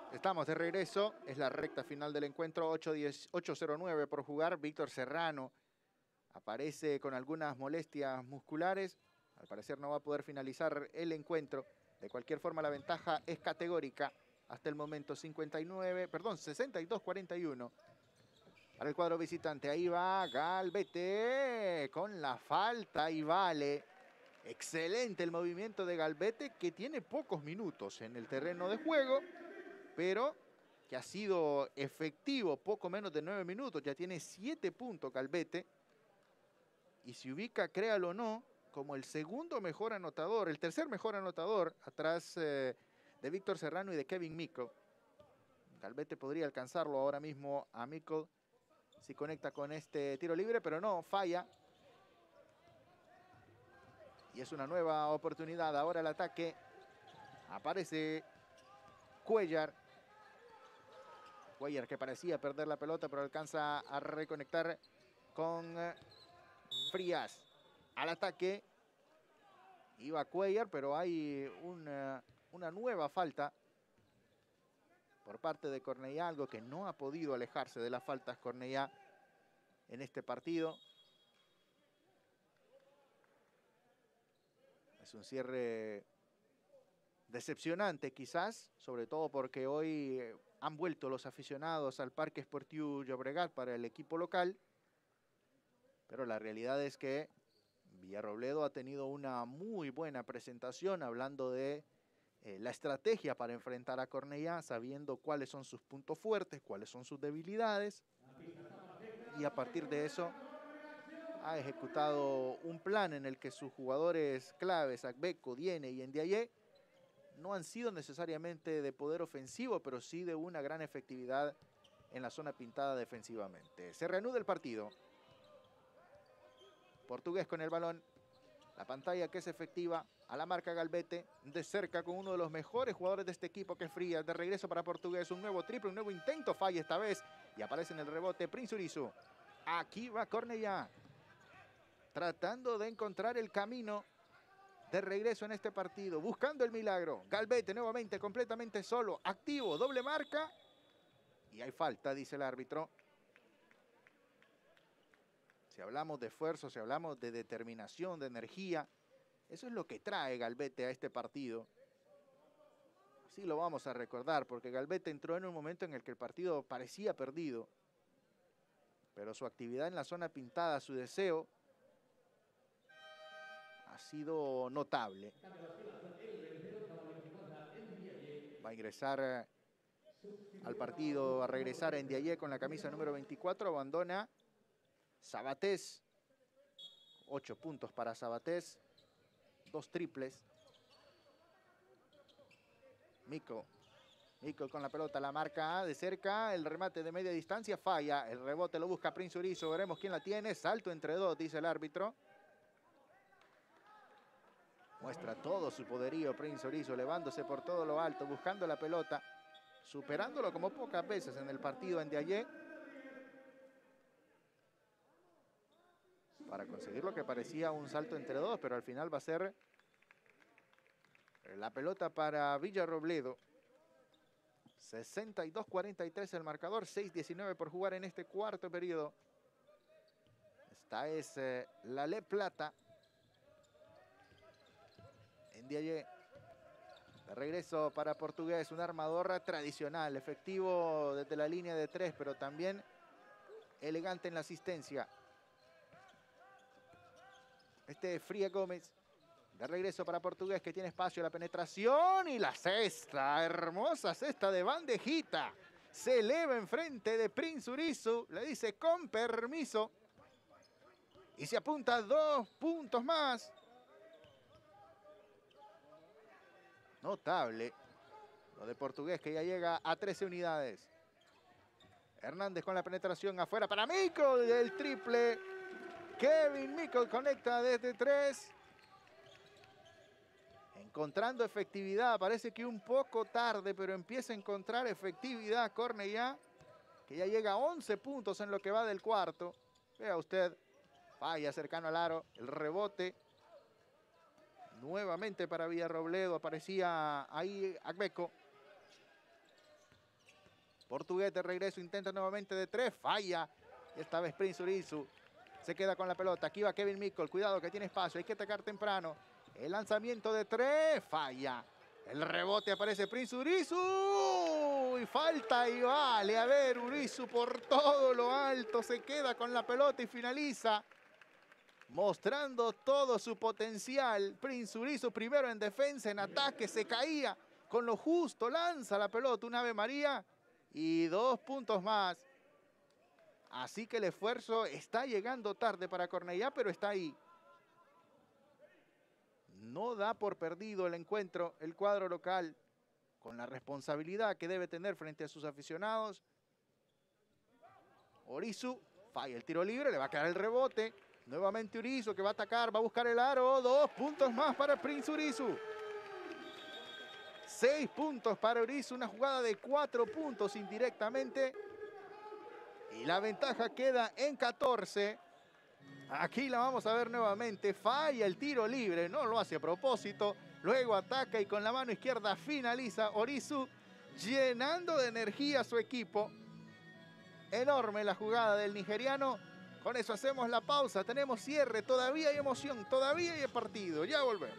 Speaker 2: Estamos de regreso, es la recta final del encuentro, 8:09 por jugar. Víctor Serrano aparece con algunas molestias musculares. Al parecer no va a poder finalizar el encuentro. De cualquier forma, la ventaja es categórica. Hasta el momento 62-41 para el cuadro visitante. Ahí va Galbete con la falta y vale. Excelente el movimiento de Galbete, que tiene pocos minutos en el terreno de juego, pero que ha sido efectivo poco menos de 9 minutos. Ya tiene 7 puntos Galbete y se ubica, créalo o no, como el segundo mejor anotador, el tercer mejor anotador, atrás de Víctor Serrano y de Kevin Mickle. Galbete podría alcanzarlo ahora mismo a Mickle si conecta con este tiro libre, pero no, falla. Y es una nueva oportunidad. Ahora el ataque. Aparece Cuellar. Cuellar que parecía perder la pelota, pero alcanza a reconectar con Frías. Al ataque. Iba Cuellar, pero hay una nueva falta por parte de Cornellá, algo que no ha podido alejarse de las faltas Cornellá en este partido. Es un cierre decepcionante quizás, sobre todo porque hoy han vuelto los aficionados al Parque Esportiu Llobregat para el equipo local. Pero la realidad es que Villarrobledo ha tenido una muy buena presentación hablando de la estrategia para enfrentar a Cornellá, sabiendo cuáles son sus puntos fuertes, cuáles son sus debilidades. Y a partir de eso ha ejecutado un plan en el que sus jugadores claves, Agbeco, Diene y Ndiaye, no han sido necesariamente de poder ofensivo, pero sí de una gran efectividad en la zona pintada defensivamente. Se reanuda el partido. Portugués con el balón. La pantalla que es efectiva. A la marca Galbete. De cerca con uno de los mejores jugadores de este equipo, que es Frías. De regreso para Portugués. Un nuevo triple, un nuevo intento. Falla esta vez. Y aparece en el rebote Prince Urizu. Aquí va Cornellá. Tratando de encontrar el camino de regreso en este partido. Buscando el milagro. Galbete nuevamente completamente solo. Activo. Doble marca. Y hay falta, dice el árbitro. Si hablamos de esfuerzo, si hablamos de determinación, de energía, eso es lo que trae Galbete a este partido. Sí lo vamos a recordar, porque Galbete entró en un momento en el que el partido parecía perdido. Pero su actividad en la zona pintada, su deseo, ha sido notable. Va a ingresar al partido, a regresar a Ndiaye con la camisa número 24, abandona Sabatés. 8 puntos para Sabatés, 2 triples. Mico con la pelota, la marca de cerca, el remate de media distancia, falla, el rebote lo busca Prince Urizu, veremos quién la tiene, salto entre dos, dice el árbitro. Muestra todo su poderío Prince Urizu, elevándose por todo lo alto, buscando la pelota, superándolo como pocas veces en el partido en Ndiaye, para conseguir lo que parecía un salto entre dos, pero al final va a ser la pelota para Villarrobledo. 62-43 el marcador, 6-19 por jugar en este cuarto periodo. Esta es la Le Plata. Ndiaye, de regreso para Portugués, un armador tradicional, efectivo desde la línea de 3, pero también elegante en la asistencia. Este es Fría Gómez. De regreso para Portugués, que tiene espacio, la penetración y la cesta. Hermosa cesta de bandejita. Se eleva enfrente de Prince Urizu. Le dice con permiso. Y se apunta 2 puntos más. Notable lo de Portugués, que ya llega a 13 unidades. Hernández con la penetración afuera para Mickle. El triple. Kevin Mickle conecta desde 3. Encontrando efectividad, parece que un poco tarde, pero empieza a encontrar efectividad Cornellá, que ya llega a 11 puntos en lo que va del cuarto. Vea usted, falla cercano al aro, el rebote. Nuevamente para Villarrobledo, aparecía ahí Agbeco. Portugués de regreso, intenta nuevamente de 3, falla. Y esta vez Prince Urizu se queda con la pelota. Aquí va Kevin Mickle, cuidado que tiene espacio, hay que atacar temprano. El lanzamiento de 3, falla. El rebote aparece Prince Urizu. Y falta y vale. A ver, Urizu por todo lo alto se queda con la pelota y finaliza. Mostrando todo su potencial. Prince Urizu primero en defensa, en ataque, se caía con lo justo. Lanza la pelota, un Ave María. Y 2 puntos más. Así que el esfuerzo está llegando tarde para Cornellá, pero está ahí. No da por perdido el encuentro el cuadro local, con la responsabilidad que debe tener frente a sus aficionados. Urizu falla el tiro libre, le va a quedar el rebote. Nuevamente Urizu que va a atacar, va a buscar el aro. 2 puntos más para Prince Urizu. 6 puntos para Urizu, una jugada de 4 puntos indirectamente. Y la ventaja queda en 14. Aquí la vamos a ver nuevamente. Falla el tiro libre, no lo hace a propósito. Luego ataca y con la mano izquierda finaliza Urizu, llenando de energía a su equipo. Enorme la jugada del nigeriano. Con eso hacemos la pausa. Tenemos cierre. Todavía hay emoción, todavía hay partido. Ya volvemos.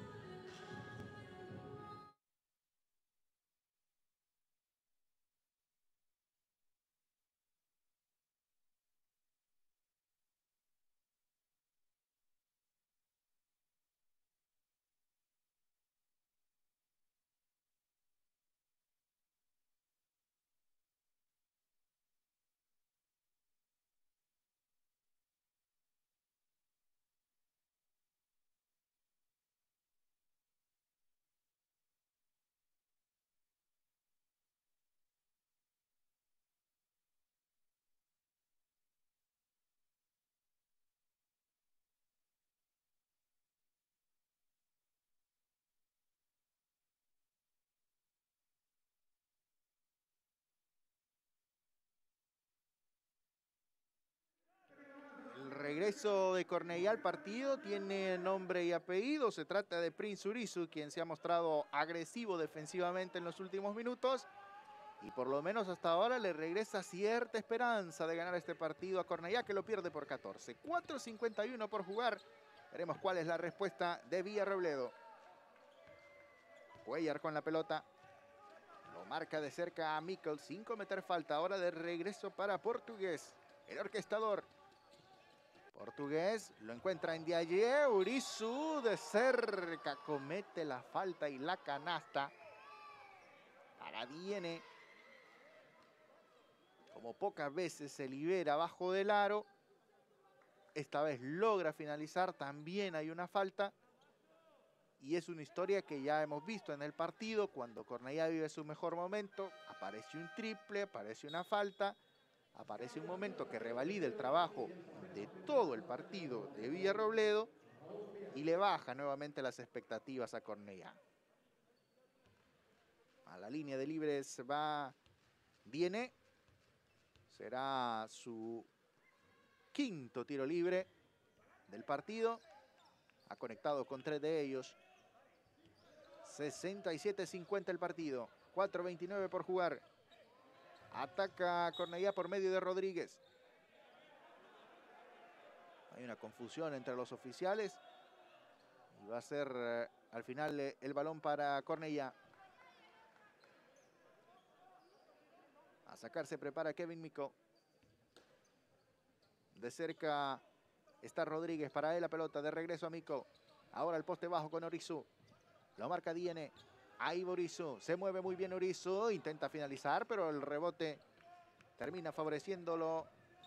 Speaker 2: El regreso de Cornellá al partido tiene nombre y apellido. Se trata de Prince Urizu, quien se ha mostrado agresivo defensivamente en los últimos minutos. Y por lo menos hasta ahora le regresa cierta esperanza de ganar este partido a Cornellá, que lo pierde por 14. 4:51 por jugar. Veremos cuál es la respuesta de Villarrobledo. Cuellar con la pelota. Lo marca de cerca a Mickle, sin cometer falta. Ahora de regreso para Portugués. El orquestador. Portugués lo encuentra en Ndiaye. Urizu de cerca comete la falta y la canasta. Para Diene. Como pocas veces se libera abajo del aro. Esta vez logra finalizar. También hay una falta. Y es una historia que ya hemos visto en el partido. Cuando Cornellá vive su mejor momento, aparece un triple, aparece una falta. Aparece un momento que revalida el trabajo de todo el partido de Villarrobledo y le baja nuevamente las expectativas a Cornellá. A la línea de libres va Diene. Será su quinto tiro libre del partido. Ha conectado con 3 de ellos. 67-50 el partido. 4:29 por jugar. Ataca Cornellá por medio de Rodríguez. Hay una confusión entre los oficiales. Y va a ser al final el balón para Cornellá. A sacar se prepara Kevin Mico. De cerca está Rodríguez. Para él la pelota de regreso a Mico. Ahora el poste bajo con Urizu. Lo marca Diene. Ahí Urizu. Se mueve muy bien Urizu. Intenta finalizar, pero el rebote termina favoreciéndolo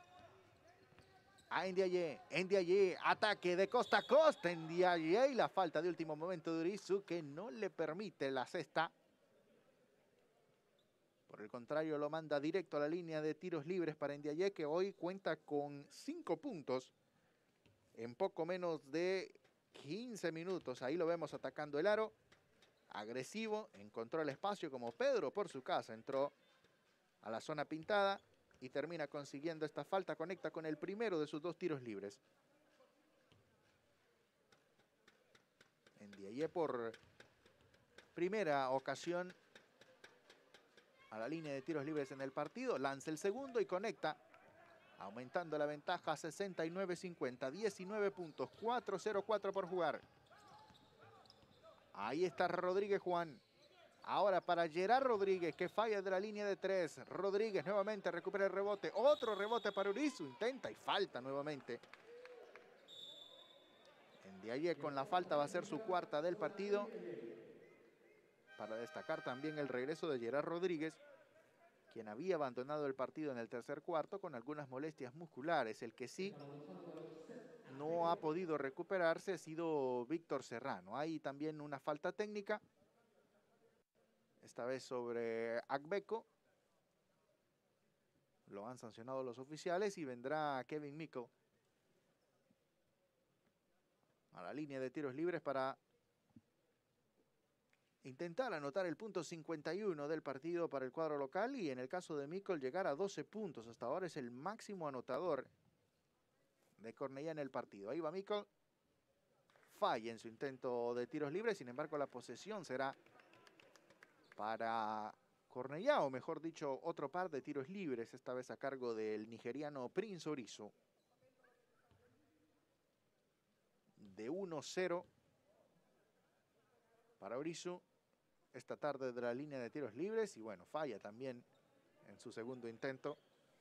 Speaker 2: a Ndiaye. Ndiaye. Ataque de costa a costa. Ndiaye. Y la falta de último momento de Urizu que no le permite la cesta. Por el contrario, lo manda directo a la línea de tiros libres para Ndiaye, que hoy cuenta con 5 puntos en poco menos de 15 minutos. Ahí lo vemos atacando el aro. Agresivo, encontró el espacio como Pedro por su casa. Entró a la zona pintada y termina consiguiendo esta falta. Conecta con el primero de sus 2 tiros libres. Ndiaye por primera ocasión a la línea de tiros libres en el partido. Lanza el segundo y conecta, aumentando la ventaja a 69-50. 19 puntos, 4-0-4 por jugar. Ahí está Rodríguez Juan. Ahora para Gerard Rodríguez, que falla de la línea de 3. Rodríguez nuevamente recupera el rebote. Otro rebote para Urizu. Intenta y falta nuevamente. Ndiaye con la falta va a ser su cuarta del partido. Para destacar también el regreso de Gerard Rodríguez, quien había abandonado el partido en el tercer cuarto con algunas molestias musculares. El que sí no ha podido recuperarse ha sido Víctor Serrano. Hay también una falta técnica, esta vez sobre Akbeko. Lo han sancionado los oficiales y vendrá Kevin Mickle a la línea de tiros libres para intentar anotar el punto 51 del partido para el cuadro local, y en el caso de Mickle llegar a 12 puntos. Hasta ahora es el máximo anotador de Cornellá en el partido. Ahí va Mickle. Falla en su intento de tiros libres, sin embargo la posesión será para Cornellá, o mejor dicho, otro par de tiros libres, esta vez a cargo del nigeriano Prince Orizo. De 1-0 para Orizo esta tarde de la línea de tiros libres, y bueno, falla también en su segundo intento.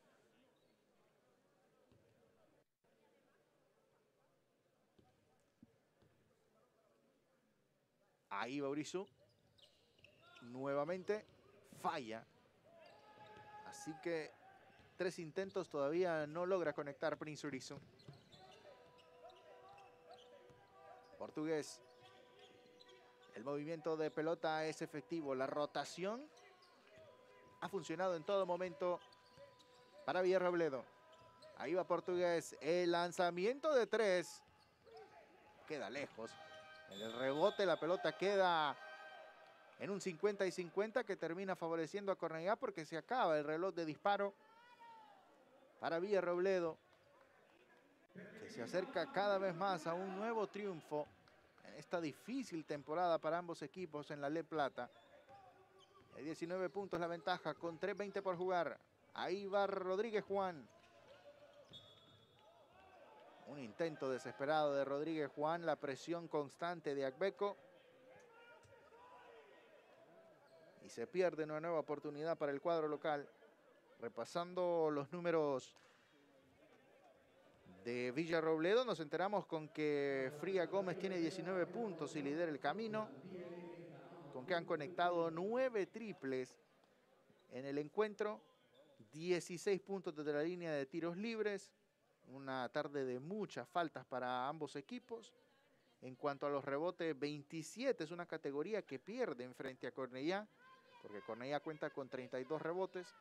Speaker 2: Ahí va Urizu. Nuevamente falla. Así que 3 intentos todavía no logra conectar Prince Urizu. Portugués. El movimiento de pelota es efectivo. La rotación ha funcionado en todo momento para Villarrobledo. Ahí va Portugués. El lanzamiento de 3. Queda lejos. En el rebote la pelota queda en un 50 y 50 que termina favoreciendo a Cornellá, porque se acaba el reloj de disparo para Villarrobledo, que se acerca cada vez más a un nuevo triunfo en esta difícil temporada para ambos equipos en la Le Plata. Hay 19 puntos la ventaja con 3:20 por jugar. Ahí va Rodríguez Juan. Un intento desesperado de Rodríguez Juan, la presión constante de Akbeko. Y se pierde una nueva oportunidad para el cuadro local. Repasando los números de Villarrobledo, nos enteramos con que Fría Gómez tiene 19 puntos y lidera el camino, con que han conectado 9 triples en el encuentro, 16 puntos desde la línea de tiros libres, una tarde de muchas faltas para ambos equipos. En cuanto a los rebotes, 27 es una categoría que pierde en frente a Cornellá, porque Cornellá cuenta con 32 rebotes.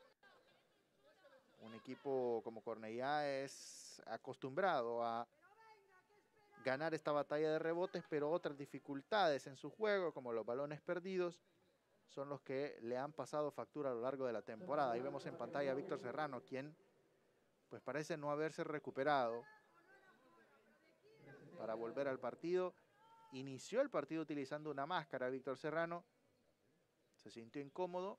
Speaker 2: Un equipo como Cornellá es acostumbrado a ganar esta batalla de rebotes, pero otras dificultades en su juego, como los balones perdidos, son los que le han pasado factura a lo largo de la temporada. Ahí vemos en pantalla a Víctor Serrano, quien pues parece no haberse recuperado para volver al partido. Inició el partido utilizando una máscara, Víctor Serrano. Se sintió incómodo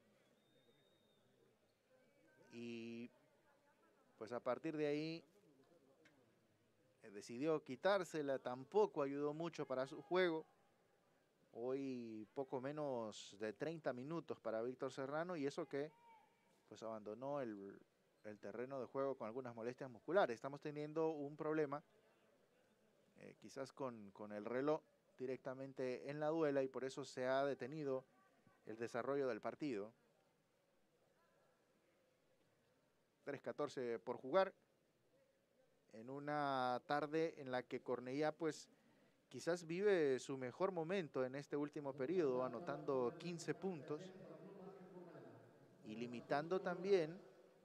Speaker 2: y pues a partir de ahí decidió quitársela. Tampoco ayudó mucho para su juego. Hoy poco menos de 30 minutos para Víctor Serrano, y eso que pues abandonó el terreno de juego con algunas molestias musculares. Estamos teniendo un problema quizás con el reloj directamente en la duela, y por eso se ha detenido el desarrollo del partido. 3:14 por jugar en una tarde en la que Cornellá pues quizás vive su mejor momento en este último periodo, anotando 15 puntos y limitando también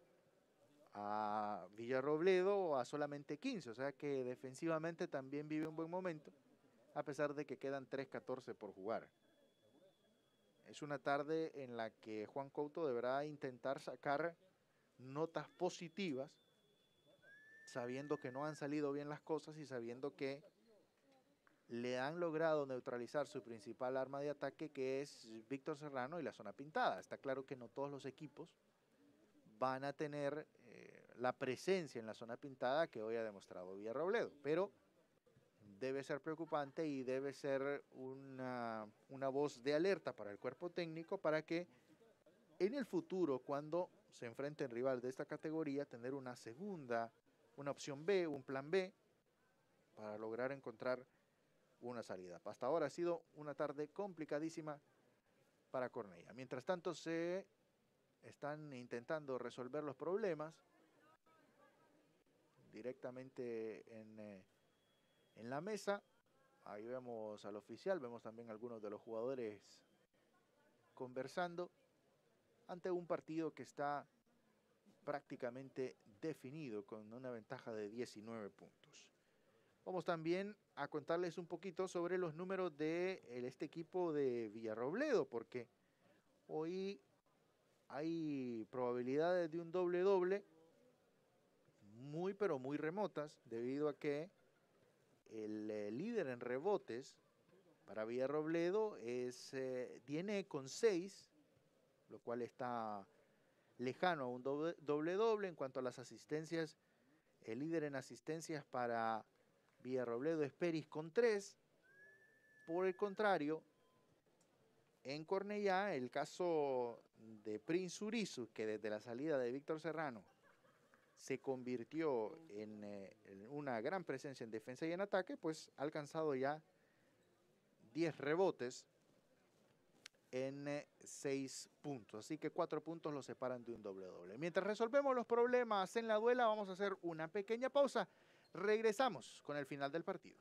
Speaker 2: a Villarrobledo a solamente 15, o sea que defensivamente también vive un buen momento, a pesar de que quedan 3:14 por jugar. Es una tarde en la que Juan Couto deberá intentar sacar notas positivas, sabiendo que no han salido bien las cosas y sabiendo que le han logrado neutralizar su principal arma de ataque, que es Víctor Serrano y la zona pintada. Está claro que no todos los equipos van a tener la presencia en la zona pintada que hoy ha demostrado Villarrobledo, pero debe ser preocupante y debe ser una voz de alerta para el cuerpo técnico para que en el futuro, cuando se enfrente el rival de esta categoría, tener una segunda, una opción B, un plan B, para lograr encontrar una salida. Hasta ahora ha sido una tarde complicadísima para Cornellá. Mientras tanto, se están intentando resolver los problemas directamente en la mesa. Ahí vemos al oficial, vemos también algunos de los jugadores conversando ante un partido que está prácticamente definido con una ventaja de 19 puntos. Vamos también a contarles un poquito sobre los números de este equipo de Villarrobledo, porque hoy hay probabilidades de un doble-doble muy pero muy remotas, debido a que el líder en rebotes para Villarrobledo tiene con 6, lo cual está lejano a un doble-doble. En cuanto a las asistencias, el líder en asistencias para Villarrobledo es Peris con 3. Por el contrario, en Cornellá, el caso de Prince Urizu, que desde la salida de Víctor Serrano se convirtió en una gran presencia en defensa y en ataque, pues ha alcanzado ya 10 rebotes en 6 puntos. Así que 4 puntos lo separan de un doble-doble. Mientras resolvemos los problemas en la duela, vamos a hacer una pequeña pausa. Regresamos con el final del partido.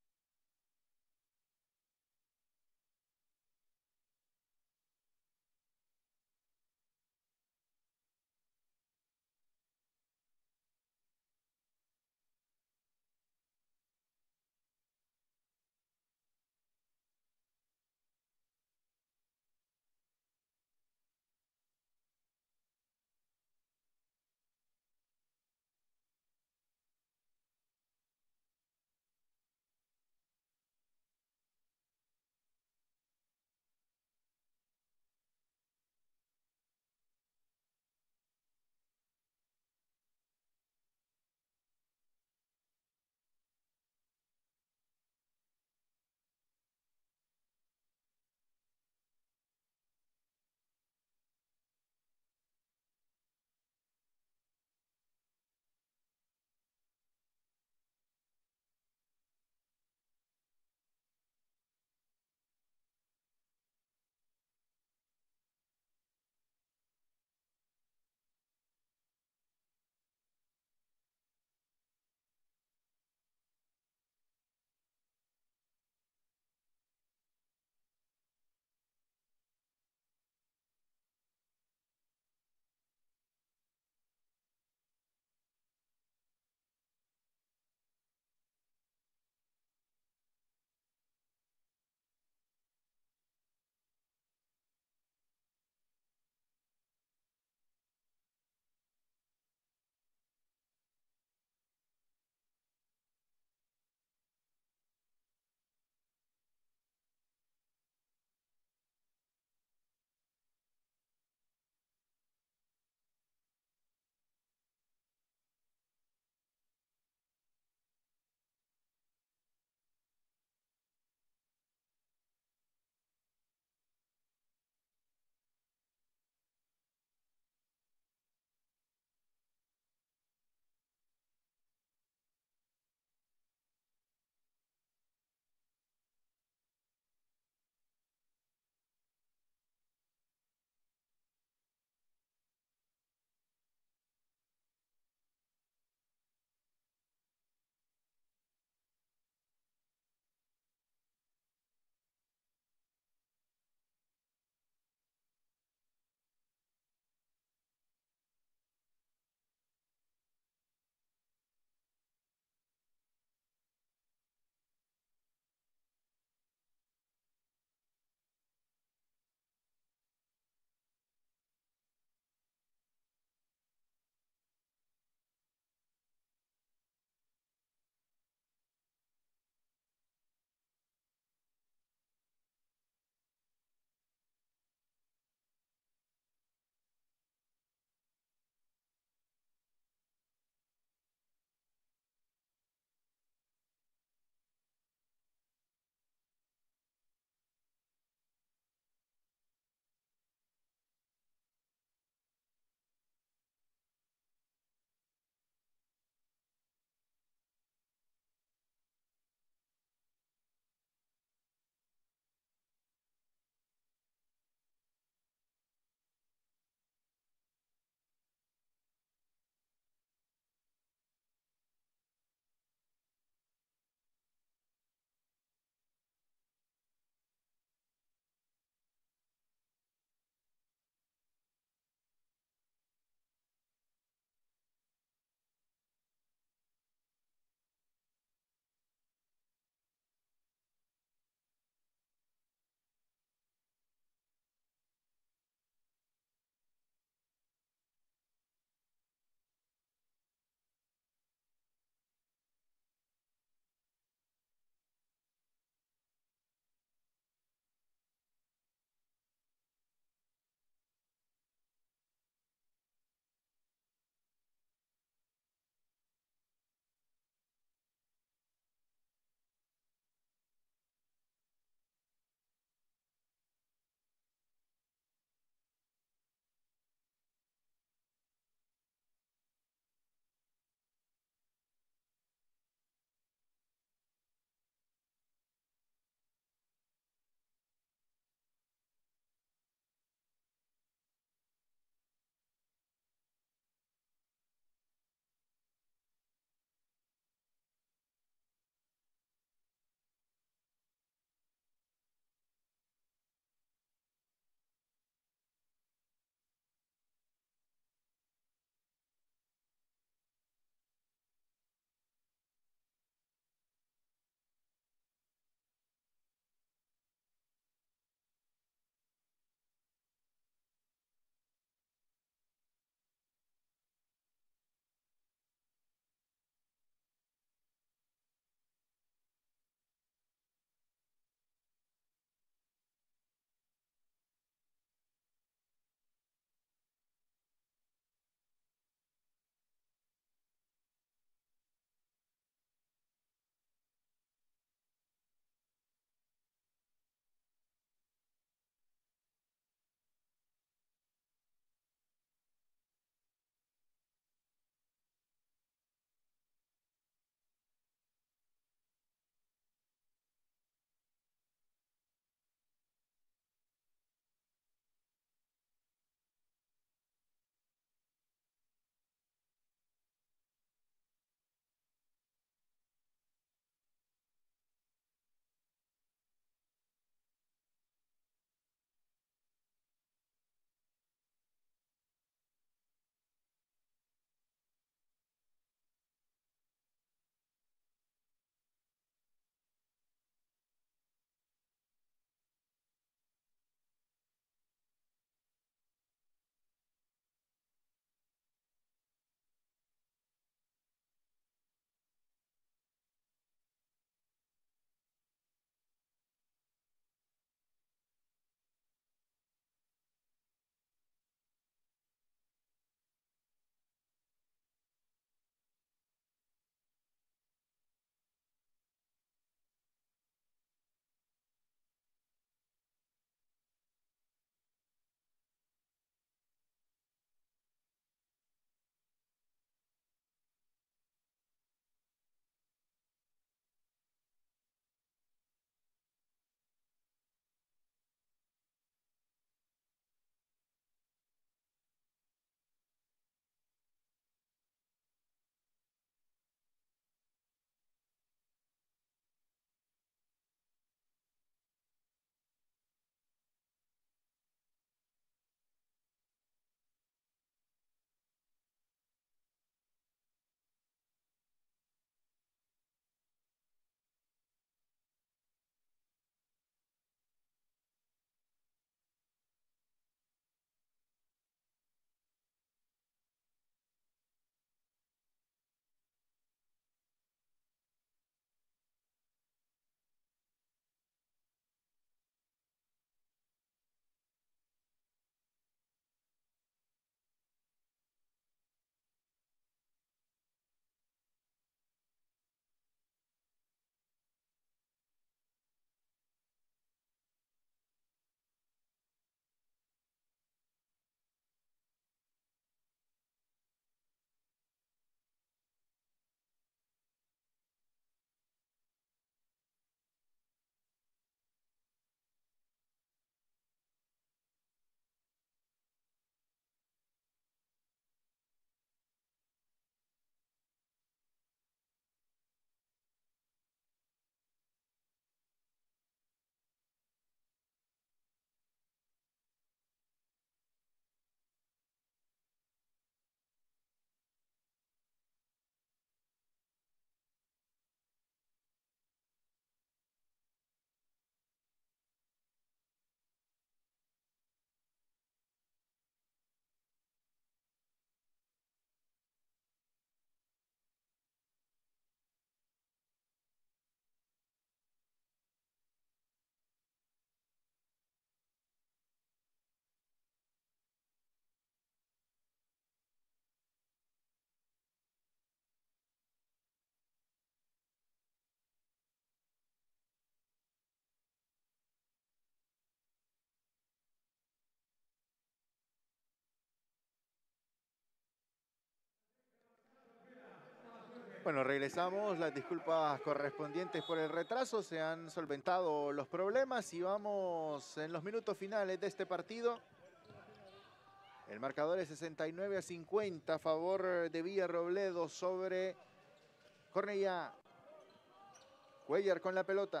Speaker 2: Bueno, regresamos. Las disculpas correspondientes por el retraso. Se han solventado los problemas y vamos en los minutos finales de este partido. El marcador es 69-50 a favor de Villarrobledo sobre Cornellá. Cuellar con la pelota.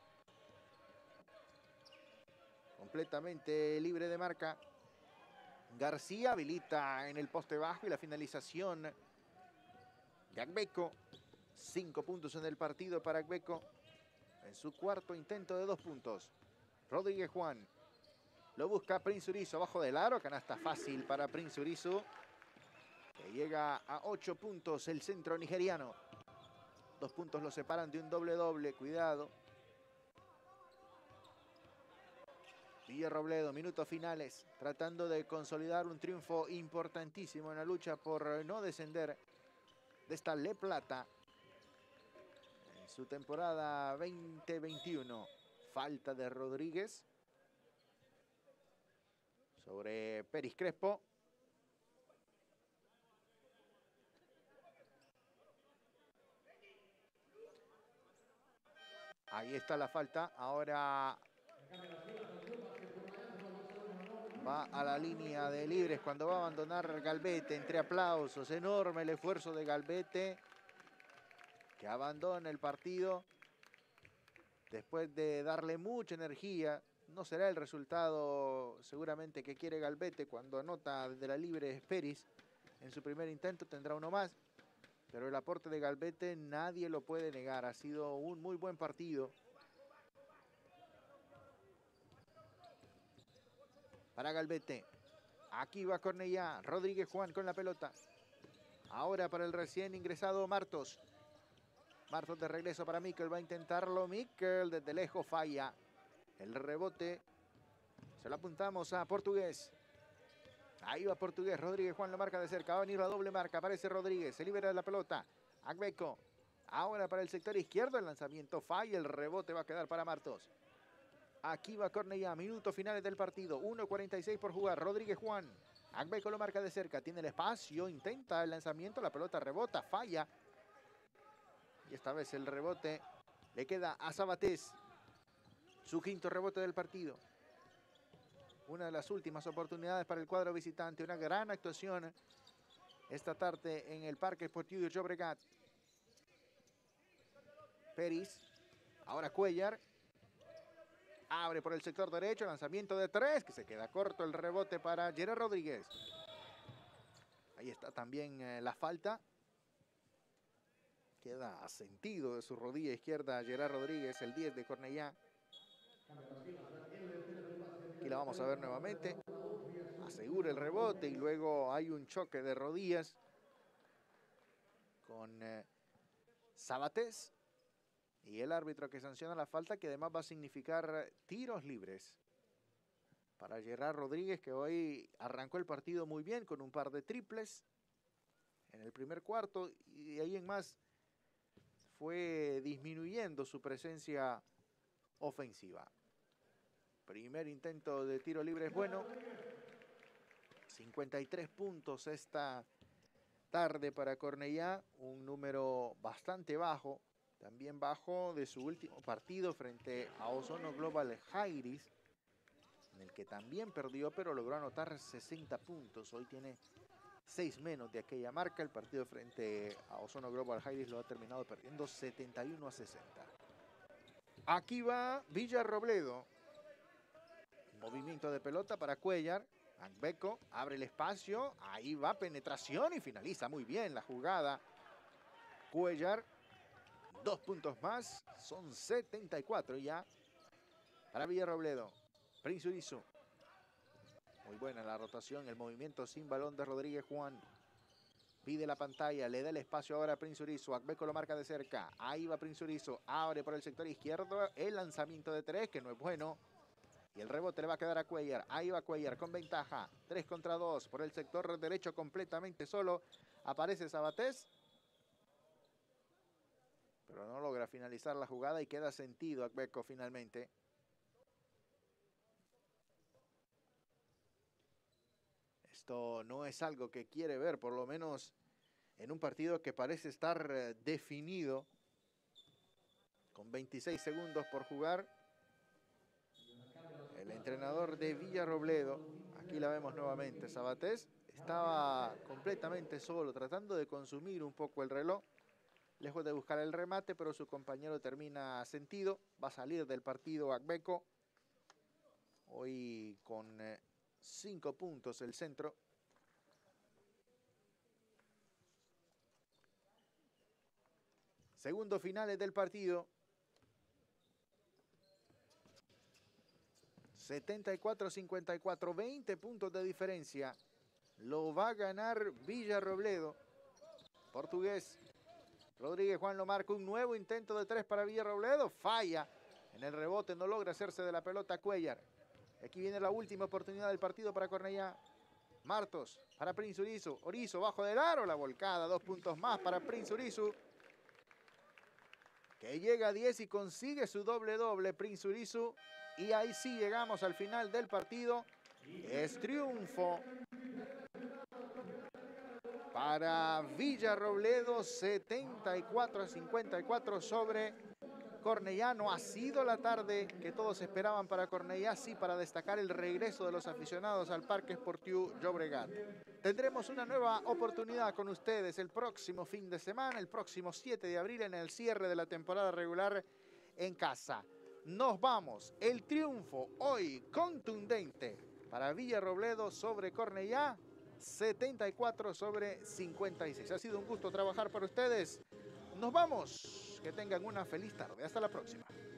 Speaker 2: Completamente libre de marca. García habilita en el poste bajo y la finalización de Agbeco. 5 puntos en el partido para Agbeco en su cuarto intento de 2 puntos. Rodríguez Juan lo busca Prince Urizo abajo del aro. Canasta fácil para Prince Urizo, que llega a 8 puntos el centro nigeriano. 2 puntos lo separan de un doble-doble. Cuidado. Villarrobledo, minutos finales, tratando de consolidar un triunfo importantísimo en la lucha por no descender de esta Le Plata en su temporada 2021. Falta de Rodríguez sobre Peris Crespo. Ahí está la falta. Ahora va a la línea de libres cuando va a abandonar Galbete. Entre aplausos, enorme el esfuerzo de Galbete, que abandona el partido después de darle mucha energía. No será el resultado seguramente que quiere Galbete cuando anota desde la libre Peris. En su primer intento tendrá uno más, pero el aporte de Galbete nadie lo puede negar. Ha sido un muy buen partido para Galbete. Aquí va Cornellá. Rodríguez Juan con la pelota. Ahora para el recién ingresado Martos. Martos de regreso para Mikel. Va a intentarlo Mikel. Desde lejos falla. El rebote se lo apuntamos a Portugués. Ahí va Portugués. Rodríguez Juan lo marca de cerca. Va a venir la doble marca. Aparece Rodríguez. Se libera de la pelota. Agbeco. Ahora para el sector izquierdo. El lanzamiento falla. El rebote va a quedar para Martos. Aquí va Cornellá, minutos finales del partido, 1:46 por jugar. Rodríguez Juan, Agbeco lo marca de cerca, tiene el espacio, intenta el lanzamiento, la pelota rebota, falla. Y esta vez el rebote le queda a Sabatés, su quinto rebote del partido. Una de las últimas oportunidades para el cuadro visitante, una gran actuación esta tarde en el Parque Esportivo de Llobregat. Peris, ahora Cuellar. Abre por el sector derecho, lanzamiento de 3, que se queda corto el rebote para Gerard Rodríguez. Ahí está también la falta. Queda a sentido de su rodilla izquierda Gerard Rodríguez, el 10 de Cornellá. Aquí la vamos a ver nuevamente. Asegura el rebote y luego hay un choque de rodillas con Sabatés. Y el árbitro que sanciona la falta, que además va a significar tiros libres para Gerard Rodríguez, que hoy arrancó el partido muy bien con un par de triples en el primer cuarto y de ahí en más fue disminuyendo su presencia ofensiva. Primer intento de tiro libre es bueno. 53 puntos esta tarde para Cornellá, un número bastante bajo. También bajo de su último partido frente a Ozono Global Jairis, en el que también perdió, pero logró anotar 60 puntos. Hoy tiene 6 menos de aquella marca. El partido frente a Ozono Global Jairis lo ha terminado perdiendo 71-60. Aquí va Villarrobledo. Movimiento de pelota para Cuellar. Agbeco abre el espacio. Ahí va penetración y finaliza muy bien la jugada. Cuellar. 2 puntos más, son 74 ya para Villarrobledo. Prince Urizo. Muy buena la rotación, el movimiento sin balón de Rodríguez Juan. Pide la pantalla, le da el espacio ahora a Prince Urizo. Agbeco lo marca de cerca. Ahí va Prince Urizo, abre por el sector izquierdo. El lanzamiento de 3, que no es bueno. Y el rebote le va a quedar a Cuellar. Ahí va Cuellar con ventaja. 3 contra 2 por el sector derecho completamente solo. Aparece Sabatés, pero no logra finalizar la jugada y queda sentido Agbeco finalmente. Esto no es algo que quiere ver, por lo menos en un partido que parece estar definido, con 26 segundos por jugar. El entrenador de Villarrobledo, aquí la vemos nuevamente, Sabatés, estaba completamente solo, tratando de consumir un poco el reloj, lejos de buscar el remate, pero su compañero termina sentido. Va a salir del partido Agbeco, hoy con 5 puntos el centro. Segundos finales del partido. 74-54, 20 puntos de diferencia. Lo va a ganar Villarrobledo. Portugués. Rodríguez Juan lo marca, un nuevo intento de 3 para Villarrobledo. Falla en el rebote, no logra hacerse de la pelota Cuellar. Aquí viene la última oportunidad del partido para Cornellá. Martos para Prince Urizu. Orizo bajo del aro, la volcada. 2 puntos más para Prince Urizu, que llega a 10 y consigue su doble-doble Prince Urizu. Y ahí sí llegamos al final del partido. Es triunfo para Villarrobledo, 74-54 sobre Cornellá. No ha sido la tarde que todos esperaban para Cornellá, sí, para destacar el regreso de los aficionados al Parque Esportiu Llobregat. Tendremos una nueva oportunidad con ustedes el próximo fin de semana, el próximo 7 de abril, en el cierre de la temporada regular en casa. Nos vamos. El triunfo hoy contundente para Villarrobledo sobre Cornellá, 74-56. Ha sido un gusto trabajar para ustedes. Nos vamos. Que tengan una feliz tarde. Hasta la próxima.